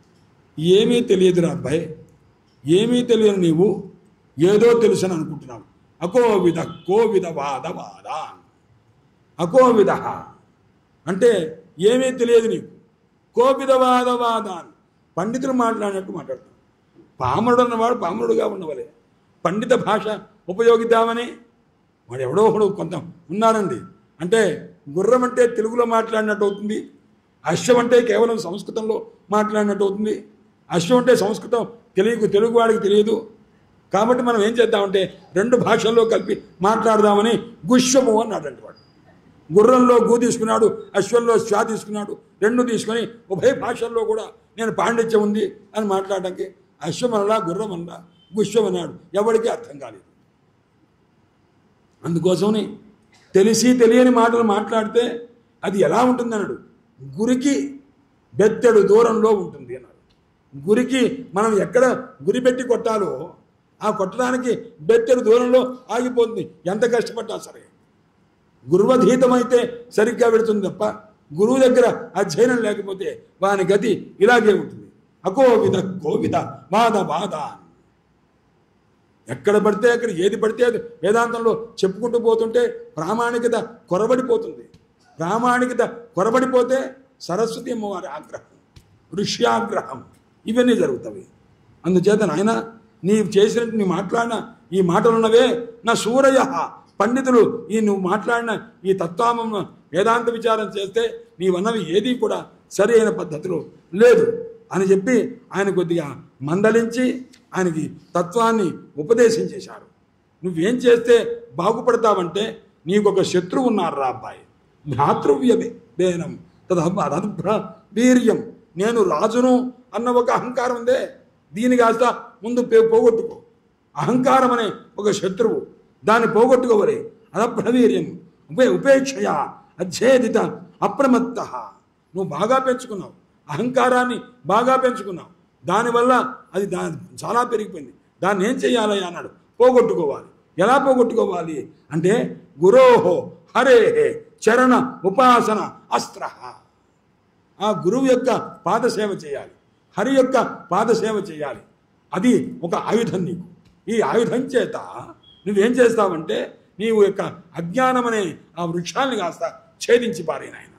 ఏమీ తెలియదురా అబ్బాయి, ఏమీ తెలియని నీవు ఏదో తెలుసని అనుకుంటున్నావు. అకోవిద కోవిద వాద వాద, అకోవిద అంటే ఏమీ తెలియదు నీకు, కోవిద వాద వాద పండితులు మాట్లాడినట్టు మాట్లాడతాడు. పామరుడు అన్నవాడు పామరుడుగా ఉండవలే, పండిత భాష ఉపయోగిద్దామని వాడు ఎవడో ఒకడు కొంత ఉన్నారండి. అంటే గుర్రం అంటే తెలుగులో మాట్లాడినట్టు అవుతుంది, అశ్వం అంటే కేవలం సంస్కృతంలో మాట్లాడినట్టు అవుతుంది. అశ్వం అంటే సంస్కృతం తెలుగు తెలుగు వాడికి తెలియదు, కాబట్టి మనం ఏం చేద్దామంటే రెండు భాషల్లో కలిపి మాట్లాడదామని గుష్యము అన్నాడంటే వాడు. గుర్రంలో గు తీసుకున్నాడు, అశ్వంలో శ్వా తీసుకున్నాడు, రెండు తీసుకొని ఉభయ భాషల్లో కూడా నేను పాండిత్యం ఉంది అని మాట్లాడడానికి అశ్వం అనలా గుర్రం అనలా గుష్యం అన్నాడు. ఎవరికి అర్థం కాలేదు. అందుకోసమని తెలిసి తెలియని మాటలు మాట్లాడితే అది ఎలా ఉంటుంది అన్నాడు. గురికి బెత్తెడు దూరంలో ఉంటుంది అన్నాడు. గురికి మనం ఎక్కడ గురి పెట్టి కొట్టాలో ఆ కొట్టడానికి బెత్తెడు దూరంలో ఆగిపోతుంది, ఎంత కష్టపడ్డా సరే. గురువధీతమైతే సరిగ్గా పెడుతుంది తప్ప గురువు దగ్గర అధ్యయనం లేకపోతే వాని గతి ఇలాగే ఉంటుంది. అకోవిద కోవిద వాద వాద, ఎక్కడ పడితే అక్కడ ఏది పడితే అది వేదాంతంలో చెప్పుకుంటూ పోతుంటే ప్రామాణికత కొరబడిపోతుంది. ప్రామాణికత కొరబడిపోతే సరస్వతి అమ్మవారి ఆగ్రహం, ఋష్యాగ్రహం ఇవన్నీ జరుగుతాయి. అందుచేత నాయన నీ చేసినట్టు నీ మాట్లాడిన ఈ మాటలున్నవే నా సూరయ పండితులు ఈ నువ్వు మాట్లాడిన ఈ తత్వామం వేదాంత విచారం చేస్తే నీవన్నవి ఏదీ కూడా సరి అయిన పద్ధతిలో లేదు అని చెప్పి ఆయన కొద్దిగా మందలించి ఆయనకి తత్వాన్ని ఉపదేశం చేశారు. నువ్వేం చేస్తే బాగుపడతావంటే నీకొక శత్రువు ఉన్నారు రా అబ్బాయి, భ్రాతృవ్యమే బేనం తదభ్ర వీర్యం. నేను రాజును అన్న ఒక అహంకారం ఉందే, దీని కాస్త ముందు పోగొట్టుకో. అహంకారం అనే ఒక శత్రువు, దాన్ని పోగొట్టుకోవరే. అదభ్రవీర్యం ఉపే ఉపేక్షయ అచ్ఛేదిత అప్రమత్త. నువ్వు బాగా పెంచుకున్నావు, అహంకారాన్ని బాగా పెంచుకున్నావు, దానివల్ల అది దా చాలా పెరిగిపోయింది. దాన్ని ఏం చేయాలి అన్నాడు, పోగొట్టుకోవాలి. ఎలా పోగొట్టుకోవాలి అంటే గురోహో హరేహే చరణ ఉపాసన అస్త్ర. ఆ గురువు యొక్క పాదసేవ చేయాలి, హరి యొక్క పాదసేవ చేయాలి. అది ఒక ఆయుధం నీకు. ఈ ఆయుధం చేత నువ్వేం చేస్తావంటే నీవు యొక్క అజ్ఞానం అనే ఆ వృక్షాన్ని కాస్త ఛేదించి పారేన ఆయన.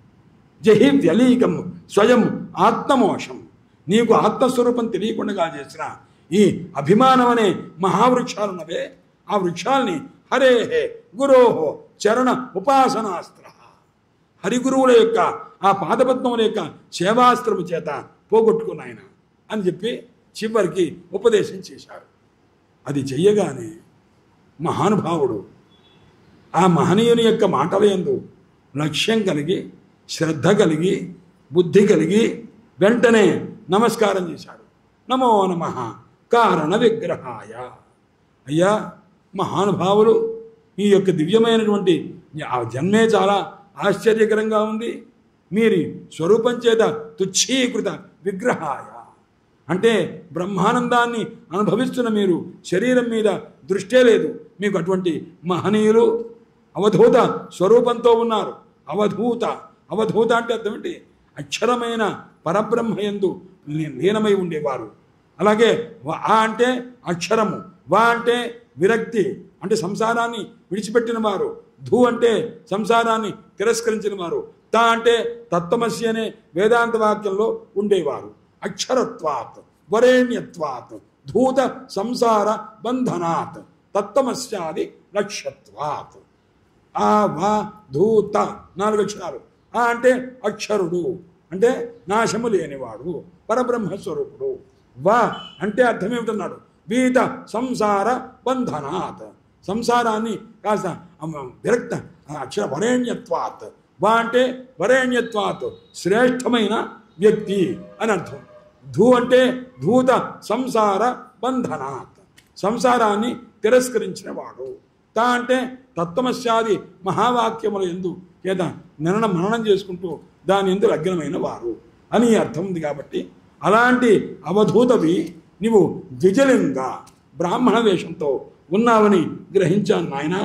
జహి వ్యలీకం స్వయం ఆత్మమోషం. నీకు ఆత్మస్వరూపం తెలియకుండా చేసిన ఈ అభిమానం అనే మహావృక్షాలున్నవే, ఆ వృక్షాల్ని హరేహే గురోహో చరణ ఉపాసనాస్త్ర. హరిగురువుల యొక్క ఆ పాదపద్మముల యొక్క సేవాస్త్రము చేత పోగొట్టుకున్నాయన అని చెప్పి చివరికి ఉపదేశం చేశారు. అది చెయ్యగానే మహానుభావుడు ఆ మహనీయుని యొక్క మాటల యందు లక్ష్యం కలిగి శ్రద్ధ కలిగి బుద్ధి కలిగి వెంటనే నమస్కారం చేశాడు. నమో నమః కారణ విగ్రహాయ. అయ్యా మహానుభావులు, ఈ యొక్క దివ్యమైనటువంటి ఆ జన్మే చాలా ఆశ్చర్యకరంగా ఉంది. మీరు స్వరూపం చేత తుచ్చీకృత విగ్రహాయ అంటే బ్రహ్మానందాన్ని అనుభవిస్తున్న మీరు శరీరం మీద దృష్టే లేదు. మీకు అటువంటి మహనీయులు అవధూత స్వరూపంతో ఉన్నారు. అవధూత అవధూత అంటే అర్థం ఏంటి? అక్షరమైన పరబ్రహ్మయందు లీనమై ఉండేవారు. అలాగే ఆ అంటే అక్షరము, వా అంటే విరక్తి అంటే సంసారాన్ని విడిచిపెట్టిన వారు, ధూ అంటే సంసారాన్ని తిరస్కరించిన వారు, తా అంటే తత్వమసి అనే వేదాంత వాక్యంలో ఉండేవారు. అక్షరత్వాత్ వరేణ్యత్వాత్ ధూత సంసార బంధనాత్ తత్వమస్యాది లక్ష్యత్వాత్. ఆ వా ధూత నాలుగు అక్షరాలు. ఆ అంటే అక్షరుడు అంటే నాశము లేనివాడు, పరబ్రహ్మస్వరూపుడు. వా అంటే అర్థం ఏమిటన్నాడు? వీత సంసార బంధనాత్, సంసారాన్ని కాస్త విరక్త అక్షర వరేణ్యత్వాత్. వా అంటే వరేణ్యత్వాత్ శ్రేష్టమైన వ్యక్తి అని అర్థం. ధూ అంటే ధూత సంసార బంధనాత్, సంసారాన్ని తిరస్కరించిన వాడు. తా అంటే తత్వమస్యాది మహావాక్యముల ఎందు చేత నిరణ మననం చేసుకుంటూ దాని ఎందు లగ్నమైన వారు అని అర్థం ఉంది. కాబట్టి అలాంటి అవధూతవి నీవు ద్విజలింగా బ్రాహ్మణ వేషంతో ఉన్నావని గ్రహించాను నాయన.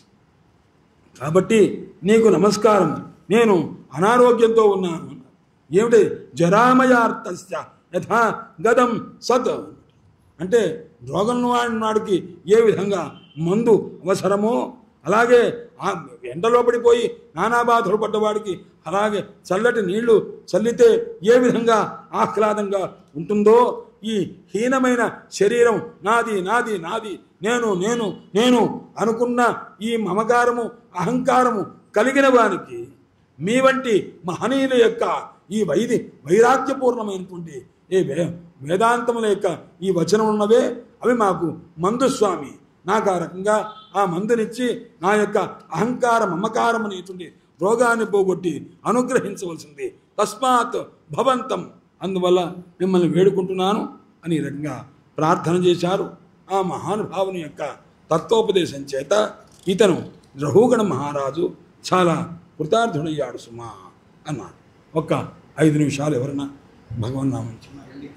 కాబట్టి నీకు నమస్కారం. నేను అనారోగ్యంతో ఉన్నాను. ఏమిటి? జరామయార్తస్య యథా గదం సత్ అంటే రోగం వాడికి ఏ విధంగా మందు అవసరమో అలాగే ఆ ఎండలో పడిపోయి నానా బాధలు పడ్డవాడికి అలాగే చల్లటి నీళ్లు చల్లితే ఏ విధంగా ఆహ్లాదంగా ఉంటుందో ఈ హీనమైన శరీరం నాది నాది నాది నేను నేను నేను అనుకున్న ఈ మమకారము అహంకారము కలిగిన వానికి మీ వంటి మహనీయుల యొక్క ఈ వైది వైరాగ్యపూర్ణమైనటువంటి ఏ వే వేదాంతముల యొక్క ఈ వచనం ఉన్నవే అవి మాకు మందు స్వామి. నాకు ఆ రకంగా ఆ మందునిచ్చి నా యొక్క అహంకార మమకారం అనేటువంటి రోగాన్ని పోగొట్టి అనుగ్రహించవలసింది. తస్మాత్ భవంతం, అందువల్ల మిమ్మల్ని వేడుకుంటున్నాను అని ఈ రకంగా ప్రార్థన చేశారు. ఆ మహానుభావుని యొక్క తత్వోపదేశం చేత ఇతను రఘుగణ మహారాజు చాలా కృతార్థుడయ్యాడు సుమా అన్నాడు. ఒక్క ఐదు నిమిషాలు ఎవరన్నా భగవన్ నామం చెప్పండి.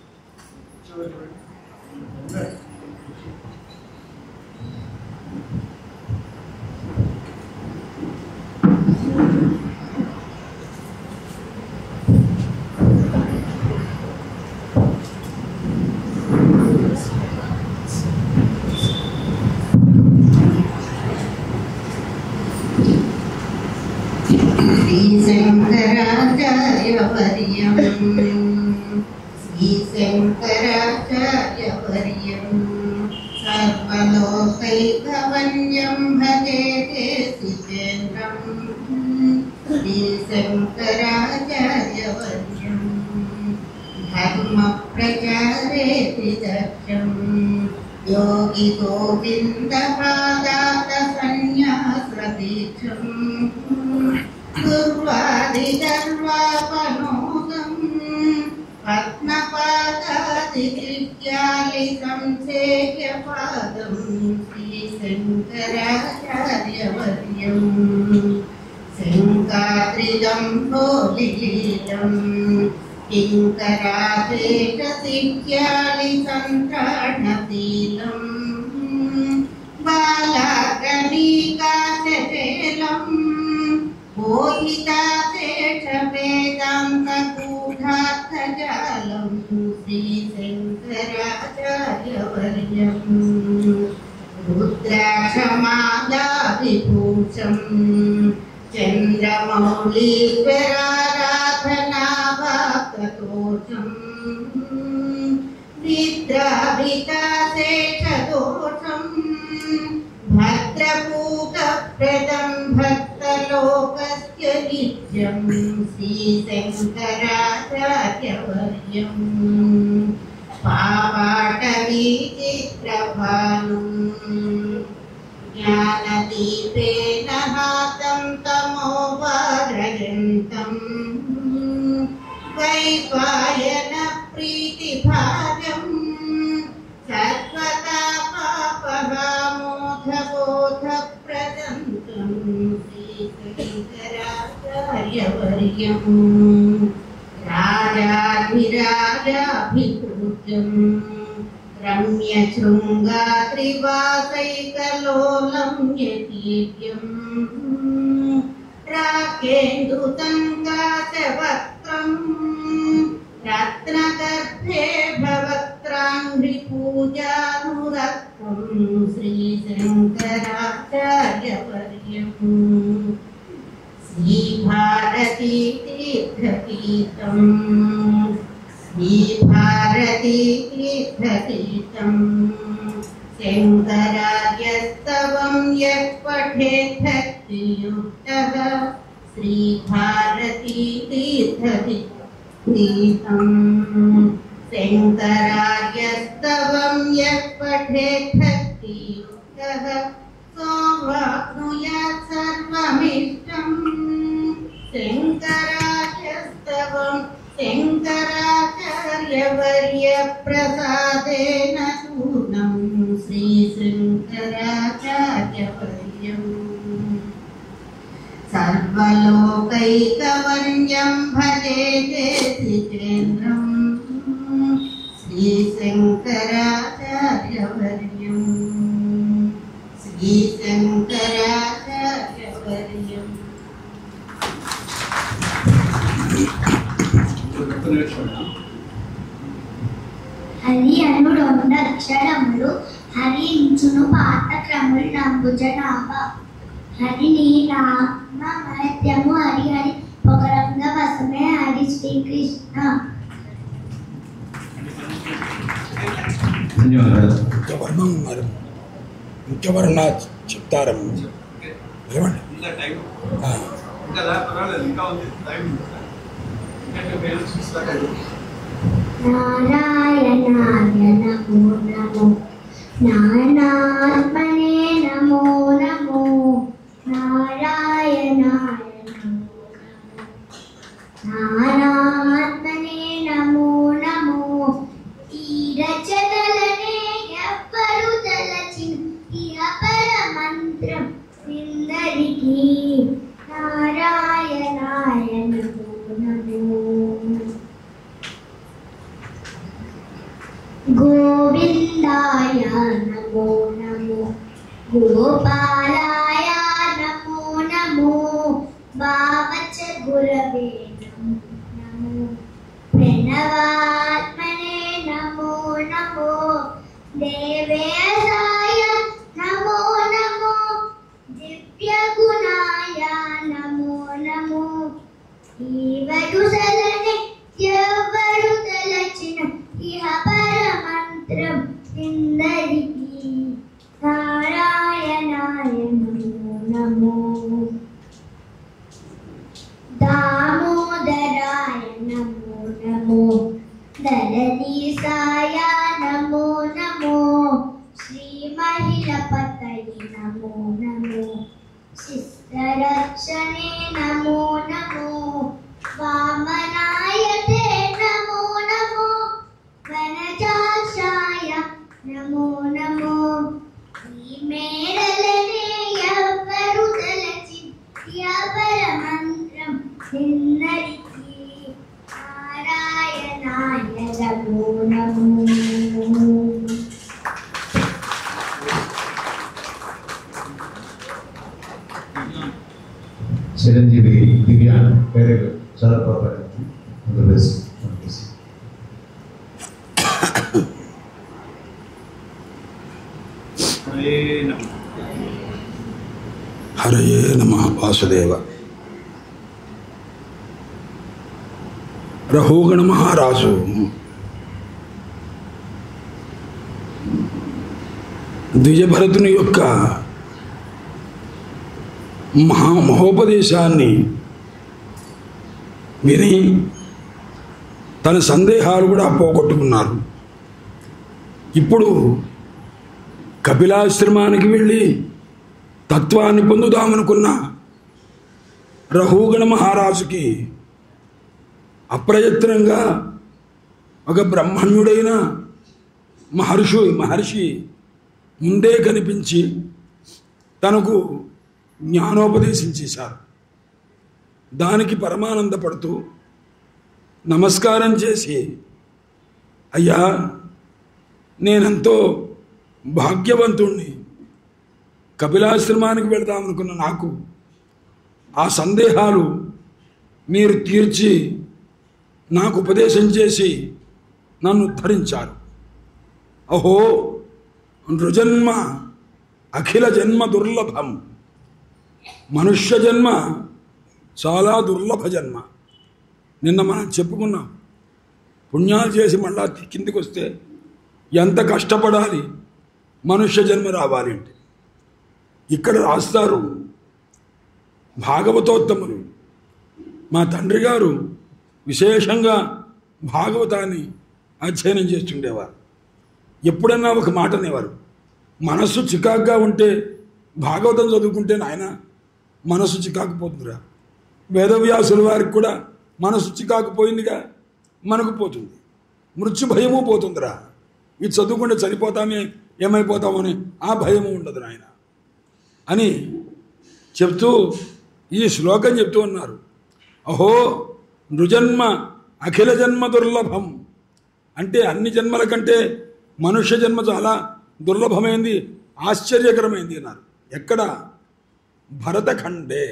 శంకరాచార్యవర్యం శ్రీ శంకరాచార్యవర్యం సర్వలోకైకవన్యం భజ योगी गोविंद पादात संन्यासदीक्षं दुर्वादिदर्वापनोदं पद्मपादादिकृत्यालितं सेव्यपादं श्रीशङ्कराचार्यवर्यं शङ्कात्रिदं भोलिलीलं किङ्कराशेषसिद्ध्यालिसन्त्राणशीलं बालाकणिकाशेलं मोहिताशेषवेदान्तगूढार्थजालं श्रीशङ्कराचार्यवर्यं रुद्राक्षमालाविभूषं चन्द्रमौलीश्वराराधनावाक्तोषं निद्राभिताशेषदोषं भद्रपूतप्रदं भक्तलोकस्य नित्यं श्रीशङ्कराचार्यवर्यं पापाटवीचित्रभानुं ज्ञानदीपेन हातं तमोवारयन्तं वैपायनप्रीतिभाजं सर्वदा पापहामोधबोधप्रदन्तं श्रीशङ्कराचार्यवर्यं राजाधिराजाभिपूज्यं रम्यशृङ्गात्रिवासैकलोलं यतीर्यं राकेन्दुसङ्काशवक्त्रं रत्नगर्भे भवक्त्राङ्घ्रिपूजानुरक्तं श्रीशङ्कराचार्यवर्यं श्रीभारतीतीर्थगीतं श्रीभारतीतीर्थगीतं शङ्करार्यस्तवं यः पठेत् भक्तियुक्तः श्रीभारतीतीर्थगीतं शङ्करार्यस्तवं यः पठेत् भक्तियुक्तः सोऽवाप्नुयात् सर्वमिष्टं शङ्करार्यस्तवं शङ्कराचार्यवर्यप्रसादेन पूर्णं श्रीशङ्कराचार्यवर्यं सर्वलोकैकवन्द्यं भजे देशिकेन्द्रं श्रीशङ्कराचार्यवर्यं श्रीशङ्कराचार्यवर्यं హరి అను రెండు అక్షరములు హరించును పాఠక్రములు నంబుజనాభ హరి నీ నామ మహత్యము హరి హరి పొగరంగ వసమే హరి శ్రీకృష్ణ. ఇంకెవర్ణం ఉన్నారు, ఇంకెవర్ణ చెప్తారమ్మ ఏమండి? నారాయణాయ నమో నమో నారాయణాత్మనే నమో నమో నారాయణాయ నమో నారాయణాత్మనే నమో నమో. ఈ రచనలనే ఎవ్వరు తలచిన ఇహ పర మంత్రం ఇందరికీ నారాయణాయ నమో నమో. గోవిందాయ నమో నమో గోపాలాయ నమో నమో భావచ గురవే నమో నమో ప్రణవాత్మనే నమో నమో దేవేశాయ నమో నమో దివ్య గుణాయ నమో నమో. ఈవరు సలనే ఎవరు తలచిన ఇహ పరమంత్రం ఇందరికీ నారాయణాయ నమో నమో. దామో చిరంజీవి దివ్య వేరే చాలా బాగుపడింది. హరయే నమః వాసుదేవ. రహోగణ మహారాజు ద్విజభరతుని యొక్క మహా మహోపదేశాన్ని విని తన సందేహాలు కూడా పోగొట్టుకున్నారు. ఇప్పుడు కపిలాశ్రమానికి వెళ్ళి తత్వాన్ని పొందుదామనుకున్న రహూగణ మహారాజుకి అప్రయత్నంగా ఒక బ్రహ్మణ్యుడైన మహర్షి మహర్షి ముందే కనిపించి తనకు జ్ఞానోపదేశం చేశారు. దానికి పరమానందపడుతూ నమస్కారం చేసి, అయ్యా నేనెంతో భాగ్యవంతుణ్ణి, కపిలాశ్రమానికి వెళదామనుకున్న నాకు ఆ సందేహాలు మీరు తీర్చి నాకు ఉపదేశం చేసి నన్ను ఉద్ధరించారు. అహో నృజన్మ అఖిల జన్మ దుర్లభం. మనుష్య జన్మ చాలా దుర్లభ జన్మ. నిన్న మనం చెప్పుకున్నాం, పుణ్యాలు చేసి మళ్ళా కిందికి వస్తే ఎంత కష్టపడాలి మనుష్య జన్మ రావాలి అంటే. ఇక్కడ రాస్తారు భాగవతోత్తములు. మా తండ్రి గారు విశేషంగా భాగవతాన్ని అధ్యయనం చేస్తుండేవారు. ఎప్పుడన్నా ఒక మాట అనేవారు, మనస్సు చికాకుగా ఉంటే భాగవతం చదువుకుంటే నాయన మనస్సు చికాకు పోతుందిరా. వేదవ్యాసుల వారికి కూడా మనస్సు చికాకు పోయిందిగా, మనకు పోతుంది. మృత్యు భయము పోతుందిరా. ఇది చదువుకుంటే చనిపోతామే ఏమైపోతామని ఆ భయము ఉండదు నాయన అని చెప్తూ ఈ శ్లోకం చెప్తూ ఉన్నారు. అహో నృజన్మ అఖిల జన్మ దుర్లభం అంటే అన్ని జన్మల కంటే మనుష్య జన్మ చాలా దుర్లభమైంది, ఆశ్చర్యకరమైంది అన్నారు. ఎక్కడ? భరతఖండే.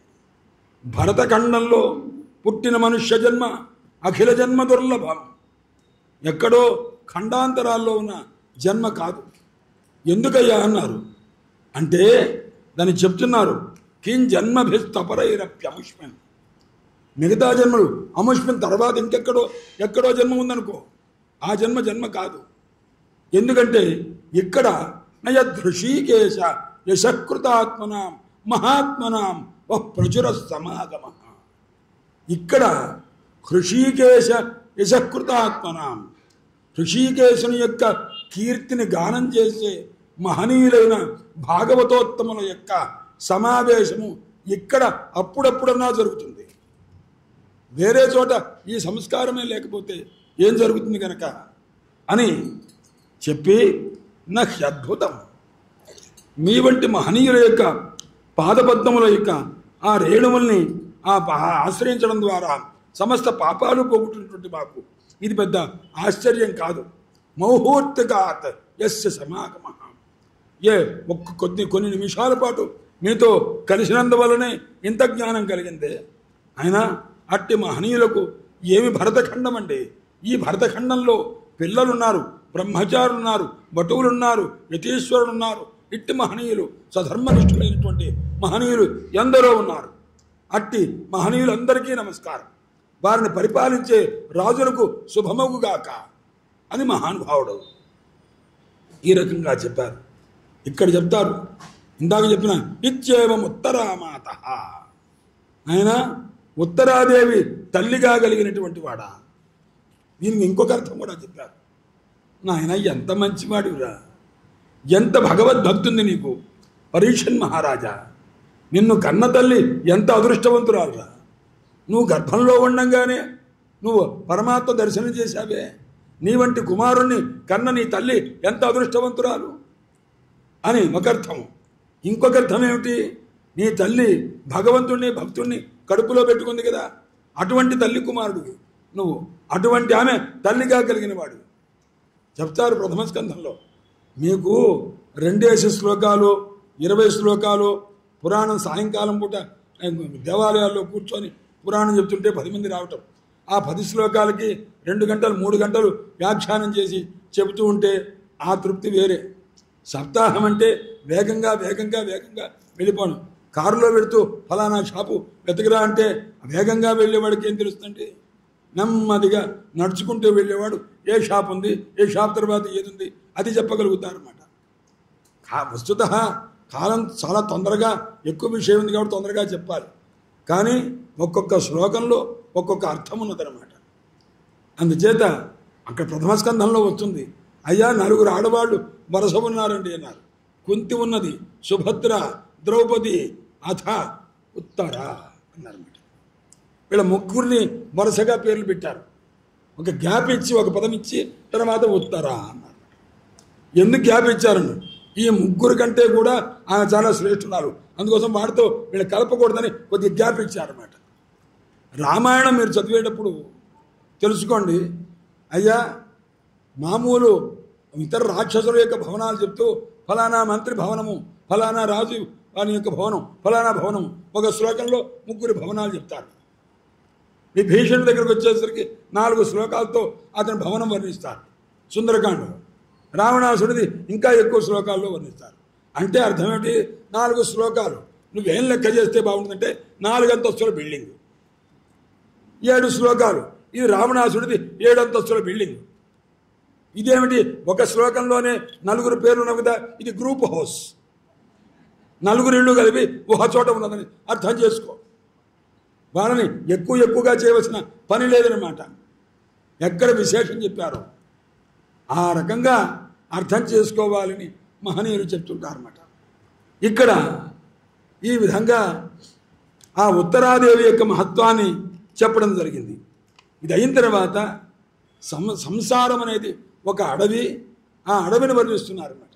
భరతఖండంలో పుట్టిన మనుష్య జన్మ అఖిల జన్మ దుర్లభం. ఎక్కడో ఖండాంతరాల్లో ఉన్న జన్మ కాదు. ఎందుకయ్యా అన్నారు అంటే దాన్ని చెప్తున్నారు. కిం జన్మభిస్తపరైరప్యముష్మిన్. మిగతా జన్మలు అముష్మిన్ తర్వాత ఇంకెక్కడో ఎక్కడో జన్మ ఉందనుకో, ఆ జన్మ జన్మ కాదు. ఎందుకంటే ఇక్కడ నయదృషీకేశ యశకృతాత్మనాం మహాత్మనాం వః ప్రచుర సమాగమ. ఇక్కడ హృషీకేశ యశకృతాత్మనాం, హృషీకేశుని యొక్క కీర్తిని గానం చేసే మహనీయులైన భాగవతోత్తముల యొక్క సమావేశము ఇక్కడ అప్పుడప్పుడన్నా జరుగుతుంది. వేరే చోట ఈ సంస్కారమే లేకపోతే ఏం జరుగుతుంది కనుక అని చెప్పి నహ్యద్భుతం. మీ వంటి మహనీయుల యొక్క పాదపద్మముల యొక్క ఆ రేణువుల్ని ఆ ఆశ్రయించడం ద్వారా సమస్త పాపాలు పోగొట్టినటువంటి మాకు ఇది పెద్ద ఆశ్చర్యం కాదు. మౌహూర్తికాత్ యస్య సమాగమ. ఏ ఒక్క కొద్ది కొన్ని నిమిషాల పాటు మీతో కలిసినందువల్లనే ఇంత జ్ఞానం కలిగిందే. అయినా అట్టి మహనీయులకు ఏమి భరతఖండం అండి. ఈ భరతఖండంలో పిల్లలున్నారు, బ్రహ్మచారులున్నారు, భటువులున్నారు, యతీశ్వరులున్నారు. ఇట్టి మహనీయులు సధర్మనిష్ఠులైనటువంటి మహనీయులు ఎందరో ఉన్నారు. అట్టి మహనీయులందరికీ నమస్కారం. వారిని పరిపాలించే రాజులకు శుభమగుగాక అని మహానుభావుడు ఈ రకంగా చెప్పారు. ఇక్కడ చెప్తారు, ఇందాక చెప్పిన ఇత్యేవం ఉత్తరామాత. ఆయన ఉత్తరాదేవి తల్లిగా కలిగినటువంటి వాడా. దీనికి ఇంకొక అర్థం కూడా చెప్పారు. నాయన ఎంత మంచివాడివిరా, ఎంత భగవద్భక్తుంది నీకు. పరీక్షన్ మహారాజా, నిన్ను కన్న తల్లి ఎంత అదృష్టవంతురాలురా. నువ్వు గర్భంలో ఉండంగానే నువ్వు పరమాత్మ దర్శనం చేశావే. నీ వంటి కుమారుణ్ణి కన్న నీ తల్లి ఎంత అదృష్టవంతురాలు అని ఒక అర్థం. ఇంకొక అర్థం ఏమిటి? నీ తల్లి భగవంతుణ్ణి భక్తుణ్ణి కడుపులో పెట్టుకుంది కదా, అటువంటి తల్లి కుమారుడు నువ్వు. అటువంటి ఆమె తల్లిగా కలిగిన వాడు. చెప్తారు ప్రథమ స్కంధంలో. మీకు రెండేసి శ్లోకాలు ఇరవై శ్లోకాలు పురాణం సాయంకాలం పూట దేవాలయాల్లో కూర్చొని పురాణం చెప్తుంటే పది మంది రావటం, ఆ పది శ్లోకాలకి రెండు గంటలు మూడు గంటలు వ్యాఖ్యానం చేసి చెబుతూ ఉంటే ఆ తృప్తి వేరే. సప్తాహం అంటే వేగంగా వేగంగా వేగంగా వెళ్ళిపోను. కారులో వెళుతూ ఫలానా షాపు వెతకరా అంటే వేగంగా వెళ్ళేవాడికి ఏం తెలుస్తుందండి? నెమ్మదిగా నడుచుకుంటూ వెళ్ళేవాడు ఏ షాప్ ఉంది, ఏ షాప్ తర్వాత ఏది ఉంది అది చెప్పగలుగుతారన్నమాట. కా వస్తుత కాలం చాలా తొందరగా ఎక్కువ విషయం ఉంది కాబట్టి తొందరగా చెప్పాలి. కానీ ఒక్కొక్క శ్లోకంలో ఒక్కొక్క అర్థం ఉన్నదన్నమాట. అందుచేత అక్కడ ప్రథమ స్కంధంలో వస్తుంది, అయ్యా నలుగురు ఆడవాళ్ళు వరస ఉన్నారండి అన్నారు. కుంతి ఉన్నది, సుభద్ర, ద్రౌపది, అథ ఉత్తర అన్నారన్నమాట. వీళ్ళ ముగ్గురిని వరుసగా పేర్లు పెట్టారు. ఒక గ్యాప్ ఇచ్చి ఒక పదం ఇచ్చి తర్వాత ఉత్తర అన్నారు. ఎందుకు గ్యాప్ ఇచ్చారన్న? ఈ ముగ్గురు కంటే కూడా ఆమె చాలా శ్రేష్ఠురాలు, అందుకోసం వాడితో వీళ్ళు కలపకూడదని కొద్దిగా గ్యాప్ ఇచ్చారన్నమాట. రామాయణం మీరు చదివేటప్పుడు తెలుసుకోండి, అయ్యా మామూలు ఇతర రాక్షసుల యొక్క భవనాలు చెప్తూ ఫలానా మంత్రి భవనము, ఫలానా రాజు వాని యొక్క భవనం, ఫలానా భవనం, ఒక శ్లోకంలో ముగ్గురు భవనాలు చెప్తారు. విభీషణుడి దగ్గరకు వచ్చేసరికి నాలుగు శ్లోకాలతో అతని భవనం వర్ణిస్తారు సుందరకాండలో. రావణాసుడిది ఇంకా ఎక్కువ శ్లోకాల్లో వర్ణిస్తారు. అంటే అర్థం ఏంటి? నాలుగు శ్లోకాలు నువ్వేం లెక్క చేస్తే బాగుంటుందంటే నాలుగంతస్తుల బిల్డింగ్, ఏడు శ్లోకాలు ఇది రావణాసుడిది ఏడంతస్తుల బిల్డింగ్. ఇదేమిటి? ఒక శ్లోకంలోనే నలుగురు పేర్లు ఉన్న కదా, ఇది గ్రూప్ హౌస్, నలుగురు ఇళ్ళు కలిపి ఒక చోట ఉన్నదని అర్థం చేసుకో. వాళ్ళని ఎక్కువ ఎక్కువగా చేయవలసిన పని లేదనమాట. ఎక్కడ విశేషం చెప్పారో ఆ రకంగా అర్థం చేసుకోవాలని మహనీయులు చెప్తుంటారన్నమాట. ఇక్కడ ఈ విధంగా ఆ ఉత్తరాదేవి యొక్క మహత్వాన్ని చెప్పడం జరిగింది. ఇది అయిన తర్వాత సం సంసారం అనేది ఒక అడవి, ఆ అడవిని వర్ణిస్తున్నారన్నమాట.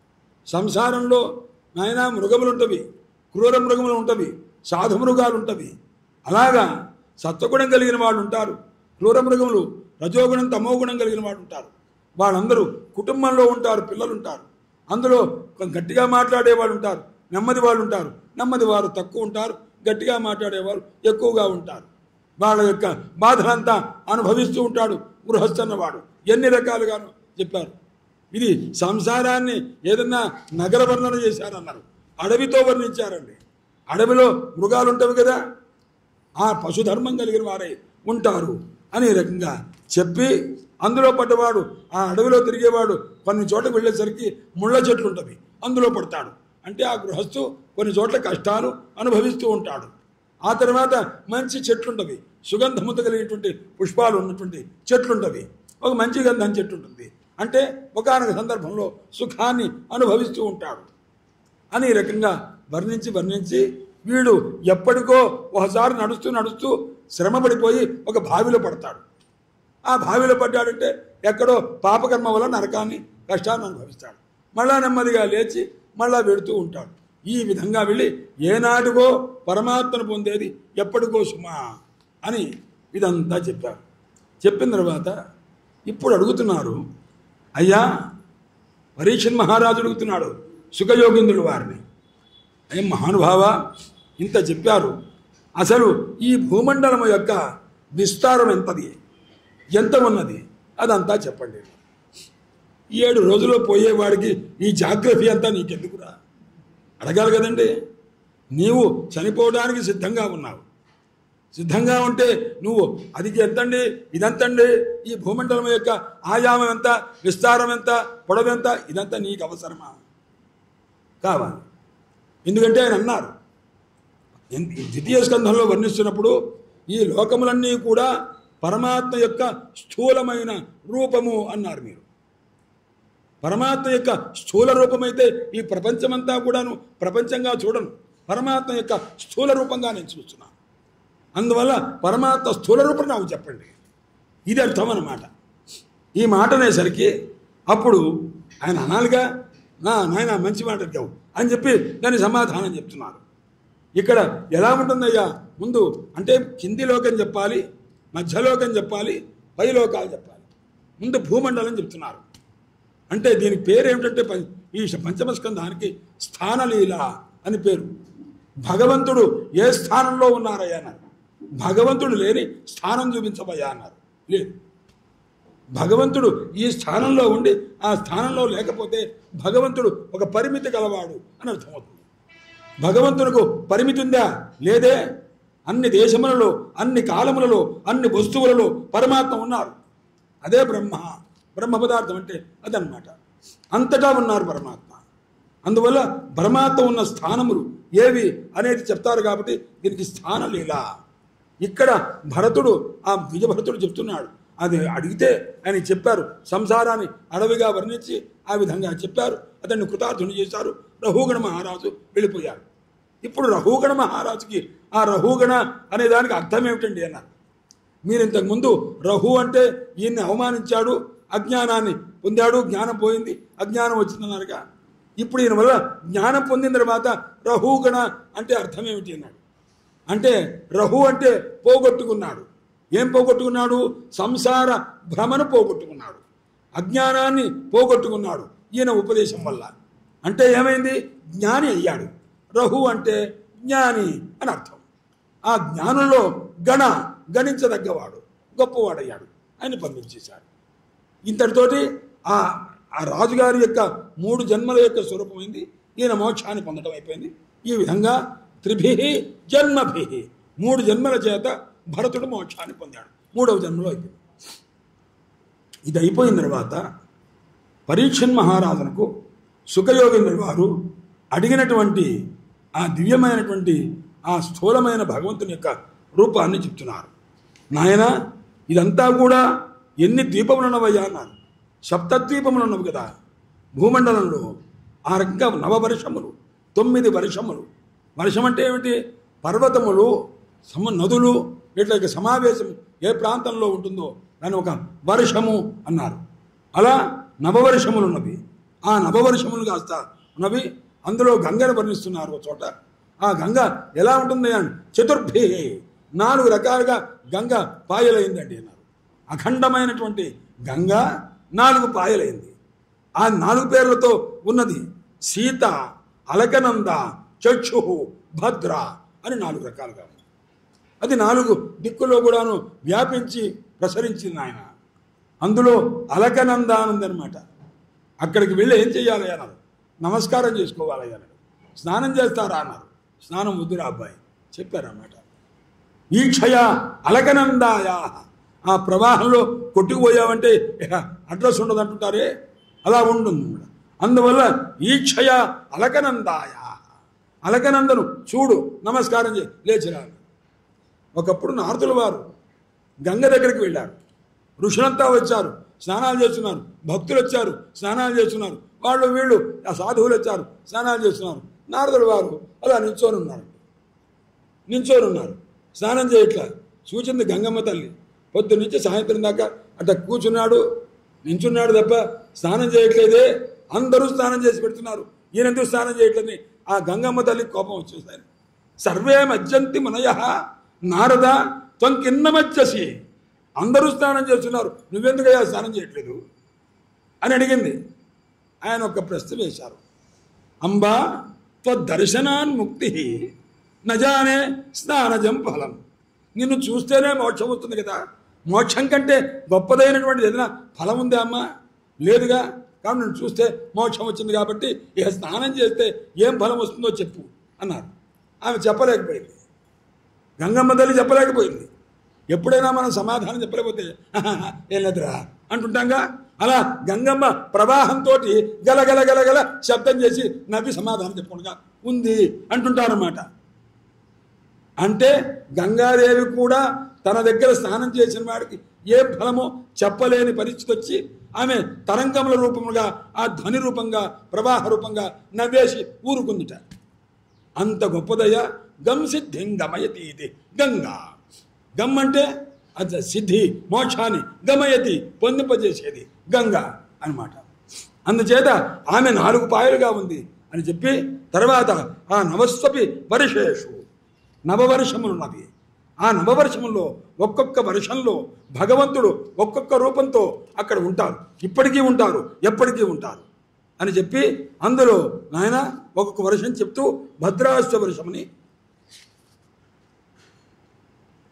సంసారంలో నాయన మృగములు ఉంటవి, క్రూర మృగములు ఉంటవి, సాధు మృగాలు ఉంటవి. అలాగా సత్వగుణం కలిగిన వాళ్ళు ఉంటారు, క్రూర మృగములు రజోగుణం తమోగుణం కలిగిన వాళ్ళు ఉంటారు. వాళ్ళందరూ కుటుంబంలో ఉంటారు, పిల్లలు ఉంటారు. అందులో గట్టిగా మాట్లాడేవాళ్ళు ఉంటారు, నెమ్మది వాళ్ళు ఉంటారు. నెమ్మది వారు తక్కువ ఉంటారు, గట్టిగా మాట్లాడేవారు ఎక్కువగా ఉంటారు. వాళ్ళ యొక్క బాధలంతా అనుభవిస్తూ ఉంటాడు గృహస్థన్నవాడు. ఎన్ని రకాలుగానో చెప్పారు. ఇది సంసారాన్ని ఏదన్నా నగర వర్ణన చేశారన్నారు, అడవితో వర్ణించారండి. అడవిలో మృగాలు ఉంటాయి కదా, ఆ పశుధర్మం కలిగిన వారే ఉంటారు అనే రకంగా చెప్పి అందులో పడ్డవాడు, ఆ అడవిలో తిరిగేవాడు కొన్ని చోట్ల వెళ్ళేసరికి ముళ్ళ చెట్లు ఉంటుంది, అందులో పడతాడు. అంటే ఆ గృహస్థు కొన్ని చోట్ల కష్టాలు అనుభవిస్తూ ఉంటాడు. ఆ తర్వాత మంచి చెట్లుంటవి, సుగంధముత కలిగినటువంటి పుష్పాలు ఉన్నటువంటి చెట్లుంటవి, ఒక మంచి గంధం చెట్టు ఉంటుంది. అంటే ఒకానొక సందర్భంలో సుఖాన్ని అనుభవిస్తూ ఉంటాడు అని ఈ రకంగా వర్ణించి వర్ణించి వీడు ఎప్పటికో ఒకసారి నడుస్తూ నడుస్తూ శ్రమ పడిపోయి ఒక బావిలో పడతాడు. ఆ బావిలో పడ్డాడంటే ఎక్కడో పాపకర్మ వల్ల నరకాన్ని కష్టాన్ని అనుభవిస్తాడు. మళ్ళా నెమ్మదిగా లేచి మళ్ళా వెడుతూ ఉంటాడు. ఈ విధంగా వెళ్ళి ఏనాటికో పరమాత్మను పొందేది ఎప్పటికో సుమా అని ఇదంతా చెప్పారు. చెప్పిన తర్వాత ఇప్పుడు అడుగుతున్నారు, అయ్యా పరీక్షణ్ మహారాజు అడుగుతున్నాడు సుఖయోగీంద్రుడు వారిని, అయ్యా మహానుభావ ఇంత చెప్పారు, అసలు ఈ భూమండలం యొక్క విస్తారం ఎంతది, ఎంత ఉన్నది అదంతా చెప్పండి. ఏడు రోజుల్లో పోయేవాడికి ఈ జాగ్రఫీ అంతా నీకెందుకురా అడగాలి కదండి. నీవు చనిపోవడానికి సిద్ధంగా ఉన్నావు, సిద్ధంగా ఉంటే నువ్వు అది ఎంతండి ఇదంతండి ఈ భూమండలం యొక్క ఆయామం ఎంత, విస్తారం ఎంత, పొడవు ఎంత, ఇదంతా నీకు అవసరమా? కావాలి. ఎందుకంటే ఆయన అన్నారు ద్వితీయ స్కంధంలో వర్ణిస్తున్నప్పుడు ఈ లోకములన్నీ కూడా పరమాత్మ యొక్క స్థూలమైన రూపము అన్నారు. మీరు పరమాత్మ యొక్క స్థూల రూపమైతే ఈ ప్రపంచమంతా కూడాను ప్రపంచంగా చూడను, పరమాత్మ యొక్క స్థూల రూపంగా నేను చూస్తున్నాను. అందువల్ల పరమాత్మ స్థూల రూపం నాకు చెప్పండి, ఇది అర్థం అన్నమాట. ఈ మాట అనేసరికి అప్పుడు ఆయన అనాలిగా, నా నాయన మంచి మాట అడిగావు అని చెప్పి దాని సమాధానం చెప్తున్నారు. ఇక్కడ ఎలా ఉంటుందయ్యా, ముందు అంటే కింది లోకం చెప్పాలి, మధ్యలోకం చెప్పాలి, పై లోకాలు చెప్పాలి. ముందు భూమండలం చెప్తున్నారు. అంటే దీనికి పేరు ఏమిటంటే ఈ పంచమ స్కంధానికి స్థానలీల అని పేరు. భగవంతుడు ఏ స్థానంలో ఉన్నారయ్యా అన్నారు. భగవంతుడు లేని స్థానం చూపించబయ్యా అన్నారు. లేదు, భగవంతుడు ఈ స్థానంలో ఉండి ఆ స్థానంలో లేకపోతే భగవంతుడు ఒక పరిమితి గలవాడు అని అర్థమవుతుంది. భగవంతుడికి పరిమితి ఉందా? లేదే. అన్ని దేశములలో, అన్ని కాలములలో, అన్ని వస్తువులలో పరమాత్మ ఉన్నారు. అదే బ్రహ్మ. బ్రహ్మ పదార్థం అంటే అదనమాట. అంతటా ఉన్నారు పరమాత్మ. అందువల్ల పరమాత్మ ఉన్న స్థానములు ఏవి అనేది చెప్తారు కాబట్టి దీనికి స్థానలీల. ఇక్కడ భరతుడు, ఆ విజయభరతుడు చెప్తున్నాడు. అది అడిగితే ఆయన చెప్పారు. సంసారాన్ని అడవిగా వర్ణించి ఆ విధంగా చెప్పారు. అతన్ని కృతార్థుని చేశారు. రహుగణ మహారాజు వెళ్ళిపోయారు. ఇప్పుడు రహుగణ మహారాజుకి ఆ రహుగణ అనే దానికి అర్థం ఏమిటండి అన్నారు. మీరు ఇంతకుముందు రహు అంటే ఈయన్ని అవమానించాడు, అజ్ఞానాన్ని పొందాడు, జ్ఞానం పోయింది, అజ్ఞానం వచ్చిందన్నారుగా. ఇప్పుడు ఈయన వల్ల జ్ఞానం పొందిన తర్వాత రహుగణ అంటే అర్థం ఏమిటి అన్నాడు. అంటే రహు అంటే పోగొట్టుకున్నాడు. ఏం పోగొట్టుకున్నాడు? సంసార భ్రమను పోగొట్టుకున్నాడు, అజ్ఞానాన్ని పోగొట్టుకున్నాడు ఈయన ఉపదేశం వల్ల. అంటే ఏమైంది? జ్ఞాని అయ్యాడు. రహు అంటే జ్ఞాని అని అర్థం. ఆ జ్ఞానంలో గణ, గణించదగ్గవాడు, గొప్పవాడయ్యాడు. ఆయన పంపించేశాడు. ఇంతటితోటి ఆ ఆ రాజుగారి యొక్క మూడు జన్మల యొక్క స్వరూపమైంది. ఈయన మోక్షాన్ని పొందడం అయిపోయింది. ఈ విధంగా త్రిభి జన్మభి, మూడు జన్మల చేత భరతుడు మోక్షాన్ని పొందాడు. మూడవ జన్మలో అయిపోయింది. ఇది అయిపోయిన తర్వాత పరీక్షన్ మహారాజునకు సుఖయోగేంద్రుడు వారు అడిగినటువంటి ఆ దివ్యమైనటువంటి ఆ స్థూలమైన భగవంతుని యొక్క రూపాన్ని చెప్తున్నారు. నాయన, ఇదంతా కూడా ఎన్ని ద్వీపములు ఉన్నవయ్యా అన్నారు. సప్తద్వీపములు ఉన్నవి కదా భూమండలంలో. ఆ రకంగా నవవర్షములు, తొమ్మిది వర్షములు. వర్షం అంటే ఏమిటి? పర్వతములు, సమ నదులు ఇట్లా సమావేశం ఏ ప్రాంతంలో ఉంటుందో దాన్ని ఒక వర్షము అన్నారు. అలా నవవర్షములు ఉన్నవి. ఆ నవవర్షములు కాస్త ఉన్నవి. అందులో గంగను వర్ణిస్తున్నారు ఒక చోట. ఆ గంగ ఎలా ఉంటుంది అని చతుర్భి, నాలుగు రకాలుగా గంగ పాయలైందండి అన్నారు. అఖండమైనటువంటి గంగ నాలుగు పాయలైంది. ఆ నాలుగు పేర్లతో ఉన్నది. సీత, అలకనంద, చక్షు, భద్ర అని నాలుగు రకాలుగా ఉంది. అది నాలుగు దిక్కుల్లో కూడాను వ్యాపించి ప్రసరించింది ఆయన. అందులో అలకనంద అని ఉందన్నమాట. అక్కడికి వెళ్ళి ఏం చెయ్యాలి అన్నారు. నమస్కారం చేసుకోవాలి అన్నాడు. స్నానం చేస్తారా అన్నారు. స్నానం వద్దురా అబ్బాయి చెప్పారన్నమాట. ఈక్షయ అలకనందాయ, ఆ ప్రవాహంలో కొట్టుకుపోయావంటే అడ్రస్ ఉండదు అంటుంటారే, అలా ఉంటుంది. అందువల్ల ఈక్షయ అలకనందాయ, అలకనందను చూడు, నమస్కారం చేయి, లేచిరా. ఒకప్పుడు నారదుల వారు గంగ దగ్గరికి వెళ్ళారు. ఋషులంతా వచ్చారు, స్నానాలు చేస్తున్నారు. భక్తులు వచ్చారు, స్నానాలు చేస్తున్నారు. వాళ్ళు వీళ్ళు ఆ సాధువులు వచ్చారు, స్నానాలు చేస్తున్నారు. నారదుల వారు అలా నించొని ఉన్నారు. నించొని ఉన్నారు స్నానం చేయట్లా. చూచింది గంగమ్మ తల్లి. పొద్దు నుంచి సాయంత్రం దాకా అట్లా కూర్చున్నాడు, నించున్నాడు తప్ప స్నానం చేయట్లేదే. అందరూ స్నానం చేసి పెడుతున్నారు, ఈయనందుకు స్నానం చేయట్లేదని ఆ గంగమ్మ తల్లికి కోపం వచ్చేసారు. సర్వే మజ్జంతి మునయ నారద త్వం కిన్నమజ్జసి, అందరూ స్నానం చేస్తున్నారు, నువ్వెందుకయ్యా స్నానం చేయట్లేదు అని అడిగింది. ఆయన ఒక ప్రశ్న వేశారు. అంబా త్వదర్శనాన్ ముక్తి నజానే స్నానజం ఫలం. నిన్ను చూస్తేనే మోక్షం వస్తుంది కదా, మోక్షం కంటే గొప్పదైనటువంటి ఏదైనా ఫలం ఉందా అమ్మా? లేదుగా. కాబట్టి నిన్ను చూస్తే మోక్షం వచ్చింది కాబట్టి ఇక స్నానం చేస్తే ఏం ఫలం వస్తుందో చెప్పు అన్నారు. ఆమె చెప్పలేకపోయింది. గంగమ్మ తల్లి చెప్పలేకపోయింది. ఎప్పుడైనా మనం సమాధానం చెప్పలేకపోతే ఏం లేదురా అంటుంటాంగా, అలా గంగమ్మ ప్రవాహంతో గలగల గలగల శబ్దం చేసి నవ్వి సమాధానం చెప్పకుండా ఉంది అంటుంటారన్నమాట. అంటే గంగాదేవి కూడా తన దగ్గర స్నానం చేసిన వాడికి ఏ ఫలమో చెప్పలేని పరిస్థితి వచ్చి ఆమె తరంగముల రూపముగా, ఆ ధ్వని రూపంగా, ప్రవాహ రూపంగా నవ్వేసి ఊరుకుందిట. అంత గొప్పదయ్యా. గం సిద్ధిం గమయతి ఇది గంగా. గమ్ అంటే అది సిద్ధి, మోక్షాన్ని, గమయతి పొందింపజేసేది గంగా అన్నమాట. అందుచేత ఆమె నాలుగు పాయలుగా ఉంది అని చెప్పి తర్వాత ఆ నవస్వపి వర్షేషు, నవవర్షములున్నది. ఆ నవవర్షముల్లో ఒక్కొక్క వర్షంలో భగవంతుడు ఒక్కొక్క రూపంతో అక్కడ ఉంటారు, ఇప్పటికీ ఉంటారు, ఎప్పటికీ ఉంటారు అని చెప్పి అందులో నాయన ఒక్కొక్క వర్షం చెప్తూ భద్రాశ్వ వర్షమని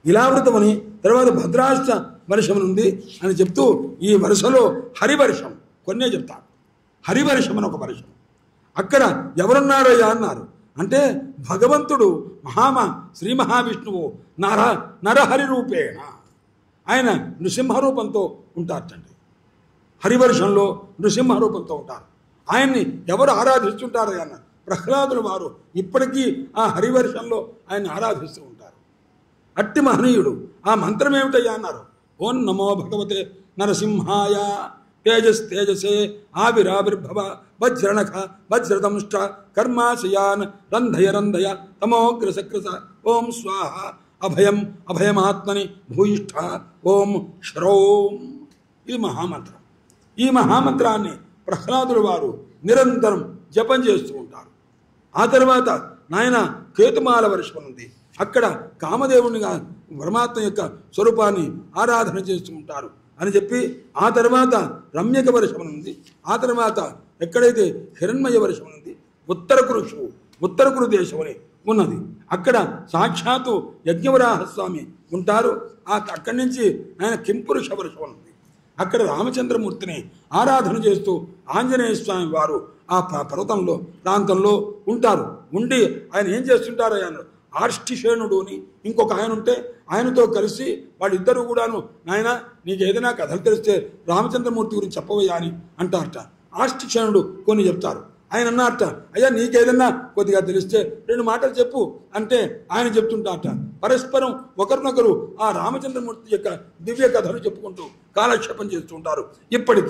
ఇలావృతమని, తర్వాత భద్రాష్ట వర్షం ఉంది అని చెప్తూ ఈ వరుసలో హరివర్షం కొన్నే చెప్తాను. హరివర్షం అని ఒక వర్షం. అక్కడ ఎవరున్నారయ్యా అన్నారు. అంటే భగవంతుడు మహామ శ్రీ మహావిష్ణువు నర నరహరి రూపేణ ఆయన నృసింహ రూపంతో ఉంటారటండి. హరివర్షంలో నృసింహ రూపంతో ఉంటారు. ఆయన్ని ఎవరు ఆరాధిస్తుంటారయ్యా అన్నారు. ప్రహ్లాదుల వారు ఇప్పటికీ ఆ హరివర్షంలో ఆయన్ని ఆరాధిస్తూ ఉంటారు. అట్టి మహనీయుడు. ఆ మంత్రం ఏమిటయ్యా అన్నారు. ఓం నమో భగవతే నరసింహాయ తేజస్ తేజసే ఆవిరావిర్భవ వజ్రణఖ వజ్రదంష్ట కర్మాశయాన్ రంధయ రంధయ తమోగ్రసక్రస ఓం స్వాహ అభయం అభయమాత్మని భూయిష్ఠ ఓం శ్రౌం. ఇది మహామంత్రం. ఈ మహామంత్రాన్ని ప్రహ్లాదుల వారు నిరంతరం జపం చేస్తూ ఉంటారు. ఆ తర్వాత నాయన కేతుమాల వర్షం ఉంది. అక్కడ కామదేవునిగా పరమాత్మ యొక్క స్వరూపాన్ని ఆరాధన చేస్తూ ఉంటారు అని చెప్పి, ఆ తర్వాత రమ్యక వర్షం ఉంది. ఆ తర్వాత ఎక్కడైతే హిరణ్మయ వర్షం ఉంది, ఉత్తర కురుషు ఉత్తర కురు దేశం అని ఉన్నది. అక్కడ సాక్షాత్తు యజ్ఞవరాహస్వామి ఉంటారు. ఆ అక్కడి నుంచి ఆయన కింపురుష వర్షం ఉంది. అక్కడ రామచంద్రమూర్తిని ఆరాధన చేస్తూ ఆంజనేయ స్వామి వారు ఆ పర్వతంలో ప్రాంతంలో ఉంటారు. ఉండి ఆయన ఏం చేస్తుంటారు, ఆయన ఆర్ష్టిషేణుడు అని ఇంకొక ఆయన ఉంటే ఆయనతో కలిసి వాళ్ళిద్దరూ కూడాను, నాయన నీకు ఏదైనా కథలు తెలిస్తే రామచంద్రమూర్తి గురించి చెప్పవయ్యా అని అంటారట. ఆర్ష్టిషేణుడు కొన్ని చెప్తారు. ఆయన అన్నారట, అయ్యా నీకేదన్నా కొద్దిగా తెలిస్తే రెండు మాటలు చెప్పు అంటే ఆయన చెప్తుంటారట. పరస్పరం ఒకరినొకరు ఆ రామచంద్రమూర్తి యొక్క దివ్య కథలు చెప్పుకుంటూ కాలక్షేపం చేస్తుంటారు. ఇప్పటికీ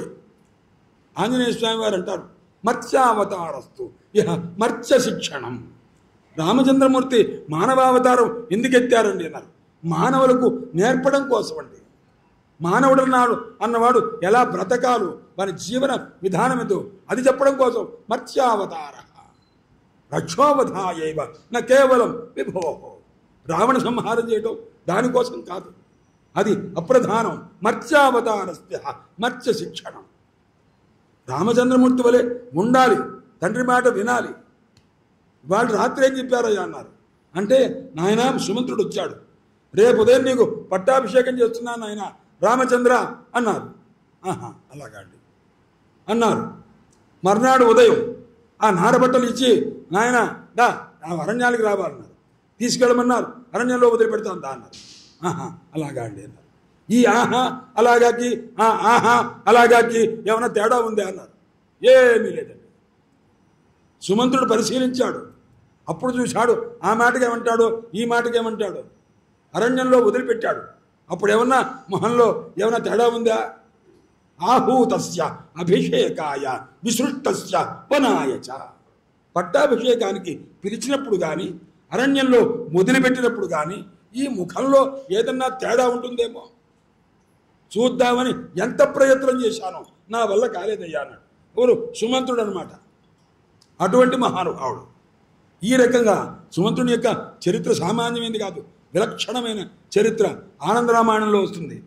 ఆంజనేయ స్వామి వారు అంటారు, మత్స్యావతారస్తు ఇహ మత్స్య శిక్షణం. రామచంద్రమూర్తి మానవావతారం ఎందుకు ఎత్తారండి అన్నారు. మానవులకు నేర్పడం కోసం అండి. మానవుడు అన్నాడు అన్నవాడు ఎలా బ్రతకాలు, వారి జీవన విధానం ఏదో అది చెప్పడం కోసం మత్స్యావతార రక్షోవధాయైవ నా కేవలం విభో. రావణ సంహారం చేయటం దానికోసం కాదు, అది అప్రధానం. మత్స్యావతారస్య మత్స్య శిక్షణం. రామచంద్రమూర్తి వలె ఉండాలి, తండ్రి మాట వినాలి. వాళ్ళు రాత్రి ఏం చెప్పారయ్యా అన్నారు. అంటే నాయన సుమంత్రుడు వచ్చాడు, రేపు ఉదయం నీకు పట్టాభిషేకం చేస్తున్నాను నాయన రామచంద్ర అన్నారు. ఆహా అలాగా అండి అన్నారు. మర్నాడు ఉదయం ఆ నారబట్టలు ఇచ్చి నాయన దా ఆ అరణ్యానికి రావాలన్నారు. తీసుకెళ్ళమన్నారు. అరణ్యంలో వదిలిపెడతాను దా అన్నారు. ఆహా అలాగా అండి అన్నారు. ఈ ఆహా అలాగాకి ఆ ఆహా అలాగాకి ఏమైనా తేడా ఉంది అన్నారు. ఏమీ లేదండి. సుమంత్రుడు పరిశీలించాడు. అప్పుడు చూశాడు ఆ మాటకి ఏమంటాడు, ఈ మాటకి ఏమంటాడు. అరణ్యంలో వదిలిపెట్టాడు. అప్పుడు ఏమన్నా మొహంలో ఏమన్నా తేడా ఉందా. ఆహూతస్య అభిషేకాయ విసృష్టస్య వనాయచ. పట్టాభిషేకానికి పిలిచినప్పుడు కానీ అరణ్యంలో వదిలిపెట్టినప్పుడు కానీ ఈ ముఖంలో ఏదన్నా తేడా ఉంటుందేమో చూద్దామని ఎంత ప్రయత్నం చేశానో నా వల్ల కాలేదయ్యా అన్నాడు. ఎవరు? సుమంత్రుడు అనమాట. అటువంటి మహానుభావుడు. ఈ రకంగా సుమంత్రుని యొక్క చరిత్ర సామాన్యమైనది కాదు, విలక్షణమైన చరిత్ర ఆనందరామాయణంలో వస్తుంది.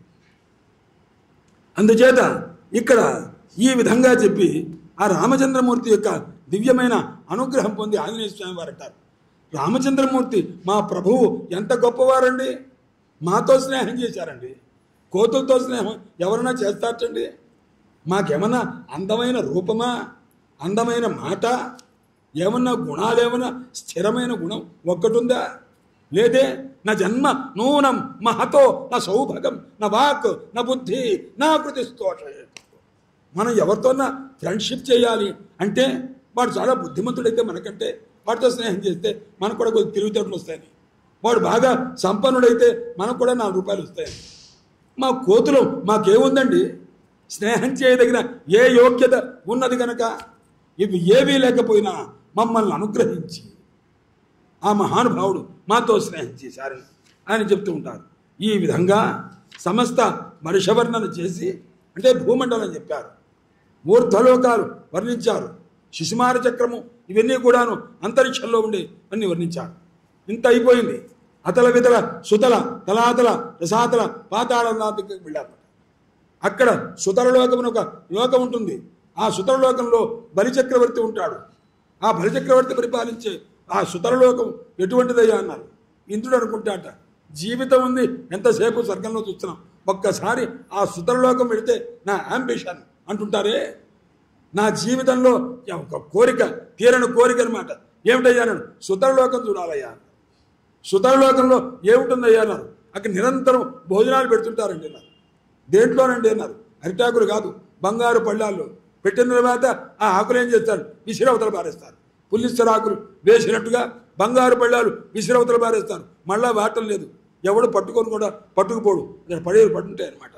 అందుచేత ఇక్కడ ఈ విధంగా చెప్పి ఆ రామచంద్రమూర్తి యొక్క దివ్యమైన అనుగ్రహం పొంది ఆంజనేయ స్వామి వారు అంటారు, రామచంద్రమూర్తి మా ప్రభువు ఎంత గొప్పవారండి, మాతో స్నేహం చేశారండి. కోతులతో స్నేహం ఎవరైనా చేస్తారటండి? మాకేమన్నా అందమైన రూపమా, అందమైన మాట, ఏమన్నా గుణాలేమన్నా స్థిరమైన గుణం ఒక్కటుందా? లేదే. నా జన్మ నూనం మహతో నా సౌభగం నా వాక్ నా బుద్ధి నా కృతిస్తోష. మనం ఎవరితోన్నా ఫ్రెండ్షిప్ చేయాలి అంటే వాడు చాలా బుద్ధిమంతుడైతే మనకంటే వాడితో స్నేహం చేస్తే మనకు కూడా కొద్ది తెలివితేటలు వస్తాయని, వాడు బాగా సంపన్నుడైతే మనకు కూడా నాలుగు రూపాయలు వస్తాయని. మా కోతులు మాకేముందండి, స్నేహం చేయదగిన ఏ యోగ్యత ఉన్నది కనుక ఇవి ఏవీ లేకపోయినా మమ్మల్ని అనుగ్రహించి ఆ మహానుభావుడు మాతో స్నేహం చేశారని ఆయన చెప్తూ ఉంటారు. ఈ విధంగా సమస్త వర్షవర్ణన చేసి అంటే భూమండలం చెప్పారు, ఊర్ధ్వలోకాలు వర్ణించారు, శిశుమార చక్రము ఇవన్నీ కూడాను అంతరిక్షంలో ఉండే అన్ని వర్ణించారు. ఇంత అయిపోయింది. అతల వితల సుతల తలాతల రసాతల పాతాళనాథకి వెళ్ళారు. అక్కడ సుతలలోకం ఒక లోకం ఉంటుంది. ఆ సుతలలోకంలో బలిచక్రవర్తి ఉంటాడు. ఆ బలిచక్రవర్తి పరిపాలించే ఆ సుతలలోకం ఎటువంటిదయ్యా అన్నారు. ఇంద్రుడు అనుకుంటాట జీవితం ఉంది, ఎంతసేపు స్వర్గంలో చూస్తున్నాం. ఒక్కసారి ఆ సుతరలోకం వెళితే నా అంబిషన్ అంటుంటారే, నా జీవితంలో ఒక కోరిక, తీరని కోరిక అనమాట. ఏమిటయ్యా అన్నాడు, సుతరలోకం చూడాలయ్యా. సుతరలోకంలో ఏముంటుందయ్యా అన్నారు. అక్కడ నిరంతరం భోజనాలు పెడుతుంటారండి అన్నారు. దేంట్లోనండి అన్నారు. అరిటాకులు కాదు, బంగారు పళ్ళాల్లో పెట్టిన తర్వాత ఆ ఆకులు ఏం చేస్తారు, విసిరవతలు పారేస్తారు. పుల్లిస్తర ఆకులు వేసినట్టుగా బంగారు పళ్ళాలు విసిరవతలు పారేస్తారు. మళ్ళా వాటం లేదు, ఎవడు పట్టుకొని కూడా పట్టుకుపోడు, పడే పట్టుంటాయి అనమాట.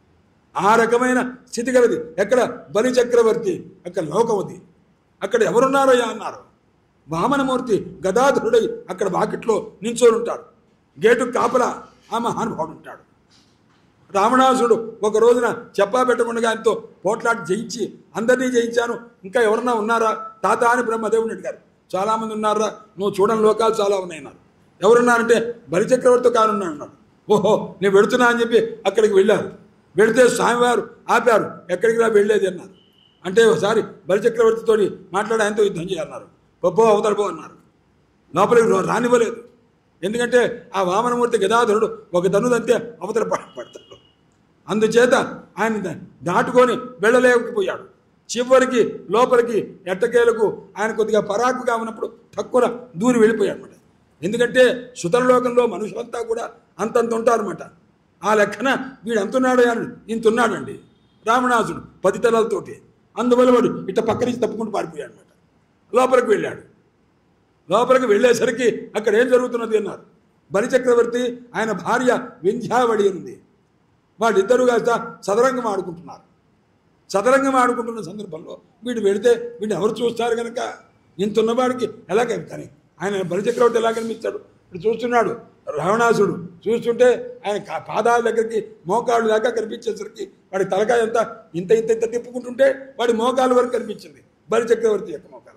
ఆ రకమైన స్థితి కలది. ఎక్కడ బలి చక్రవర్తి అక్కడ లోకం అది. అక్కడ ఎవరున్నారయ్యా అన్నారు. వామనమూర్తి గదాధరుడై అక్కడ వాకిట్లో నించొని ఉంటాడు. గేటు కాపలా ఆ మహానుభావుడు ఉంటాడు. రావణాసుడు ఒక రోజున చెప్పా పెట్టకుండా ఆయనతో పోట్లాటి జయించి అందరినీ జయించాను, ఇంకా ఎవరన్నా ఉన్నారా తాత అని బ్రహ్మదేవుని అడిగారు. చాలామంది ఉన్నారా, నువ్వు చూడని లోకాలు చాలా ఉన్నాయి అన్నారు. ఎవరున్నారంటే బలిచక్రవర్తి కానున్నా అన్నాడు. ఓహో నేను వెళుతున్నా అని చెప్పి అక్కడికి వెళ్ళారు. వెళితే స్వామివారు ఆపారు. ఎక్కడికి రా వెళ్ళేది అన్నారు. అంటే ఒకసారి బలిచక్రవర్తితో మాట్లాడి ఆయనతో యుద్ధం చేయాలన్నారు. పో అవతల పో అన్నారు. లోపలికి రానివ్వలేదు. ఎందుకంటే ఆ వామనమూర్తి గదాధరుడు ఒక ధనుదంతే అవతల పడతాడు. అందుచేత ఆయన దాటుకొని వెళ్ళలేకపోయాడు. చివరికి లోపలికి ఎట్టకేలకు ఆయన కొద్దిగా పరాకుగా ఉన్నప్పుడు తక్కువ దూరి వెళ్ళిపోయాడు అనమాట. ఎందుకంటే సుతరలోకంలో మనుషులంతా కూడా అంతంత ఉంటారన్నమాట. ఆ లెక్కన వీడు అంతున్నాడు అని ఇంతున్నాడండి రావణాసుడు పది తలలతోటి. అందువల్ల వాడు ఇట్ట పక్క నుంచి తప్పుకుంటూ పారిపోయాడు అనమాట. లోపలికి వెళ్ళాడు. లోపలికి వెళ్ళేసరికి అక్కడ ఏం జరుగుతున్నది అన్నారు. బలిచక్రవర్తి ఆయన భార్య వింధ్యావళి ఉంది. వాళ్ళిద్దరూ కాస్త చదరంగం ఆడుకుంటున్నారు. చదరంగం ఆడుకుంటున్న సందర్భంలో వీడు వెళితే వీడిని ఎవరు చూస్తారు కనుక ఇంతున్నవాడికి ఎలా కానీ ఆయన బలిచక్రవర్తి ఎలా కనిపిస్తాడు. ఇప్పుడు చూస్తున్నాడు రావణాసుడు. చూస్తుంటే ఆయన పాదాల దగ్గరికి మోకాళ్ళు దాకా కనిపించేసరికి వాడి తలకాయ అంతా ఇంత ఇంత ఇంత తిప్పుకుంటుంటే వాడి మోకాళ్ళ వరకు కనిపించింది బలిచక్రవర్తి యొక్క మోకాలు.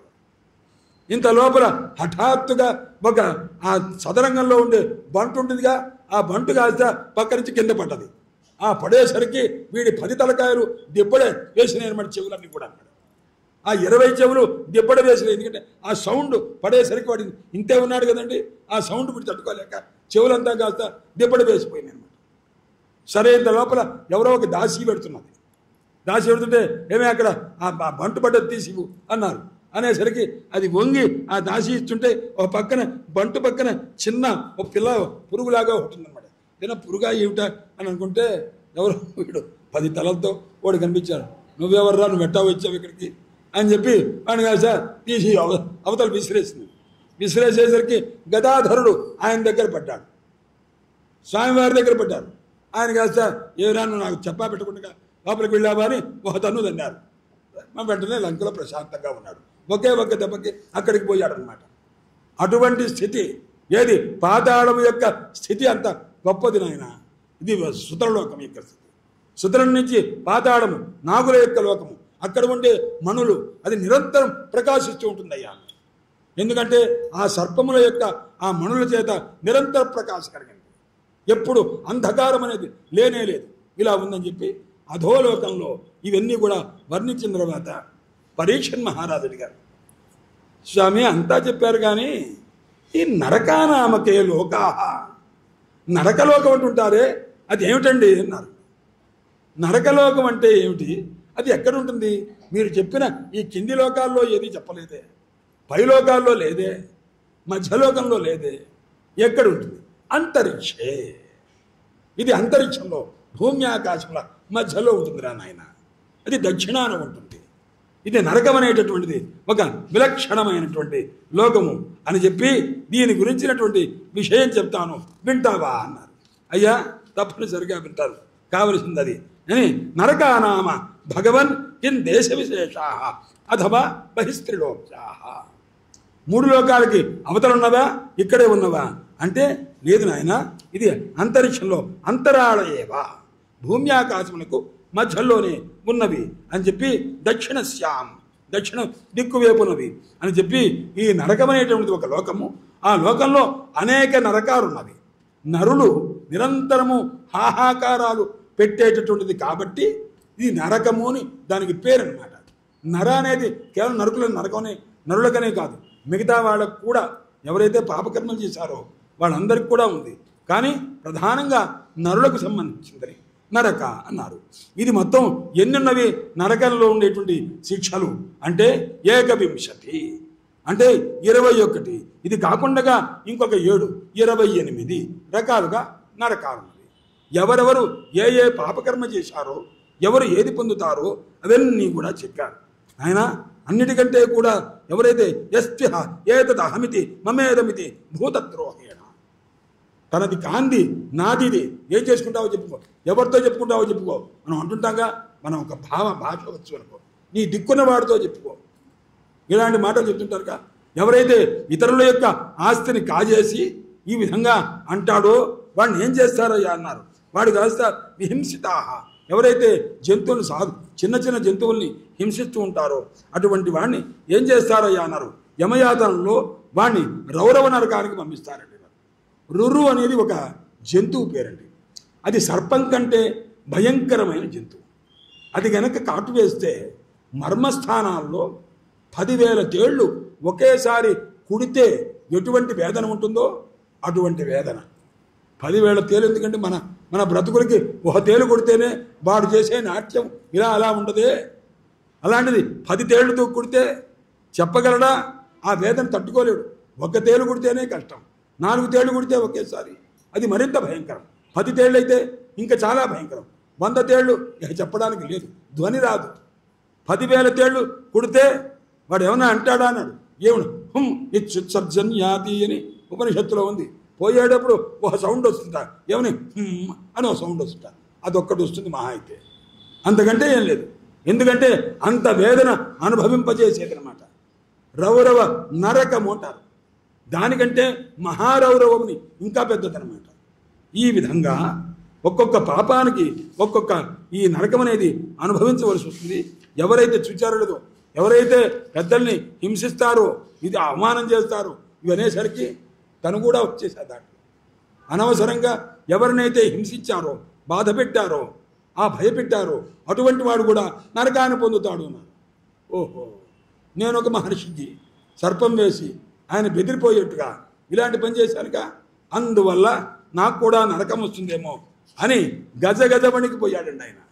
ఇంత లోపల హఠాత్తుగా ఒక ఆ చదరంగంలో ఉండే బంటు ఉంటుందిగా, ఆ బంటు కాస్త పక్క నుంచి కింద పడ్డది. ఆ పడేసరికి వీడి పది తలకాయలు దిబ్బడే వేసినాయి అనమాట. చెవులన్నీ కూడా అన్నాడు. ఆ ఇరవై చెవులు దిబ్బడ వేసినాయి. ఎందుకంటే ఆ సౌండ్ పడేసరికి వాడి ఇంతే ఉన్నాడు కదండి, ఆ సౌండ్ వీడు తట్టుకోలేక చెవులంతా కాస్త దిబ్బడ వేసిపోయినాయి అనమాట. సరే ఇంత లోపల ఎవరో ఒక దాసి పెడుతున్నది. దాసి పెడుతుంటే ఏమే అక్కడ ఆ బంటు పడ్డది తీసివు అన్నారు. అనేసరికి అది వంగి ఆ దాసి ఇస్తుంటే ఒక పక్కన బంటు పక్కన చిన్న ఒక పిల్ల పురుగులాగా ఉంటుందన్నమాట. ఏదైనా పురుగా ఏమిటా అని అనుకుంటే ఎవరు వీడు పది తలలతో వాడు కనిపించాడు. నువ్వెవర్రా, నువ్వు ఎట్టా వచ్చావు ఇక్కడికి అని చెప్పి వాడిని కాస్త తీసి అవ అవతల విసిరేసింది. విసిరేసేసరికి గదాధరుడు ఆయన దగ్గర పడ్డాడు, స్వామివారి దగ్గర పడ్డారు. ఆయన కాస్త ఏరా నువ్వు నాకు చెప్పా పెట్టకుండా లోపలికి వెళ్ళావా అని ఒక తన్ను తన్నారు. మా వెంటనే లంకలో ప్రశాంతంగా ఉన్నాడు. ఒకే ఒక్క దెబ్బకి అక్కడికి పోయాడు అనమాట. అటువంటి స్థితి ఏది పాతాళం యొక్క స్థితి అంత గొప్పది నాయన. ఇది సుతరలోకం యొక్క స్థితి. సుతరం నుంచి పాతాళము నాగుల యొక్క లోకము. అక్కడ ఉండే మనులు అది నిరంతరం ప్రకాశిస్తూ ఉంటుందయ్యా. ఎందుకంటే ఆ సర్పముల యొక్క ఆ మనుల చేత నిరంతర ప్రకాశం కలిగింది. ఎప్పుడు అంధకారం అనేది లేనే లేదు. ఇలా ఉందని చెప్పి అధోలోకంలో ఇవన్నీ కూడా వర్ణించిన తర్వాత పరీక్షన్ మహారాజుడి గారు, స్వామి అంతా చెప్పారు కానీ ఈ నరకానామకే లోకాహ, నరకలోకం అంటుంటారే అది ఏమిటండి అన్నారు. నరకలోకం అంటే ఏమిటి, అది ఎక్కడ ఉంటుంది? మీరు చెప్పిన ఈ కింది లోకాల్లో ఏది చెప్పలేదే, పై లోకాల్లో లేదే, మధ్యలోకంలో లేదే, ఎక్కడ ఉంటుంది? అంతరిక్షే. ఇది అంతరిక్షంలో భూమి ఆకాశంలో మధ్యలో ఉంటుందిరా నాయన. అది దక్షిణాన ఉంటుంది. ఇది నరకం అనేటటువంటిది ఒక విలక్షణమైనటువంటి లోకము అని చెప్పి దీని గురించినటువంటి విషయం చెప్తాను, వింటావా అన్నారు. అయ్యా తప్పనిసరిగా వింటారు, కావలసింది అది అని. నరకానామ భగవన్ కిన్ దేశ విశేషా అథవా బహిస్త్రిలోక్యా. మూడు లోకాలకి అవతలున్నవా ఇక్కడే ఉన్నవా అంటే లేదు నాయన, ఇది అంతరిక్షంలో అంతరాళయేవా, భూమి ఆకాశములకు మధ్యలోనే ఉన్నవి అని చెప్పి దక్షిణశ్యాం, దక్షిణ దిక్కు వేపున్నవి అని చెప్పి ఈ నరకం అనేటువంటిది ఒక లోకము. ఆ లోకంలో అనేక నరకాలు ఉన్నవి. నరులు నిరంతరము హాహాకారాలు పెట్టేటటువంటిది కాబట్టి ఇది నరకము అని దానికి పేరు అనమాట. నర అనేది కేవలం నరకుల నరకమనే నరులకనే కాదు, మిగతా వాళ్ళకు కూడా ఎవరైతే పాపకర్మలు చేశారో వాళ్ళందరికీ కూడా ఉంది. కానీ ప్రధానంగా నరులకు సంబంధించిందని నరక అన్నారు. ఇది మొత్తం ఎన్నున్నవి నరకంలో ఉండేటువంటి శిక్షలు అంటే ఏకవింశతి అంటే ఇరవై ఒకటి. ఇది కాకుండా ఇంకొక ఏడు ఇరవై ఎనిమిది రకాలుగా నరకాలున్నవి. ఎవరెవరు ఏ ఏ పాపకర్మ చేశారో ఎవరు ఏది పొందుతారో అవన్నీ కూడా చెప్పారు ఆయన. అన్నిటికంటే కూడా ఎవరైతే యస్త్య ఏతద్ అహమితి మమేదమితి భూతద్రోహేణ, తనది కాంది నాదిది, ఏం చేసుకుంటావో చెప్పుకో, ఎవరితో చెప్పుకుంటావో చెప్పుకో. మనం అంటుంటాగా, మనం ఒక భావ భాష వచ్చు అనుకో, నీ దిక్కున్న వాడితో చెప్పుకో, ఇలాంటి మాటలు చెప్తుంటారుగా. ఎవరైతే ఇతరుల యొక్క ఆస్తిని కాజేసి ఈ విధంగా అంటాడో వాడిని ఏం చేస్తారయ్యా అన్నారు. వాడు కాస్త విహింసితాహ, ఎవరైతే జంతువులు సాధు చిన్న చిన్న జంతువుల్ని హింసిస్తూ ఉంటారో అటువంటి వాడిని ఏం చేస్తారయ్యా అన్నారు. యమయాతనలో వాడిని రౌరవ నరకానికి పంపిస్తారండి. రురు అనేది ఒక జంతువు పేరండి. అది సర్పం కంటే భయంకరమైన జంతువు. అది గనక కాటు వేస్తే మర్మస్థానాల్లో పదివేల తేళ్లు ఒకేసారి కుడితే ఎటువంటి వేదన ఉంటుందో అటువంటి వేదన. పదివేల తేలు ఎందుకంటే మన మన బ్రతుకులకి ఒక తేలు కొడితేనే వాడు చేసే నాట్యం ఇలా అలా ఉండదే. అలాంటిది పది తేళ్లతో కుడితే చెప్పగలడా? ఆ వేదన తట్టుకోలేడు. ఒక తేలు కుడితేనే కష్టం, నాలుగు తేళ్లు కుడితే ఒకేసారి అది మరింత భయంకరం. పది తేళ్ళు అయితే ఇంకా చాలా భయంకరం. వంద తేళ్లు ఇక చెప్పడానికి లేదు, ధ్వని రాదు. పదివేల తేళ్లు కుడితే వాడు ఏమన్నా అంటాడా అన్నాడు. ఏమన్నా హుం ఇత్సర్జన్యాతి అని ఉపనిషత్తులో ఉంది. పోయేటప్పుడు ఒక సౌండ్ వస్తుంటా, ఏమని హుమ్ అని ఒక సౌండ్ వస్తుంటా, అదొక్కటి వస్తుంది మహా అయితే, అంతకంటే ఏం లేదు. ఎందుకంటే అంత వేదన అనుభవింపజేసేది అనమాట. రౌరవ నరకము అంటారు. దానికంటే మహారౌరవముని ఇంకా పెద్దదనమాట. ఈ విధంగా ఒక్కొక్క పాపానికి ఒక్కొక్క ఈ నరకం అనేది అనుభవించవలసి వస్తుంది. ఎవరైతే చూచారో, ఎవరైతే పెద్దల్ని హింసిస్తారో, ఇది అవమానం చేస్తారో, ఇవనేసరికి తను కూడా వచ్చేసాడు దాంట్లో. అనవసరంగా ఎవరినైతే హింసించారో, బాధ పెట్టారో, ఆ భయపెట్టారో అటువంటి వాడు కూడా నరకాన్ని పొందుతాడు అన్నారు. ఓహో, నేను ఒక మహర్షికి సర్పం వేసి ఆయన బెదిరిపోయేట్టుగా ఇలాంటి పని చేశానుగా, అందువల్ల నాకు కూడా నరకం వస్తుందేమో అని గజ గజ వణికిపోయాడండి ఆయన.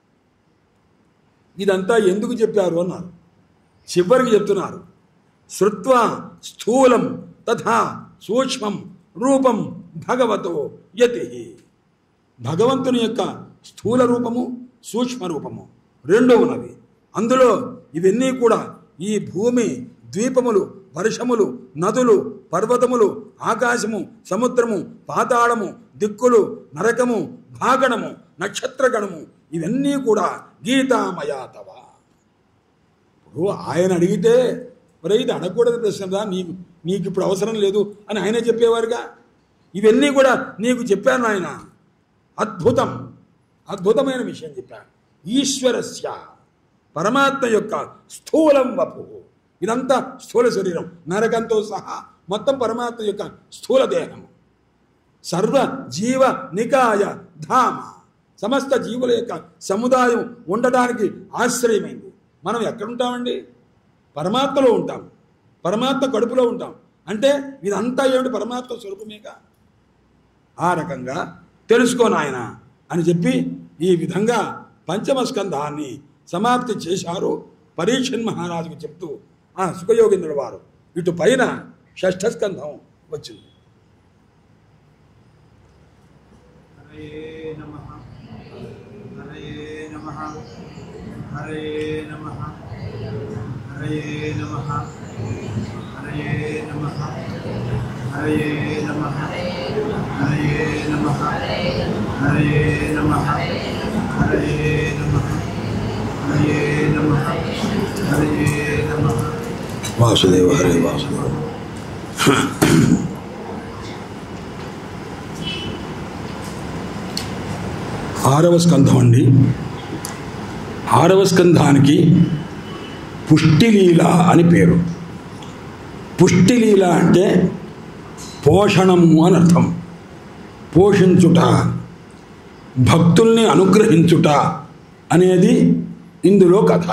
ఇదంతా ఎందుకు చెప్పారు అన్నారు. చివరికి చెప్తున్నారు, శ్రుత్వా స్థూలం తథా సూక్ష్మం రూపం భగవతో యతి. భగవంతుని యొక్క స్థూల రూపము సూక్ష్మ రూపము రెండు ఉన్నవి. అందులో ఇవన్నీ కూడా ఈ భూమి, ద్వీపములు, వర్షములు, నదులు, పర్వతములు, ఆకాశము, సముద్రము, పాతాళము, దిక్కులు, నరకము, భాగణము, నక్షత్రగణము, ఇవన్నీ కూడా గీతామయాతవ. ఇప్పుడు ఆయన అడిగితే మరి ఇది అడగకూడదు ప్రశ్నదా, నీకు నీకు ఇప్పుడు అవసరం లేదు అని ఆయనే చెప్పేవారుగా. ఇవన్నీ కూడా నీకు చెప్పాను ఆయన. అద్భుతం, అద్భుతమైన విషయం చెప్పాను. ఈశ్వరస్య, పరమాత్మ యొక్క స్థూలం వపు, ఇదంతా స్థూల శరీరం, నరకంతో సహా మొత్తం పరమాత్మ యొక్క స్థూల దేహము. సర్వ జీవ నికాయ ధామ, సమస్త జీవుల యొక్క సముదాయం ఉండడానికి ఆశ్రయమైంది. మనం ఎక్కడుంటామండి? పరమాత్మలో ఉంటాం, పరమాత్మ కడుపులో ఉంటాం. అంటే ఇదంతా ఏమిటి? పరమాత్మ స్వరూపమేగా. ఆ రకంగా తెలుసుకోను ఆయన అని చెప్పి ఈ విధంగా పంచమ స్కంధాన్ని సమాప్తి చేశారు. పరీక్షన్ మహారాజుకు చెప్తూ ఆ సుఖయోగేంద్రుల వారు ఇటు పైన షష్ఠ స్కంధం వచ్చింది. హరే నమః హరే నమః హరే నమః హరే నమః హరే నమః హరే నమః హరే నమః హరే నమః హరే నమః హరే నమః హరే నమః. వాసుదేవ హరే వాసుదేవ. ఆరవ స్కంధం అండి. ఆరవ స్కంధానికి పుష్టిలీల అని పేరు. పుష్టిలీల అంటే పోషణము అని అర్థం. పోషించుట, భక్తుల్ని అనుగ్రహించుట అనేది ఇందులో కథ.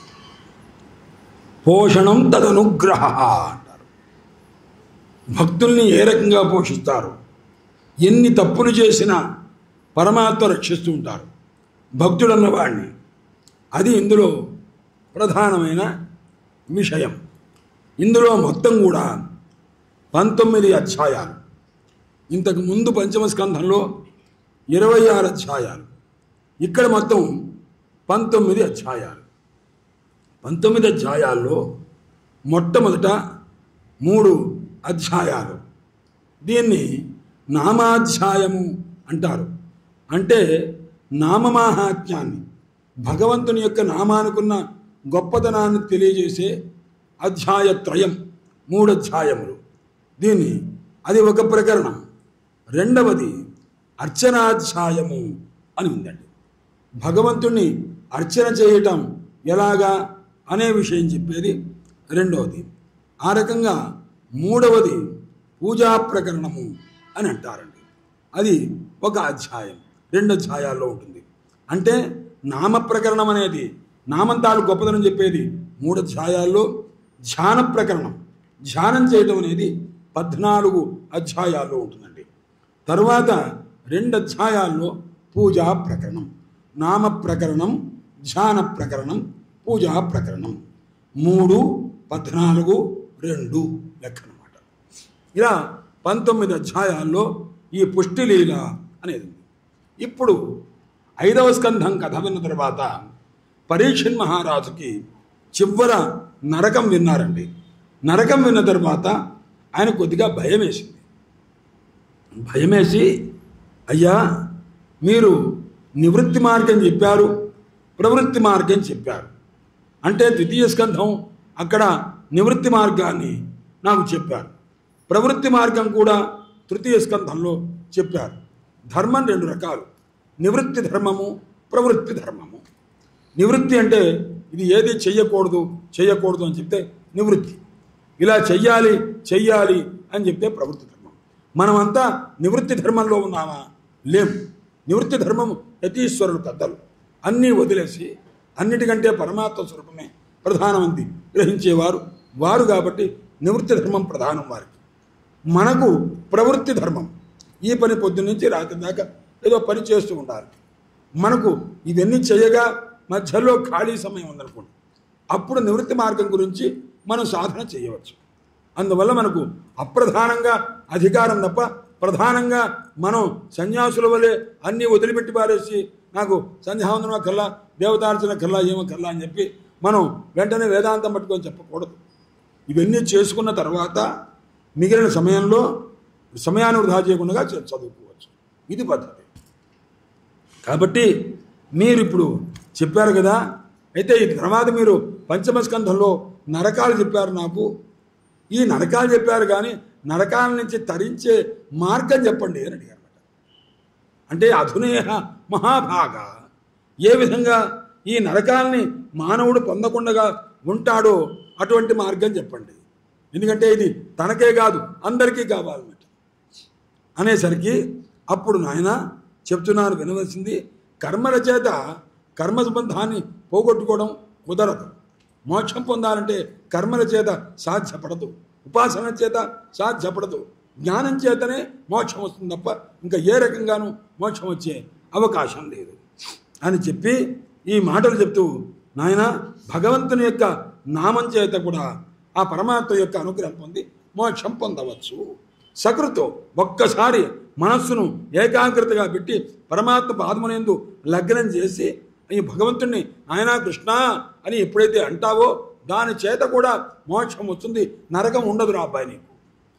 పోషణం తదనుగ్రహ అంటారు. భక్తుల్ని ఏ రకంగా పోషిస్తారు, ఎన్ని తప్పులు చేసినా పరమాత్మ రక్షిస్తూ ఉంటారు భక్తుడన్నవాడిని. అది ఇందులో ప్రధానమైన విషయం. ఇందులో మొత్తం కూడా పంతొమ్మిది అధ్యాయాలు. ఇంతకు ముందు పంచమ స్కంధంలో ఇరవై ఆరు అధ్యాయాలు, ఇక్కడ మొత్తం పంతొమ్మిది అధ్యాయాలు. పంతొమ్మిది అధ్యాయాల్లో మొట్టమొదట మూడు అధ్యాయాలు దీన్ని నామాధ్యాయము అంటారు. అంటే నామమాహాత్మ్యాన్ని, భగవంతుని యొక్క నామానుకున్న గొప్పతనాన్ని తెలియజేసే అధ్యాయత్రయం, మూడు అధ్యాయములు. దీన్ని అది ఒక ప్రకరణం. రెండవది అర్చనాధ్యాయము అని ఉందండి. భగవంతుణ్ణి అర్చన చేయటం ఎలాగా అనే విషయం చెప్పేది రెండవది. ఆ రకంగా మూడవది పూజా ప్రకరణము అని అంటారండి. అది ఒక అధ్యాయం, రెండు అధ్యాయాల్లో ఉంటుంది. అంటే నామ ప్రకరణం అనేది నామంతాలు గొప్పదనం చెప్పేది మూడు అధ్యాయాల్లో, ధ్యాన ప్రకరణం ధ్యానం చేయడం అనేది పద్నాలుగు అధ్యాయాల్లో ఉంటుందండి. తరువాత రెండు అధ్యాయాల్లో పూజా ప్రకరణం, నామ ప్రకరణం, ధ్యాన ప్రకరణం, పూజా ప్రకరణం. మూడు పద్నాలుగు రెండు లెక్క అన్నమాట. ఇలా పంతొమ్మిది అధ్యాయాల్లో ఈ పుష్టిలీల అనేది ఉంది. ఇప్పుడు ఐదవ స్కంధం కథ విన్న తర్వాత పరీక్షణ్ మహారాజుకి చివర నరకం విన్నారండి. నరకం విన్న తర్వాత ఆయన కొద్దిగా భయం వేసింది. భయమేసి, అయ్యా మీరు నివృత్తి మార్గం చెప్పారు, ప్రవృత్తి మార్గం చెప్పారు. అంటే ద్వితీయ స్కంధం అక్కడ నివృత్తి మార్గాన్ని నాకు చెప్పారు, ప్రవృత్తి మార్గం కూడా తృతీయ స్కంధంలో చెప్పారు. ధర్మం రెండు రకాలు, నివృత్తి ధర్మము, ప్రవృత్తి ధర్మము. నివృత్తి అంటే ఇది ఏది చెయ్యకూడదు చెయ్యకూడదు అని చెప్తే నివృత్తి, ఇలా చెయ్యాలి చెయ్యాలి అని చెప్తే ప్రవృత్తి ధర్మం. మనమంతా నివృత్తి ధర్మంలో ఉన్నామా? లేం. నివృత్తి ధర్మము యతీశ్వరుడు పెద్దలు అన్నీ వదిలేసి అన్నిటికంటే పరమాత్మ స్వరూపమే ప్రధానమంది గ్రహించేవారు వారు కాబట్టి నివృత్తి ధర్మం ప్రధానం వారికి. మనకు ప్రవృత్తి ధర్మం, ఈ పని పొద్దున్నుంచి రాత్రి దాకా ఏదో పని చేస్తూ ఉండాలి. మనకు ఇవన్నీ చేయగా మధ్యలో ఖాళీ సమయం ఉందనుకోండి, అప్పుడు నివృత్తి మార్గం గురించి మనం సాధన చేయవచ్చు. అందువల్ల మనకు అప్రధానంగా అధికారం తప్ప ప్రధానంగా మనం సన్యాసుల వలె అన్నీ వదిలిపెట్టి పారేసి నాకు సంధ్యావందనం కల్లా దేవతార్చన కల్లా ఏమో కల్లా అని చెప్పి మనం వెంటనే వేదాంతం పట్టుకొని చెప్పకూడదు. ఇవన్నీ చేసుకున్న తర్వాత మిగిలిన సమయంలో సమయాన్ని వృధా చేయకుండా చదువుకోవచ్చు. ఇది పద్ధతి. కాబట్టి మీరు ఇప్పుడు చెప్పారు కదా, అయితే ఈ తర్వాత మీరు పంచమ స్కంధంలో నరకాలు చెప్పారు నాకు. ఈ నరకాలు చెప్పారు కానీ నరకాల నుంచి తరించే మార్గం చెప్పండి అని అడిగారు. అంటే అధునేహ మహాభాగ, ఏ విధంగా ఈ నరకాల్ని మానవుడు పొందకుండా ఉంటాడో అటువంటి మార్గం చెప్పండి. ఎందుకంటే ఇది తనకే కాదు అందరికీ కావాలన్నమాట అనేసరికి అప్పుడు నాయన చెప్తున్నాను వినవలసింది, కర్మల చేత కర్మ సంబంధాన్ని పోగొట్టుకోవడం కుదరదు. మోక్షం పొందాలంటే కర్మల చేత సాధ్యపడదు, ఉపాసన చేత సాధ్యపడదు, జ్ఞానం చేతనే మోక్షం వస్తుంది తప్ప ఇంకా ఏ రకంగానూ మోక్షం వచ్చే అవకాశం లేదు అని చెప్పి ఈ మాటలు చెప్తూ, నాయన భగవంతుని యొక్క నామం చేత కూడా ఆ పరమాత్మ యొక్క అనుగ్రహం పొంది మోక్షం పొందవచ్చు. సకృతో ఒక్కసారి మనస్సును ఏకాగ్రతగా పెట్టి పరమాత్మ పాదమునందు లగ్నం చేసి ఈ భగవంతుణ్ణి నాయనా కృష్ణ అని ఎప్పుడైతే అంటావో దాని చేత కూడా మోక్షం వస్తుంది. నరకం ఉండదు రా అబ్బాయి, నీకు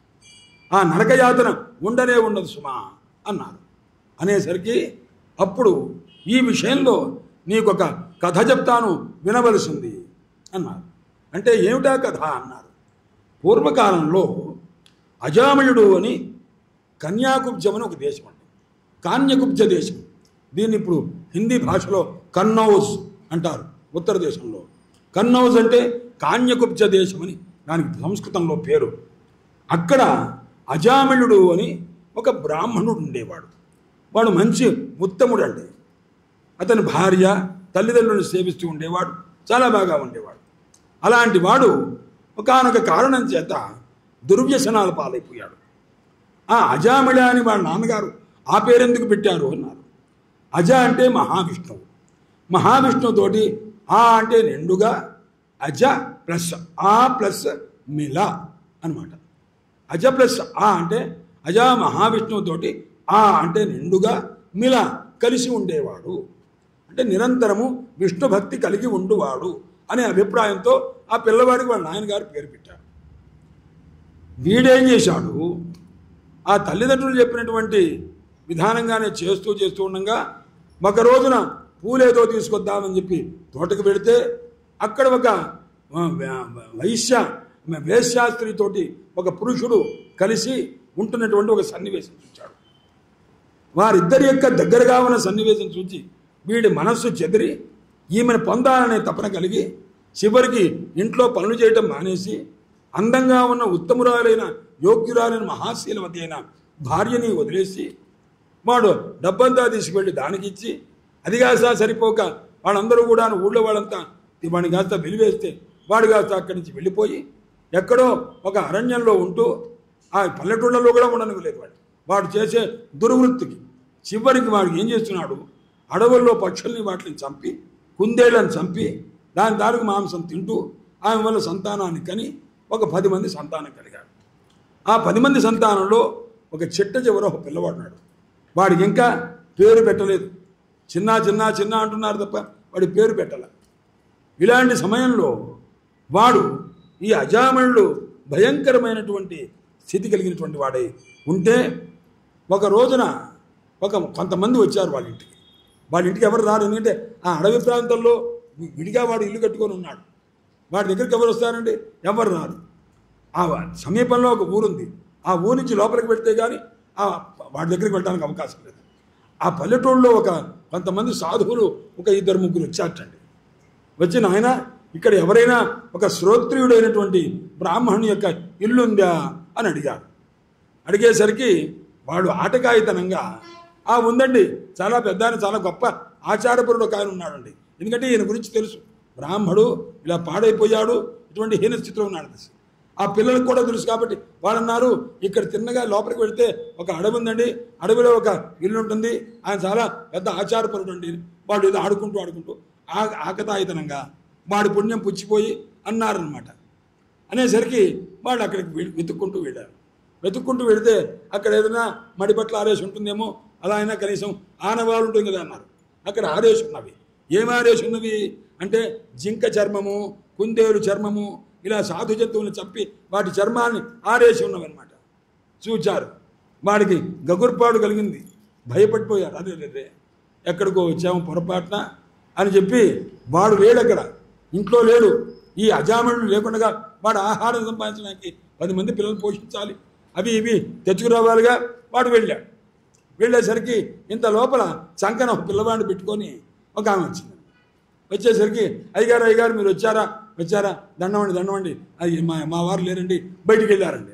ఆ నరకయాతన ఉండనే ఉండదు సుమా అన్నారు. అనేసరికి అప్పుడు ఈ విషయంలో నీకొక కథ చెప్తాను వినవలసింది అన్నారు. అంటే ఏమిటా కథ అన్నారు. పూర్వకాలంలో అజామయుడు అని కన్యాకుబ్జం అని ఒక దేశం అండి, కాన్యకుబ్జ దేశం. దీన్ని ఇప్పుడు హిందీ భాషలో కన్నౌజ్ అంటారు. ఉత్తర దేశంలో కన్నౌజ్ అంటే కాన్యకుబ్జ దేశం అని దానికి సంస్కృతంలో పేరు. అక్కడ అజామిళుడు అని ఒక బ్రాహ్మణుడు ఉండేవాడు. వాడు మంచి ఉత్తముడు అండి. అతని భార్య తల్లిదండ్రులను సేవిస్తూ ఉండేవాడు, చాలా బాగా ఉండేవాడు. అలాంటి వాడు ఒకానొక కారణం చేత దుర్వ్యసనాల పాలైపోయాడు. ఆ అజామిళ అని వాళ్ళ నాన్నగారు ఆ పేరెందుకు పెట్టారు అన్నారు. అజ అంటే మహావిష్ణువు, మహావిష్ణువుతోటి ఆ అంటే నిండుగా, అజ ప్లస్ ఆ ప్లస్ మిల అనమాట. అజ ప్లస్ ఆ అంటే అజ మహావిష్ణువుతోటి ఆ అంటే నిండుగా, మిల కలిసి ఉండేవాడు అంటే నిరంతరము విష్ణు భక్తి కలిగి ఉండువాడు అనే అభిప్రాయంతో ఆ పిల్లవాడికి వాళ్ళ నాయనగారు పేరు పెట్టారు. వీడేం చేశాడు, ఆ తల్లిదండ్రులు చెప్పినటువంటి విధానంగానే చేస్తూ చేస్తూ ఉండగా ఒక రోజున పూలేదో తీసుకొద్దామని చెప్పి తోటకు వెళితే అక్కడ ఒక వైశ్య వేశ్యాస్త్రితోటి ఒక పురుషుడు కలిసి ఉంటున్నటువంటి ఒక సన్నివేశం చూచాడు. వారిద్దరి యొక్క దగ్గరగా ఉన్న సన్నివేశం చూచి వీడి మనస్సు చెదిరి ఈమెను పొందాలనే తపన కలిగి చివరికి ఇంట్లో పనులు చేయటం మానేసి అందంగా ఉన్న ఉత్తమురాలైన యోగ్యురాలైన మహాశీలవతి అయిన భార్యని వదిలేసి వాడు డబ్బంతా తీసుకువెళ్ళి దానికిచ్చి అది కాస్త సరిపోక వాళ్ళందరూ కూడా ఊళ్ళో వాళ్ళంతా వాడిని కాస్త వెలివేస్తే వాడు కాస్త అక్కడి నుంచి వెళ్ళిపోయి ఎక్కడో ఒక అరణ్యంలో ఉంటూ ఆ పల్లెటూళ్ళలో కూడా ఉండనివ్వలేదు వాడు. వాడు చేసే దుర్వృత్తికి చివరికి వాడికి ఏం చేస్తున్నాడు, అడవుల్లో పక్షుల్ని వాటిని చంపి కుందేళ్లను చంపి దాని దానికి మాంసం తింటూ ఆమె వల్ల సంతానాన్ని కని ఒక పది మంది సంతానం కలిగాడు. ఆ పది మంది సంతానంలో ఒక చిట్ట చివర ఒక పిల్లవాడున్నాడు. వాడికి ఇంకా పేరు పెట్టలేదు. చిన్న చిన్న చిన్న అంటున్నారు తప్ప వాడి పేరు పెట్టాల. ఇలాంటి సమయంలో వాడు ఈ అజామణుడు భయంకరమైనటువంటి స్థితి కలిగినటువంటి వాడై ఉంటే ఒక రోజున ఒక కొంతమంది వచ్చారు వాళ్ళ ఇంటికి. వాళ్ళ ఇంటికి ఎవరు రారు, ఎందుకంటే ఆ అడవి ప్రాంతంలో విడిగా వాడు ఇల్లు కట్టుకొని ఉన్నాడు. వాడి దగ్గరికి ఎవరు వస్తారండి, ఎవరు రారు. ఆ సమీపంలో ఒక ఊరుంది, ఆ ఊరు నుంచి లోపలికి వెళ్తే కానీ ఆ వాడి దగ్గరికి వెళ్ళడానికి అవకాశం లేదు. ఆ పల్లెటూళ్ళలో ఒక కొంతమంది సాధువులు ఒక ఇద్దరు ముగ్గురు వచ్చారటండి. వచ్చి నాయన ఇక్కడ ఎవరైనా ఒక శ్రోత్రియుడైనటువంటి బ్రాహ్మణుని యొక్క ఇల్లుందా అని అడిగాడు. అడిగేసరికి వాడు ఆటకాయితనంగా ఆ ఉందండి, చాలా పెద్ద ఆయన, చాలా గొప్ప ఆచారపరుడు ఒక ఆయన ఉన్నాడండి, ఎందుకంటే ఈయన గురించి తెలుసు, బ్రాహ్మడు ఇలా పాడైపోయాడు, ఇటువంటి హీన స్థితిలో ఉన్నాడు. ఆ పిల్లలకు కూడా తెలుసు కాబట్టి వాళ్ళు అన్నారు, ఇక్కడ తిన్నగా లోపలికి వెళితే ఒక అడవి ఉందండి, అడవిలో ఒక ఇల్లు ఉంటుంది, ఆయన చాలా పెద్ద ఆచారపరుడు అండి. వాడు ఏదో ఆడుకుంటూ ఆడుకుంటూ ఆ ఆకతాయితనంగా వాడి పుణ్యం పుచ్చిపోయి అన్నారనమాట. అనేసరికి వాళ్ళు అక్కడికి వెతుక్కుంటూ వెళ్ళారు. వెతుక్కుంటూ వెళితే అక్కడ ఏదైనా మడిబట్టలు ఆరేసి ఉంటుందేమో, అలా అయినా కనీసం ఆనవాళ్ళు ఉంటుంది కదా అన్నారు. అక్కడ ఆరేసి ఉన్నవి. ఏం ఆరేసి ఉన్నవి అంటే జింక చర్మము, కుందేలు చర్మము, ఇలా సాధు జంతువులను చంపి వాటి చర్మాన్ని ఆరేసి ఉన్నవన్నమాట. చూచారు, వాడికి గగుర్పాడు కలిగింది, భయపడిపోయారు. అదే రే ఎక్కడికో వచ్చాము పొరపాటున అని చెప్పి వాడు లేడు, అక్కడ ఇంట్లో లేడు. ఈ అజామణులు లేకుండా వాడు ఆహారం సంపాదించడానికి పది మంది పిల్లలు పోషించాలి, అవి ఇవి తెచ్చుకురావాలిగా. వాడు వెళ్ళాడు. వెళ్ళేసరికి ఇంత లోపల చంకన ఒక పిల్లవాడిని పెట్టుకొని ఒక ఆమె వచ్చింది. వచ్చేసరికి అయ్యగారు అయ్యగారు మీరు వచ్చారా వచ్చారా దండవండి దండవండి అది మా మా వారు లేరండి, బయటికి వెళ్ళారండి.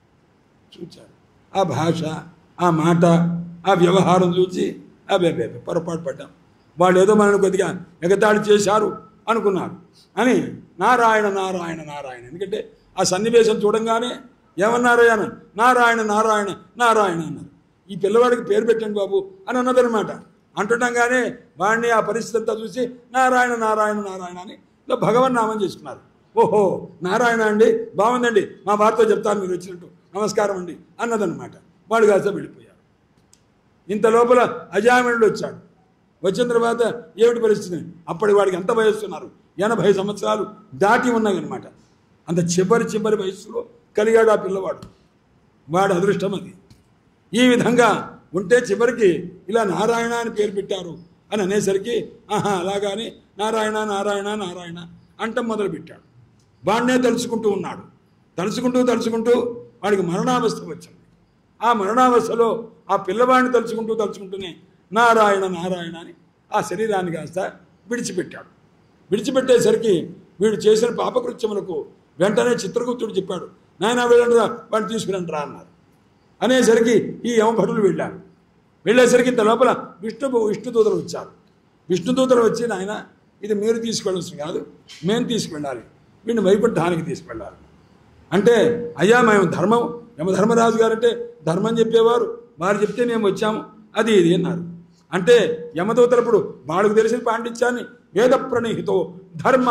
చూచారు ఆ భాష, ఆ మాట, ఆ వ్యవహారం చూసి అబే బే పొరపాటు పడ్డాం, వాళ్ళు ఏదో మనల్ని కొద్దిగా ఎగతాళి చేశారు అనుకున్నారు అని నారాయణ నారాయణ నారాయణ. ఎందుకంటే ఆ సన్నివేశం చూడంగానే ఏమన్నారయ్యా, నారాయణ నారాయణ నారాయణ అన్నారు. ఈ పిల్లవాడికి పేరు పెట్టండి బాబు అని అన్నదనమాట. అంటుండగానే వాడిని ఆ పరిస్థితి అంతా చూసి నారాయణ నారాయణ నారాయణ అని ఇలా భగవన్నామం చేసుకున్నారు. ఓహో నారాయణ అండి, బాగుందండి, మా వారితో చెప్తాను మీరు వచ్చినట్టు, నమస్కారం అండి అన్నదన్నమాట. వాడు కాస్త వెళ్ళిపోయారు. ఇంత లోపల అజామినుడు వచ్చాడు. వచ్చిన తర్వాత ఏమిటి పరిస్థితి, అప్పటి వాడికి ఎంత వయస్సున్నారు, ఎనభై సంవత్సరాలు దాటి ఉన్నాయి అనమాట. అంత చివరి చివరి వయస్సులో కలిగాడు ఆ పిల్లవాడు. వాడు అదృష్టం అది. ఈ విధంగా ఉంటే చివరికి ఇలా నారాయణ అని పేరు పెట్టారు అని అనేసరికి ఆహా అలాగాని నారాయణ నారాయణ నారాయణ అంటం మొదలుపెట్టాడు. వాడినే తలుచుకుంటూ ఉన్నాడు. తలుచుకుంటూ తలుచుకుంటూ వాడికి మరణావస్థ వచ్చింది. ఆ మరణావస్థలో ఆ పిల్లవాడిని తలుచుకుంటూ తలుచుకుంటూనే నారాయణ నారాయణ అని ఆ శరీరాన్ని కాస్త విడిచిపెట్టాడు. విడిచిపెట్టేసరికి వీడు చేసిన పాపకృత్యములకు వెంటనే చిత్రగుప్తుడు చెప్పాడు, నాయన వెళ్ళండి రా, వాడిని తీసుకురండి రా అన్నారు. అనేసరికి ఈ యమభటులు వెళ్ళారు. వెళ్ళేసరికి ఇంత లోపల విష్ణు విష్ణుదూతలు వచ్చారు. విష్ణుదూతలు వచ్చి నాయన ఇది మీరు తీసుకెళ్ళాల్సింది కాదు, మేము తీసుకువెళ్ళాలి, వీడిని వైకుంఠానికి తీసుకువెళ్ళాలి అంటే, అయ్యా మేము ధర్మం యమధర్మరాజు గారంటే ధర్మం చెప్పేవారు, వారు చెప్తే మేము వచ్చాము, అది ఇది అన్నారు. అంటే యమదూతలప్పుడు వాళ్ళకు తెలిసిన పాండిత్యాన్ని వేద ప్రణీహితో ధర్మ,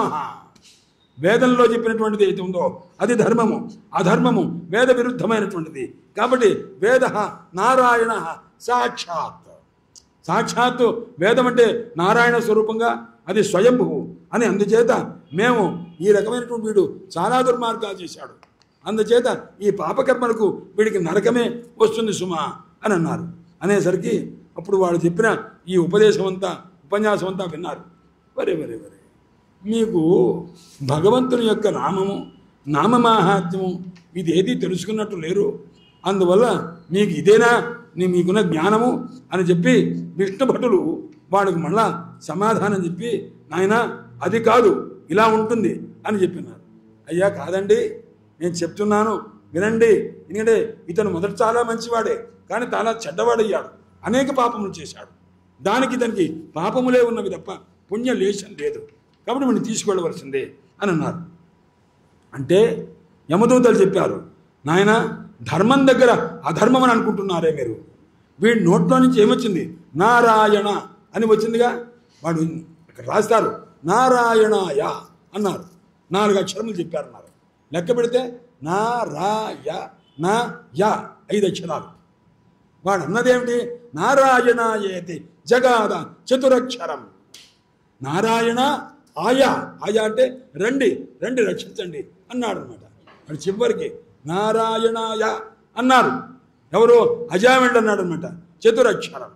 వేదంలో చెప్పినటువంటిది ఏది ఉందో అది ధర్మము, అధర్మము వేద విరుద్ధమైనటువంటిది. కాబట్టి వేద నారాయణ సాక్షాత్, సాక్షాత్తు వేదం అంటే నారాయణ స్వరూపంగా అది స్వయంభువు అని. అందుచేత మేము ఈ రకమైనటువంటి వీడు చాలా దుర్మార్గాలు చేశాడు, అందుచేత ఈ పాపకర్మలకు వీడికి నరకమే వస్తుంది సుమా అని అన్నారు. అనేసరికి అప్పుడు వాడు చెప్పిన ఈ ఉపదేశం అంతా ఉపన్యాసం అంతా విన్నారు. వరే వరే వరే మీకు భగవంతుని యొక్క నామము నామమాహాత్మ్యము ఇది ఏది తెలుసుకున్నట్టు లేరు, అందువల్ల మీకు ఇదేనా నీ మీకున్న జ్ఞానము అని చెప్పి విష్ణు భటులు వాడికి మళ్ళా సమాధానం చెప్పి నాయన అది కాదు ఇలా ఉంటుంది అని చెప్పినారు. అయ్యా కాదండి నేను చెప్తున్నాను వినండి, ఎందుకంటే ఇతను మొదట చాలా మంచివాడే కానీ చాలా చెడ్డవాడయ్యాడు, అనేక పాపములు చేశాడు, దానికి ఇతనికి పాపములే ఉన్నవి తప్ప పుణ్య లేశం లేదు, కాబట్టి వీడిని తీసుకెళ్ళవలసిందే అని అన్నారు. అంటే యమదూతలు చెప్పారు, నాయన ధర్మం దగ్గర అధర్మం అని అనుకుంటున్నారే మీరు, వీడి నోట్లో నుంచి ఏమొచ్చింది నారాయణ అని వచ్చిందిగా, వాడు ఇక్కడ రాస్తారు నారాయణాయ అన్నారు, నాలుగు అక్షరములు చెప్పారన్నారు. లెక్క పెడితే నారాయ నా యా ఐదు అక్షరాలు. వాడు అన్నదేమిటి నారాయణాయేతి జగాద చతురక్షరం, నారాయణ ఆయా ఆయా అంటే రండి రండి రక్షించండి అన్నాడు అనమాట. వాడు చివరికి నారాయణాయ అన్నారు. ఎవరు అజామిండు అన్నాడు అనమాట, చతురక్షరం.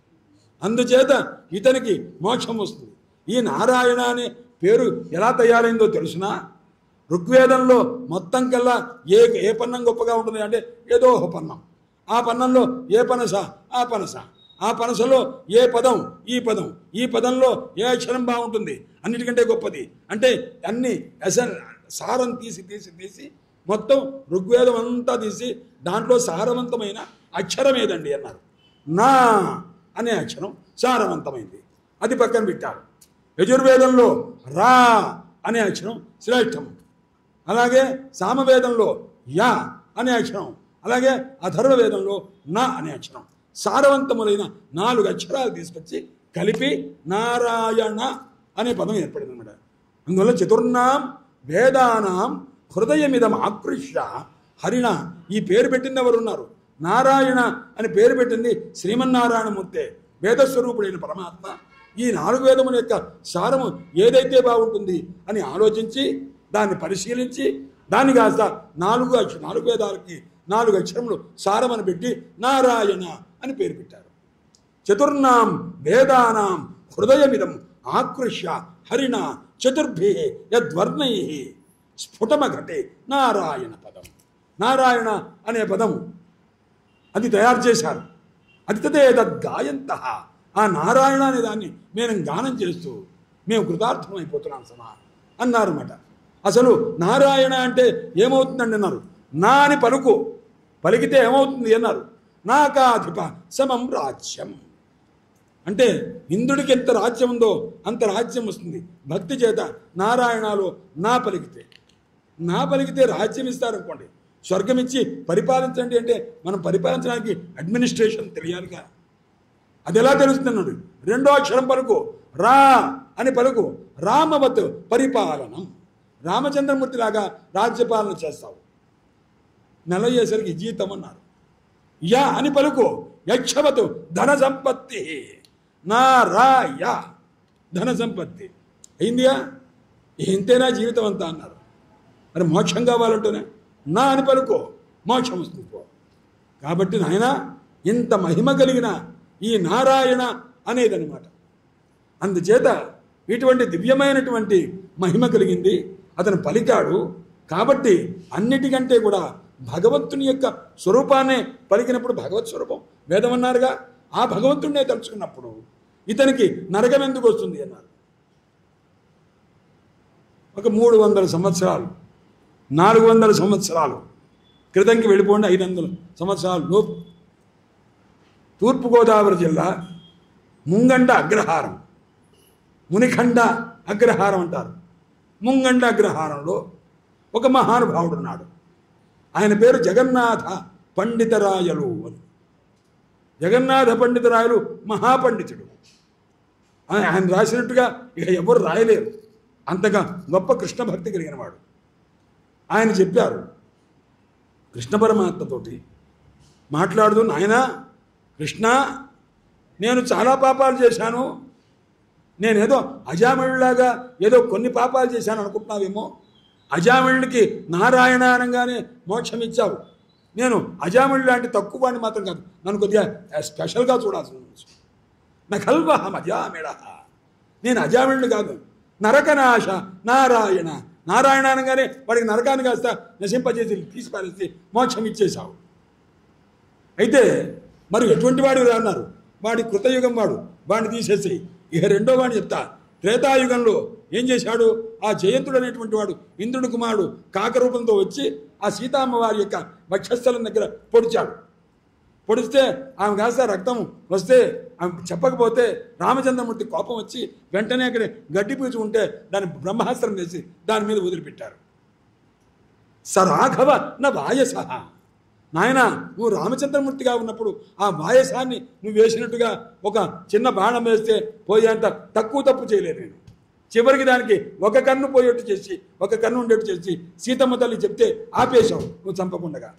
అందుచేత ఇతనికి మోక్షం వస్తుంది. ఈ నారాయణ అనే పేరు ఎలా తయారైందో తెలుసునా, ఋగ్వేదంలో మొత్తం కల్లా ఏ ఏ పన్నం గొప్పగా ఉంటుంది అంటే ఏదో ఒక పన్నం, ఆ పన్నంలో ఏ పనస ఆ పనస, ఆ పనసలో ఏ పదం ఈ పదం, ఈ పదంలో ఏ అక్షరం బాగుంటుంది అన్నిటికంటే గొప్పది అంటే అన్ని అసలు సారం తీసి తీసి తీసి మొత్తం ఋగ్వేదం అంతా తీసి దాంట్లో సారవంతమైన అక్షరం ఏదండి అన్నారు. నా అనే అక్షరం సారవంతమైంది, అది పక్కన పెట్టారు. యజుర్వేదంలో రా అనే అక్షరం శ్రేష్టం, అలాగే సామవేదంలో యా అనే అక్షరం, అలాగే అథర్వవేదంలో నా అనే అక్షరం, సారవంతములైన నాలుగు అక్షరాలు తీసుకొచ్చి కలిపి నారాయణ అనే పదం ఏర్పడింది అనమాట. అందువల్ల చతుర్నాం వేదానాం హృదయమిదం ఆకృష్య హరిణ, ఈ పేరు పెట్టింది ఎవరున్నారు, నారాయణ అని పేరు పెట్టింది శ్రీమన్నారాయణమూర్తే, వేదస్వరూపుడైన పరమాత్మ. ఈ నాలుగు వేదముల యొక్క సారము ఏదైతే బాగుంటుంది అని ఆలోచించి దాన్ని పరిశీలించి దాన్ని కాస్త నాలుగు అక్ష నాలుగు వేదాలకి నాలుగు అక్షరములు సారమని పెట్టి నారాయణ అని పేరు పెట్టారు. చతుర్నాం వేదానాం హృదయమిదం ఆకృష్య హరిణ చతుర్భి యద్వర్ణై స్ఫుటమఘటే నారాయణ పదం, నారాయణ అనే పదము అది తయారు చేశారు. అది తదే తద్గాయంత, ఆ నారాయణ అనే దాన్ని మేము గానం చేస్తూ మేము కృతార్థం అయిపోతున్నాం సమా అన్నారన్నమాట. అసలు నారాయణ అంటే ఏమవుతుందండి అన్నారు. నా అని పలుకు, పలికితే ఏమవుతుంది అన్నారు. నాకాధిప సమం రాజ్యం అంటే ఇంద్రుడికి ఎంత రాజ్యం ఉందో అంత రాజ్యం వస్తుంది భక్తి చేత. నారాయణలో నా పలికితే, నా పలికితే రాజ్యం ఇస్తారనుకోండి, స్వర్గం ఇచ్చి పరిపాలించండి అంటే మనం పరిపాలించడానికి అడ్మినిస్ట్రేషన్ తెలియాలిగా, అది ఎలా తెలుస్తున్నాడు. రెండో అక్షరం పలుకు, రా అని పలుకు, రామవత్ పరిపాలనం, రామచంద్రమూర్తిలాగా రాజ్యపాలన చేస్తావు. నెల అయ్యేసరికి జీతం అన్నారు. యా అని పలుకు, యక్షవతు ధన సంపత్తి, నా రా యా ధన సంపత్తి అయిందియా, ఇంతేనా జీవితం అంతా అన్నారు. మరి మోక్షం కావాలంటేనే నా అని పలుకో, మోక్షం వస్తుంది. కాబట్టి నాయన ఇంత మహిమ కలిగిన ఈ నారాయణ అనేదన్నమాట. అందుచేత ఇటువంటి దివ్యమైనటువంటి మహిమ కలిగింది, అతను పలికాడు. కాబట్టి అన్నిటికంటే కూడా భగవంతుని యొక్క స్వరూపాన్నే పలికినప్పుడు భగవత్ స్వరూపం వేదం అన్నారుగా, ఆ భగవంతుడినే తలుచుకున్నప్పుడు ఇతనికి నరకం ఎందుకు వస్తుంది అన్నారు. ఒక మూడు వందల సంవత్సరాలు నాలుగు వందల సంవత్సరాలు క్రితంకి వెళ్ళిపోండి, ఐదు వందల సంవత్సరాలు లోపు తూర్పుగోదావరి జిల్లా ముంగండ అగ్రహారం, మునిఖండ అగ్రహారం అంటారు. ముంగండ అగ్రహారంలో ఒక మహానుభావుడు ఉన్నాడు. ఆయన పేరు జగన్నాథ పండితరాయలు అని. జగన్నాథ పండితరాయలు మహాపండితుడు. ఆయన రాసినట్టుగా ఇక ఎవరు రాయలేరు, అంతగా గొప్ప కృష్ణ భక్తి కలిగిన వాడు. ఆయన చెప్పారు కృష్ణ పరమాత్మతోటి మాట్లాడుతూ, నాయనా కృష్ణ, నేను చాలా పాపాలు చేశాను, నేనేదో అజామిళులాగా ఏదో కొన్ని పాపాలు చేశాను అనుకుంటున్నావేమో. అజామిళుడికి నారాయణ అనగానే మోక్షం ఇచ్చావు. నేను అజామిళుడు లాంటి తక్కువ వాడిని మాత్రం కాదు, నన్ను కొద్దిగా స్పెషల్గా చూడాల్సి ఉంది. నా కల్వహం అజామిళ, నేను అజామిళుడు కాదు. నరకనాశ నారాయణ, నారాయణ అనగానే వాడికి నరకాన్ని కాస్త నశింపజేసి తీసి పారేసి మోక్షం ఇచ్చేశావు. అయితే మరి ఎటువంటి వాడు అన్నారు, వాడి కృతయుగం వాడు, వాడిని తీసేసి ఇక రెండో వాడిని చెప్తా. త్రేతాయుగంలో ఏం చేశాడు, ఆ జయంతుడు అనేటువంటి వాడు ఇంద్రుడి కుమారుడు కాకరూపంతో వచ్చి ఆ సీతామ్మ వారి యొక్క వక్షస్థలం దగ్గర పొడిచాడు. పొడిస్తే ఆమె కాస్త రక్తం వస్తే ఆమె చెప్పకపోతే రామచంద్రమూర్తి కోపం వచ్చి వెంటనే అక్కడ గడ్డి పీచు ఉంటే దాన్ని బ్రహ్మాస్త్రం వేసి దాని మీద వదిలిపెట్టారు. సరాఘవ నా వాయస, నాయన నువ్వు రామచంద్రమూర్తిగా ఉన్నప్పుడు ఆ వాయసాన్ని నువ్వు వేసినట్టుగా ఒక చిన్న బాణం వేస్తే పోయేంత తక్కువ తప్పు చేయలేదు నేను. చివరికి దానికి ఒక కన్ను పోయేట్టు చేసి ఒక కన్ను ఉండేట్టు చేసి సీతమ్మ తల్లి చెప్తే ఆపేశావు నువ్వు చంపకుండగా.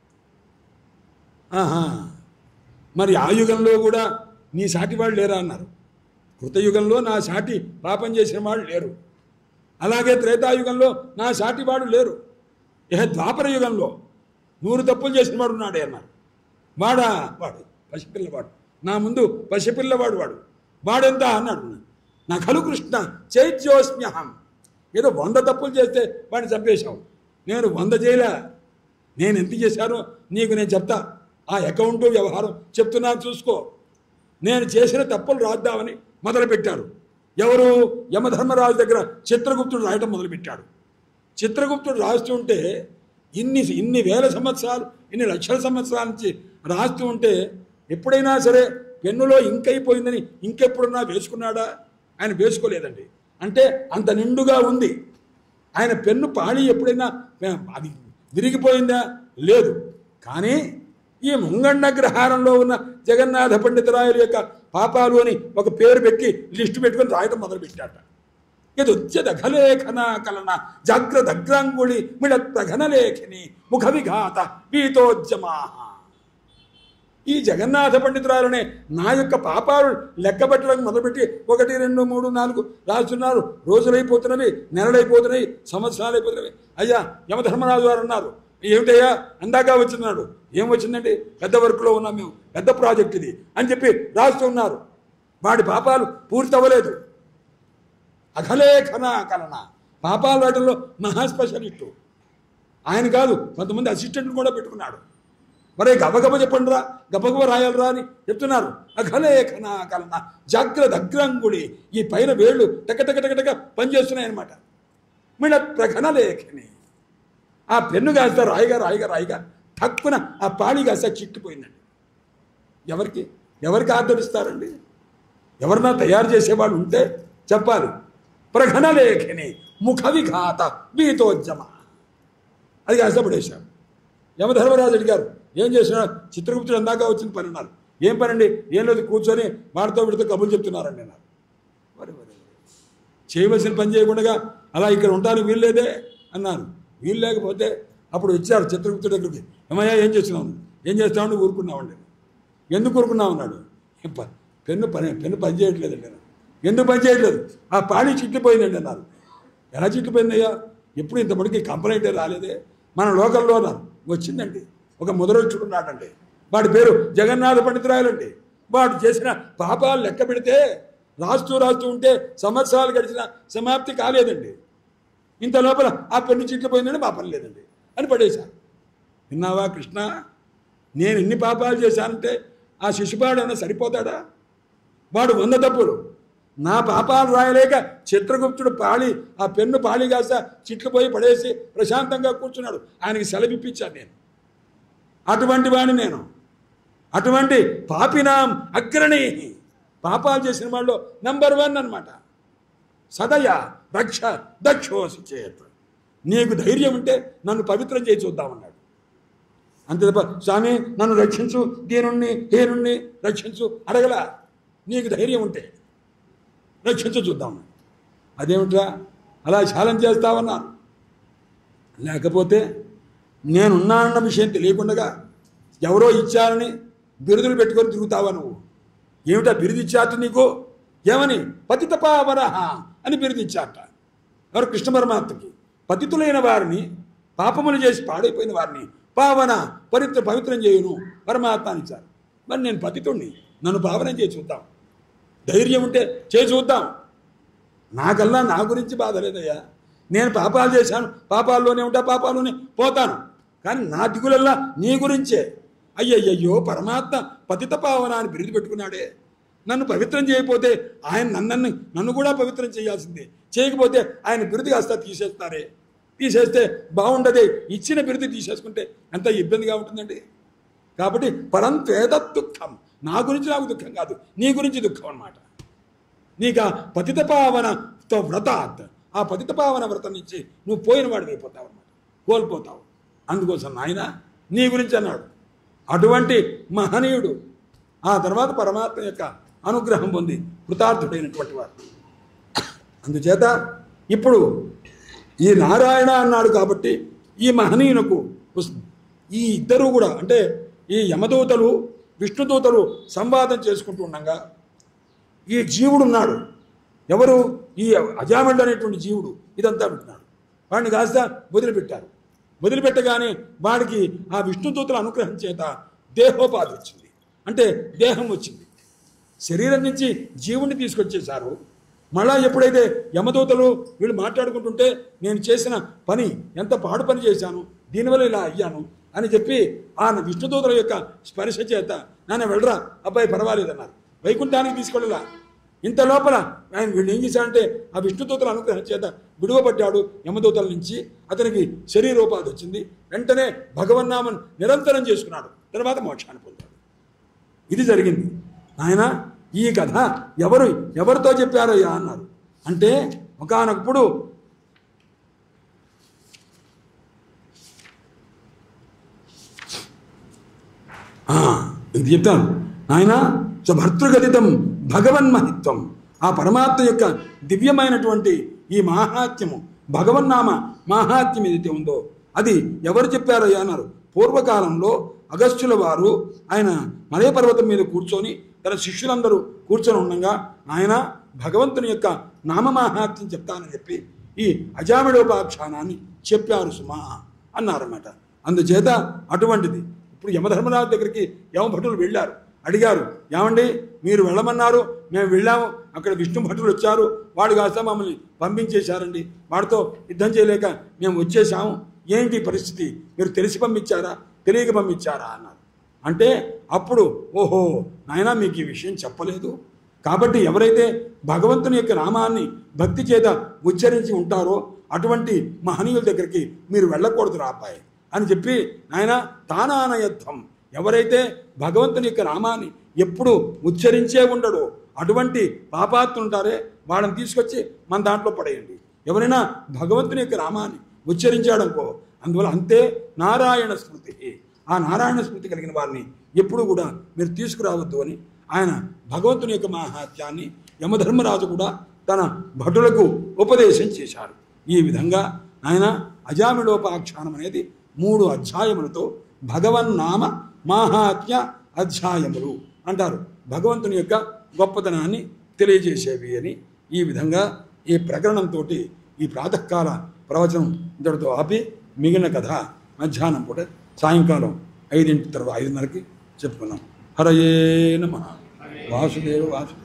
ఆహా, మరి ఆ యుగంలో కూడా నీ సాటి వాళ్ళు లేరా అన్నారు. కృతయుగంలో నా సాటి పాపం చేసిన వాళ్ళు లేరు, అలాగే త్రేతాయుగంలో నా సాటి వాడు లేరు. ఇహ ద్వాపర యుగంలో నూరు తప్పులు చేసిన వాడు ఉన్నాడే అన్నారు. వాడా, వాడు పసిపిల్లవాడు, నా ముందు పసిపిల్లవాడు వాడు, వాడెంత అన్నాడు. నా కలు కృష్ణ చైత్యోస్మ్యహం, ఏదో వంద తప్పులు చేస్తే వాడిని చంపేశావు, నేను వంద చేయలే. నేను ఎంత చేశానో నీకు నేను చెప్తా, ఆ అకౌంటు వ్యవహారం చెప్తున్నాను చూసుకో. నేను చేసిన తప్పులు రాద్దామని మొదలుపెట్టారు. ఎవరు? యమధర్మరాజు దగ్గర చిత్రగుప్తుడు రాయటం మొదలుపెట్టాడు. చిత్రగుప్తుడు రాస్తూ ఉంటే ఇన్ని ఇన్ని వేల సంవత్సరాలు ఇన్ని లక్షల సంవత్సరాల నుంచి రాస్తూ ఉంటే ఎప్పుడైనా సరే పెన్నులో ఇంకైపోయిందని ఇంకెప్పుడన్నా వేసుకున్నాడా? ఆయన వేసుకోలేదండి. అంటే అంత నిండుగా ఉంది. ఆయన పెన్ను పాళి ఎప్పుడైనా అది విరిగిపోయిందా? లేదు. కానీ ఈ ముంగండగ్రహారంలో ఉన్న జగన్నాథ పండితరాయల యొక్క పాపాలు అని ఒక పేరు పెట్టి లిస్టు పెట్టుకొని రాయటం మొదలుపెట్టాట. ఇది ఉచ్యదఘలేఖన కలన జాగ్రదగ్రాంగుళి మిడత్ ప్రఘనలేఖిని ముఖ విఘాత వీతోద్యమా. ఈ జగన్నాథ పండితురాలనే నా యొక్క పాపాలు లెక్కబెట్టడం మొదలుపెట్టి ఒకటి రెండు మూడు నాలుగు రాస్తున్నారు. రోజులైపోతున్నవి, నెలలైపోతున్నాయి, సంవత్సరాలు అయిపోతున్నవి. అయ్యా యమధర్మరాజు గారు అన్నారు, ఏమిటయ్యా అందాక వచ్చినాడు. ఏం వచ్చిందండి? పెద్ద వర్క్లో ఉన్నాం మేము, పెద్ద ప్రాజెక్ట్ ఇది అని చెప్పి రాస్తూ ఉన్నారు. వాడి పాపాలు పూర్తి అవ్వలేదు. అఘలేఖన కలన, పాపాలు రాయడంలో మహా స్పెషలిస్టు ఆయన కాదు, కొంతమంది అసిస్టెంట్లు కూడా పెట్టుకున్నాడు. మరే గబగబ చెప్పండి రా, గబగబ రాయాలరా అని చెప్తున్నారు. అఘలేఖన కలన జాగ్రత్త అగ్రంగుడి, ఈ పైన వేళ్ళు టక టక టక టక పనిచేస్తున్నాయి అనమాట. మిడ ప్రఘనలేఖని, ఆ పెన్ను కాస్త రాయిగా రాయిగా రాయిగా తక్కువ ఆ పాళి కాస్త చిక్కిపోయిందండి. ఎవరికి ఎవరికి ఆర్డర్ ఇస్తారండి? ఎవరన్నా తయారు చేసేవాళ్ళు ఉంటే చెప్పాలి. ప్రఘనలేఖిని ముఖ విఘాత వీతోద్యమ, అది కాస్త పడేశారు. యమధర్మరాజు అడిగారు, ఏం చేసినాడు? చిత్రగుప్తుడు అందాక వచ్చింది పని అన్నారు. ఏం పని అండి? ఏం లేదు, కూర్చొని వాడితో వీడితో కబుర్లు చెప్తున్నారండి అన్నారు. మరి మరి చేయవలసిన పని చేయకుండా అలా ఇక్కడ ఉండడానికి వీల్లేదే అన్నారు. వీలు లేకపోతే అప్పుడు వచ్చారు చిత్రగుప్తుడి దగ్గరికి. ఏమయ్యా ఏం చేస్తున్నావు? ఏం చేస్తామని ఊరుకున్నామండి. ఎందుకు ఊరుకున్నావు అన్నాడు. పెన్ను పని పెన్ను పని చేయట్లేదండి అన్నారు. ఎందుకు పని చేయట్లేదు? ఆ పాడి చిట్లిపోయిందండి అన్నారు. ఎలా చిట్లిపోయిందయ్యా? ఎప్పుడు ఇంతమందికి కంప్లైంటే రాలేదే. మన లోకల్లో అన్నారు. వచ్చిందండి, ఒక ముదరొచ్చుకున్నాడండి, వాడి పేరు జగన్నాథ పండితురాయలండి. వాడు చేసిన పాపాలు లెక్క పెడితే రాస్తూ రాస్తూ ఉంటే సంవత్సరాలు గడిచిన సమాప్తి కాలేదండి. ఇంత లోపల ఆ పెన్ను చిట్లిపోయిందని పాపం లేదండి అని పడేశారు. విన్నావా కృష్ణ, నేను ఎన్ని పాపాలు చేశానంటే ఆ శిశుపాడు అన్న సరిపోతాడా? వాడు వంద తప్పులు, నా పాపాలు రాయలేక చిత్రగుప్తుడు పాళి ఆ పెన్ను పాళి కాస్త చిట్లిపోయి పడేసి ప్రశాంతంగా కూర్చున్నాడు. ఆయనకి సెలవిప్పించాను నేను. అటువంటి వాడిని నేను. అటువంటి పాపినాం అగ్రణీ, పాపాలు చేసిన వాళ్ళు నంబర్ వన్ అనమాట. సదయ రక్ష దక్షోసి చేత, నీకు ధైర్యం ఉంటే నన్ను పవిత్రం చేసి చూద్దామన్నాడు. అంతే తప్ప స్వామి నన్ను రక్షించు, దీనుణ్ణి హీనుణ్ణి రక్షించు అడగలా. నీకు ధైర్యం ఉంటే రక్షించు చూద్దాం. అదేమిట్రా అలా ఛాలెంజ్ చేస్తావన్నాను. లేకపోతే నేనున్నానన్న విషయం తెలియకుండా ఎవరో ఇచ్చారని బిరుదులు పెట్టుకొని తిరుగుతావా నువ్వు? ఏమిటా బిరుదు ఇచ్చారట నీకు? ఏమని? పతిత పావనః అని బిరుదు ఇచ్చారట. ఎవరు? కృష్ణ పరమాత్మకి. పతితులైన వారిని, పాపములు చేసి పాడైపోయిన వారిని పావన పవిత్ర పవిత్రం చేయును పరమాత్మ అని ఇచ్చారు. మరి నేను పతితుణ్ణి, నన్ను పావనం చేసి చూద్దాం. ధైర్యం ఉంటే చేసి చూద్దాం. నాకల్లా నా గురించి బాధ లేదయ్యా. నేను పాపాలు చేశాను, పాపాల్లోనే ఉంటా, పాపాల్లోనే పోతాను. కానీ నా దిగులల్లా నీ గురించే. అయ్యయ్యో పరమాత్మ పతిత పావన అని బిరుదు పెట్టుకున్నాడే. నన్ను పవిత్రం చేయకపోతే ఆయన నన్ను నన్ను కూడా పవిత్రం చేయాల్సిందే. చేయకపోతే ఆయన బిరుదు కాస్త తీసేస్తారే. తీసేస్తే బాగుండదే. ఇచ్చిన బిరుదు తీసేసుకుంటే ఎంత ఇబ్బందిగా ఉంటుందండి. కాబట్టి పరంత్వేద దుఃఖం. నా గురించి నాకు దుఃఖం కాదు, నీ గురించి దుఃఖం అన్నమాట. నీకు ఆ పతిత పావనతో వ్రతాత్, ఆ పతిత పావన వ్రతం నుంచి నువ్వు పోయిన వాడికి అయిపోతావు అన్నమాట, కోల్పోతావు. అందుకోసం నాయన నీ గురించి అన్నాడు. అటువంటి మహనీయుడు ఆ తర్వాత పరమాత్మ యొక్క అనుగ్రహం పొంది కృతార్థుడైనటువంటి వాడు. అందుచేత ఇప్పుడు ఈ నారాయణ అన్నాడు కాబట్టి ఈ మహనీయునకు ఈ ఇద్దరు కూడా, అంటే ఈ యమదూతలు విష్ణుదూతలు సంవాదం చేసుకుంటూ ఉండగా ఈ జీవుడు ఉన్నాడు. ఎవరు? ఈ అజామిళుడు అనేటువంటి జీవుడు ఇదంతా వింటున్నాడు. వాడిని కాస్త వదిలిపెట్టారు. వదిలిపెట్టగానే వాడికి ఆ విష్ణుదూతల అనుగ్రహం చేత దేహోపాధి వచ్చింది. అంటే దేహం వచ్చింది. శరీరం నుంచి జీవుడిని తీసుకొచ్చేశారు. మళ్ళా ఎప్పుడైతే యమదూతలు వీళ్ళు మాట్లాడుకుంటుంటే నేను చేసిన పని ఎంత పాడు పని చేశాను, దీనివల్ల ఇలా అయ్యాను అని చెప్పి ఆ విష్ణుదూతల యొక్క స్పర్శ చేత నాన్న వెళ్ళరా అబ్బాయి పర్వాలేదన్నారు. వైకుంఠానికి తీసుకెళ్ళలా. ఇంత లోపల ఆయన వీళ్ళు ఏం చేశాడంటే ఆ విష్ణుదూతల అనుగ్రహం చేత విడువబడ్డాడు యమదూతల నుంచి. అతనికి శరీరోపాధి వచ్చింది. వెంటనే భగవన్నామం నిరంతరం చేసుకున్నాడు. తర్వాత మోక్షాన్ని పొందాడు. ఇది జరిగింది. ఆయన ఈ కథ ఎవరు ఎవరితో చెప్పారయ్యా అన్నారు. అంటే ఒకానప్పుడు ఇది చెప్తాను నాయన. సో భర్తృగతితం భగవన్మహిత్వం, ఆ పరమాత్మ యొక్క దివ్యమైనటువంటి ఈ మాహాత్మ్యము, భగవన్నామ మాహాత్మ్యం ఏదైతే ఉందో అది ఎవరు చెప్పారయ్యా అన్నారు. పూర్వకాలంలో అగస్త్యుల వారు ఆయన మలయ పర్వతం మీద కూర్చొని తన శిష్యులందరూ కూర్చొని ఉండగా ఆయన భగవంతుని యొక్క నామమాహాత్మ్యం చెప్తానని చెప్పి ఈ అజామిళోపాఖ్యానాన్ని చెప్పారు సుమా అన్నారన్నమాట. అందుచేత అటువంటిది ఇప్పుడు యమధర్మరాజు దగ్గరికి యమభటులు వెళ్ళారు. అడిగారు, ఏమండి మీరు వెళ్ళమన్నారు, మేము వెళ్ళాము, అక్కడ విష్ణు భటులు వచ్చారు, వాడు కాస్త మమ్మల్ని పంపించేశారండి, వాడితో యుద్ధం చేయలేక మేము వచ్చేసాము, ఏంటి పరిస్థితి, మీరు తెలిసి పంపించారా తెలియక పంపించారా అన్నారు. అంటే అప్పుడు ఓహో నాయన మీకు ఈ విషయం చెప్పలేదు, కాబట్టి ఎవరైతే భగవంతుని యొక్క నామాన్ని భక్తి చేత ఉచ్చరించి ఉంటారో అటువంటి మహనీయుల దగ్గరికి మీరు వెళ్ళకూడదు రాపాయి అని చెప్పి నాయన తానానయత్వం, ఎవరైతే భగవంతుని యొక్క నామాన్ని ఎప్పుడు ఉచ్చరించే ఉండడో అటువంటి పాపాత్ములు ఉంటారే వాళ్ళని తీసుకొచ్చి మన దాంట్లో పడేయండి. ఎవరైనా భగవంతుని యొక్క నామాన్ని ఉచ్చరించాడనుకో అందువల్ల అంతే నారాయణ స్మృతి, ఆ నారాయణ స్మృతి కలిగిన వారిని ఎప్పుడు కూడా మీరు తీసుకురావద్దు అని ఆయన భగవంతుని యొక్క మహాత్యాన్ని యమధర్మరాజు కూడా తన భటులకు ఉపదేశం చేశారు. ఈ విధంగా ఆయన అజామిళోపాఖ్యానం అనేది మూడు అధ్యాయములతో భగవన్నామ మాహాత్మ్య అధ్యాయములు అంటారు. భగవంతుని యొక్క గొప్పతనాన్ని తెలియజేసేవి అని ఈ విధంగా ఈ ప్రకరణంతో ఈ ప్రాతకాల ప్రవచనం ఇంతటితో ఆపి మిగిలిన కథ మధ్యాహ్నం పూట సాయంకాలం ఐదింటి తర్వాత ఐదున్నరకి చెప్పుకున్నాం. హరయే నమః. వాసుదేవ వాసుదేవ.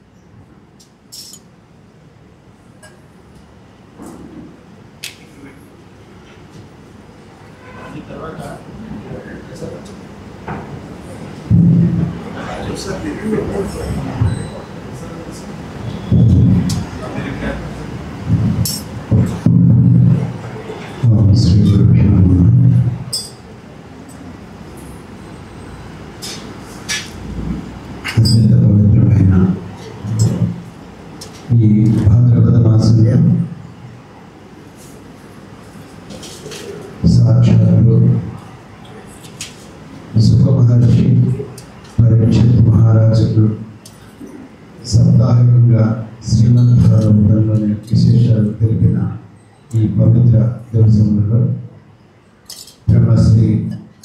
శ్రీ గురుభ్యో నమః. అత్యంత పవిత్రమైన ఈ భాద్రపద మాసంలో సాక్షాత్తు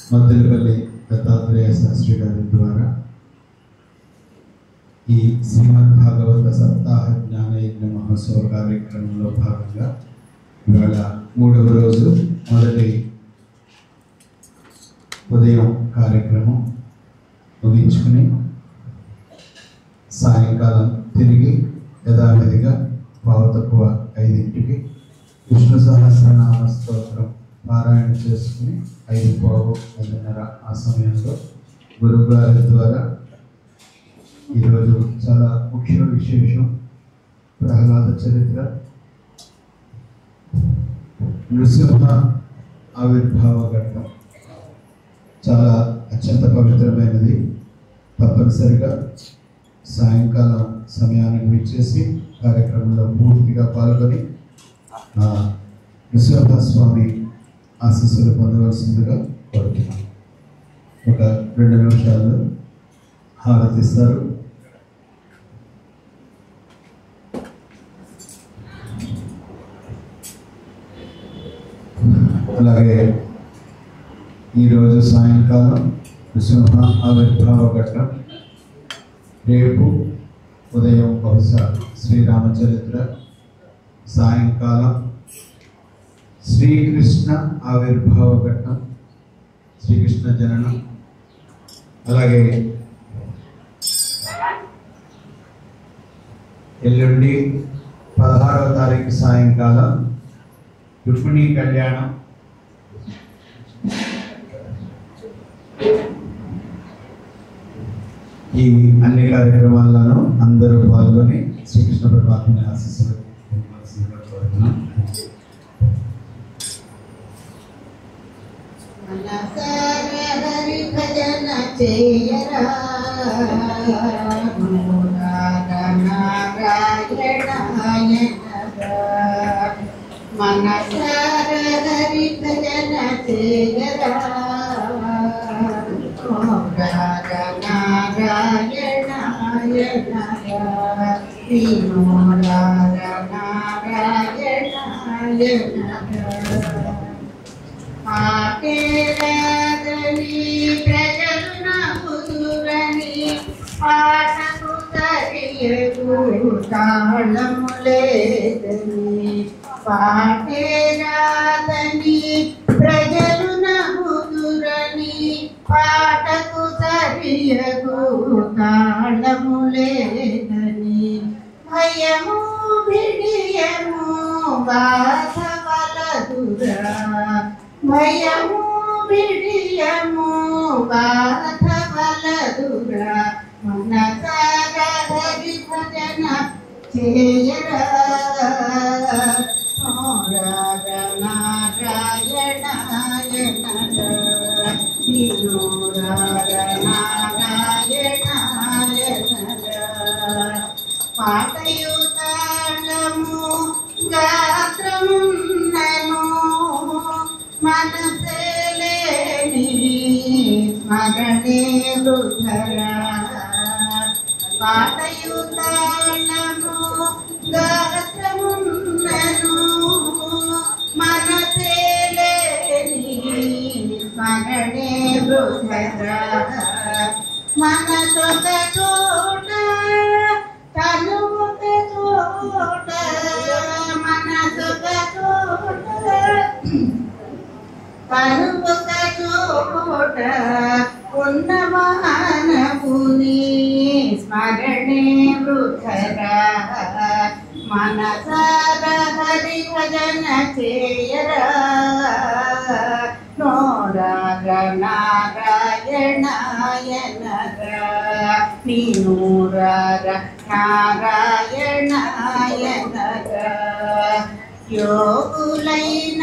మద్దెలపల్లి దత్తాత్రేయ శాస్త్రి గారి ద్వారా ఈ శ్రీమద్ భాగవత సప్తాహ జ్ఞానయజ్ఞ మహోత్సవ కార్యక్రమంలో భాగంగా ఇవాళ మూడవ రోజు మొదటి ఉదయం కార్యక్రమం ముగించుకుని సాయంకాలం తిరిగి యథావిధిగా పావు తక్కువ ఐదింటికి విష్ణు సహస్రనామ స్తోత్రం పారాయణ చేసుకుని ఐదు పావు ఐదున్నర ఆ సమయంలో గురువు గారి ద్వారా ఈరోజు చాలా ముఖ్య విశేషం ప్రహ్లాద చరిత్ర నృసింహ ఆవిర్భావ ఘట్టం చాలా అత్యంత పవిత్రమైనది. తప్పనిసరిగా సాయంకాలం సమయానికి విచ్చేసి కార్యక్రమంలో పూర్తిగా పాల్గొని నృసింహస్వామి ఆశీస్సులు పొందవలసిందిగా కోరుతున్నాను. ఒక రెండు నిమిషాలు హారతిస్తారు. అలాగే ఈరోజు సాయంకాలం నృసింహ ఆవిర్భావ ఘట్టం, రేపు ఉదయం బహుశా శ్రీరామచరిత్ర, సాయంకాలం శ్రీకృష్ణ ఆవిర్భావ ఘట్టం, శ్రీకృష్ణ జననం. అలాగే ఎల్లుండి పదహారవ తారీఖు సాయంకాలం రుక్మిణీ కళ్యాణం. ఈ అన్ని కార్యక్రమాలను అందరూ పాల్గొని శ్రీకృష్ణ పరమాత్మని ఆశీస్సులు పొందవలసిందిగా కోరుతున్నాం. హరి భజన చేయరా మనసార హరి భజన చేయరా పాటేరాదని ప్రజలు నవ్వుదురని పాటకు సరియగు తాళము లేదని, పాటేరాదని ప్రజలు నవ్వుదురని పాటకు సరియగు తాళము లేదని, భయము బిడియము బాధ వలదురా, భయము బిడియము బాధ వలదురా, మనసారా హరి భజన చేయరా నారాయణాయ నారాయణాయ పాటయుతాళము గాత్రమున్నను మనసేలేని స్మరణే వృధరా, పాటయుతాళము గాత్రమున్నను మనసేలేని స్మరణే వృధరా, మనసొక చోట తనువుక చోట, మనసొక చోట తనువుక చోట ఉన్న మానవుని స్మరణే వృధరా, మనసార హరి భజన చేయరా నోరాగ నారాయణాయ నీనూరాగ నారాయణాయ యోగులైన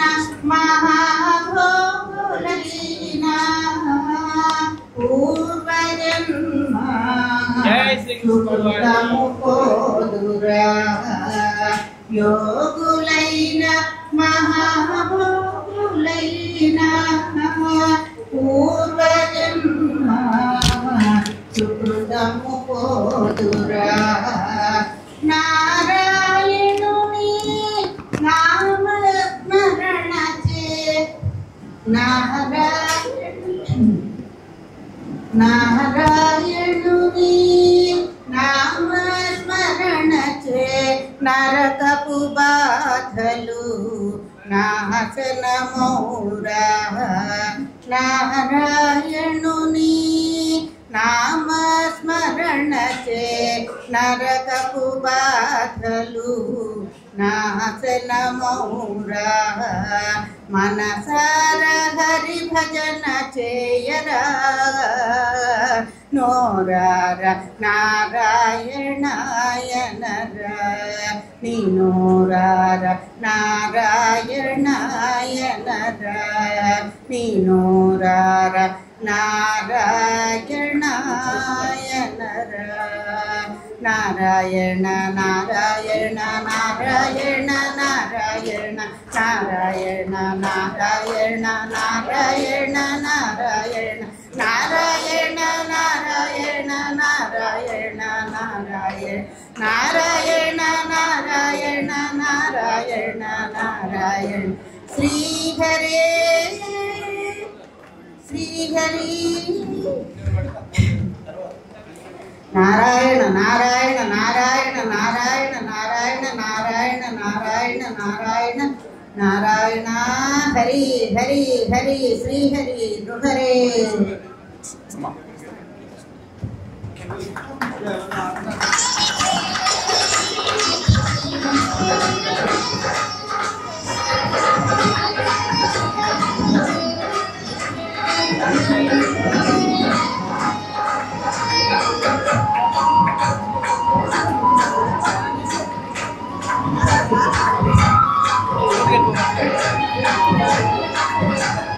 మహాభోగులైన పూర్వజన్మ సుకృతము కోదురా, యోగులైన మహాభోగులైన పూర్వజన్మ సుకృతము కోదురా, నారాయణుని నామ స్మరణ చే నారాయణ నారాయణుని నామస్మరణ చే నరకపు బాధలు నాశనమౌరా. నారాయణుని నామస్మరణ చే నరకపు బాధలు నాశనమౌరా. మనసార హరి భజన చేయరా నోరార నారాయణాయనరా. నీ నోరార నారాయణాయనరా. నీ నోరార నారాయణాయనరా. నారాయణ నారాయణ నారాయణ నారాయణ నారాయణ నారాయణ నారాయణ నారాయణ నారాయణ నారాయణ నారాయణ నారాయణ నారాయణ నారాయణ నారాయణ నారాయణ. శ్రీహరే శ్రీహరి నారాయణ నారాయణ నారాయణ నారాయణ నారాయణ నారాయణ నారాయణ నారాయణ నారాయణ. హరి హరి హరి శ్రీహరి నృహరే.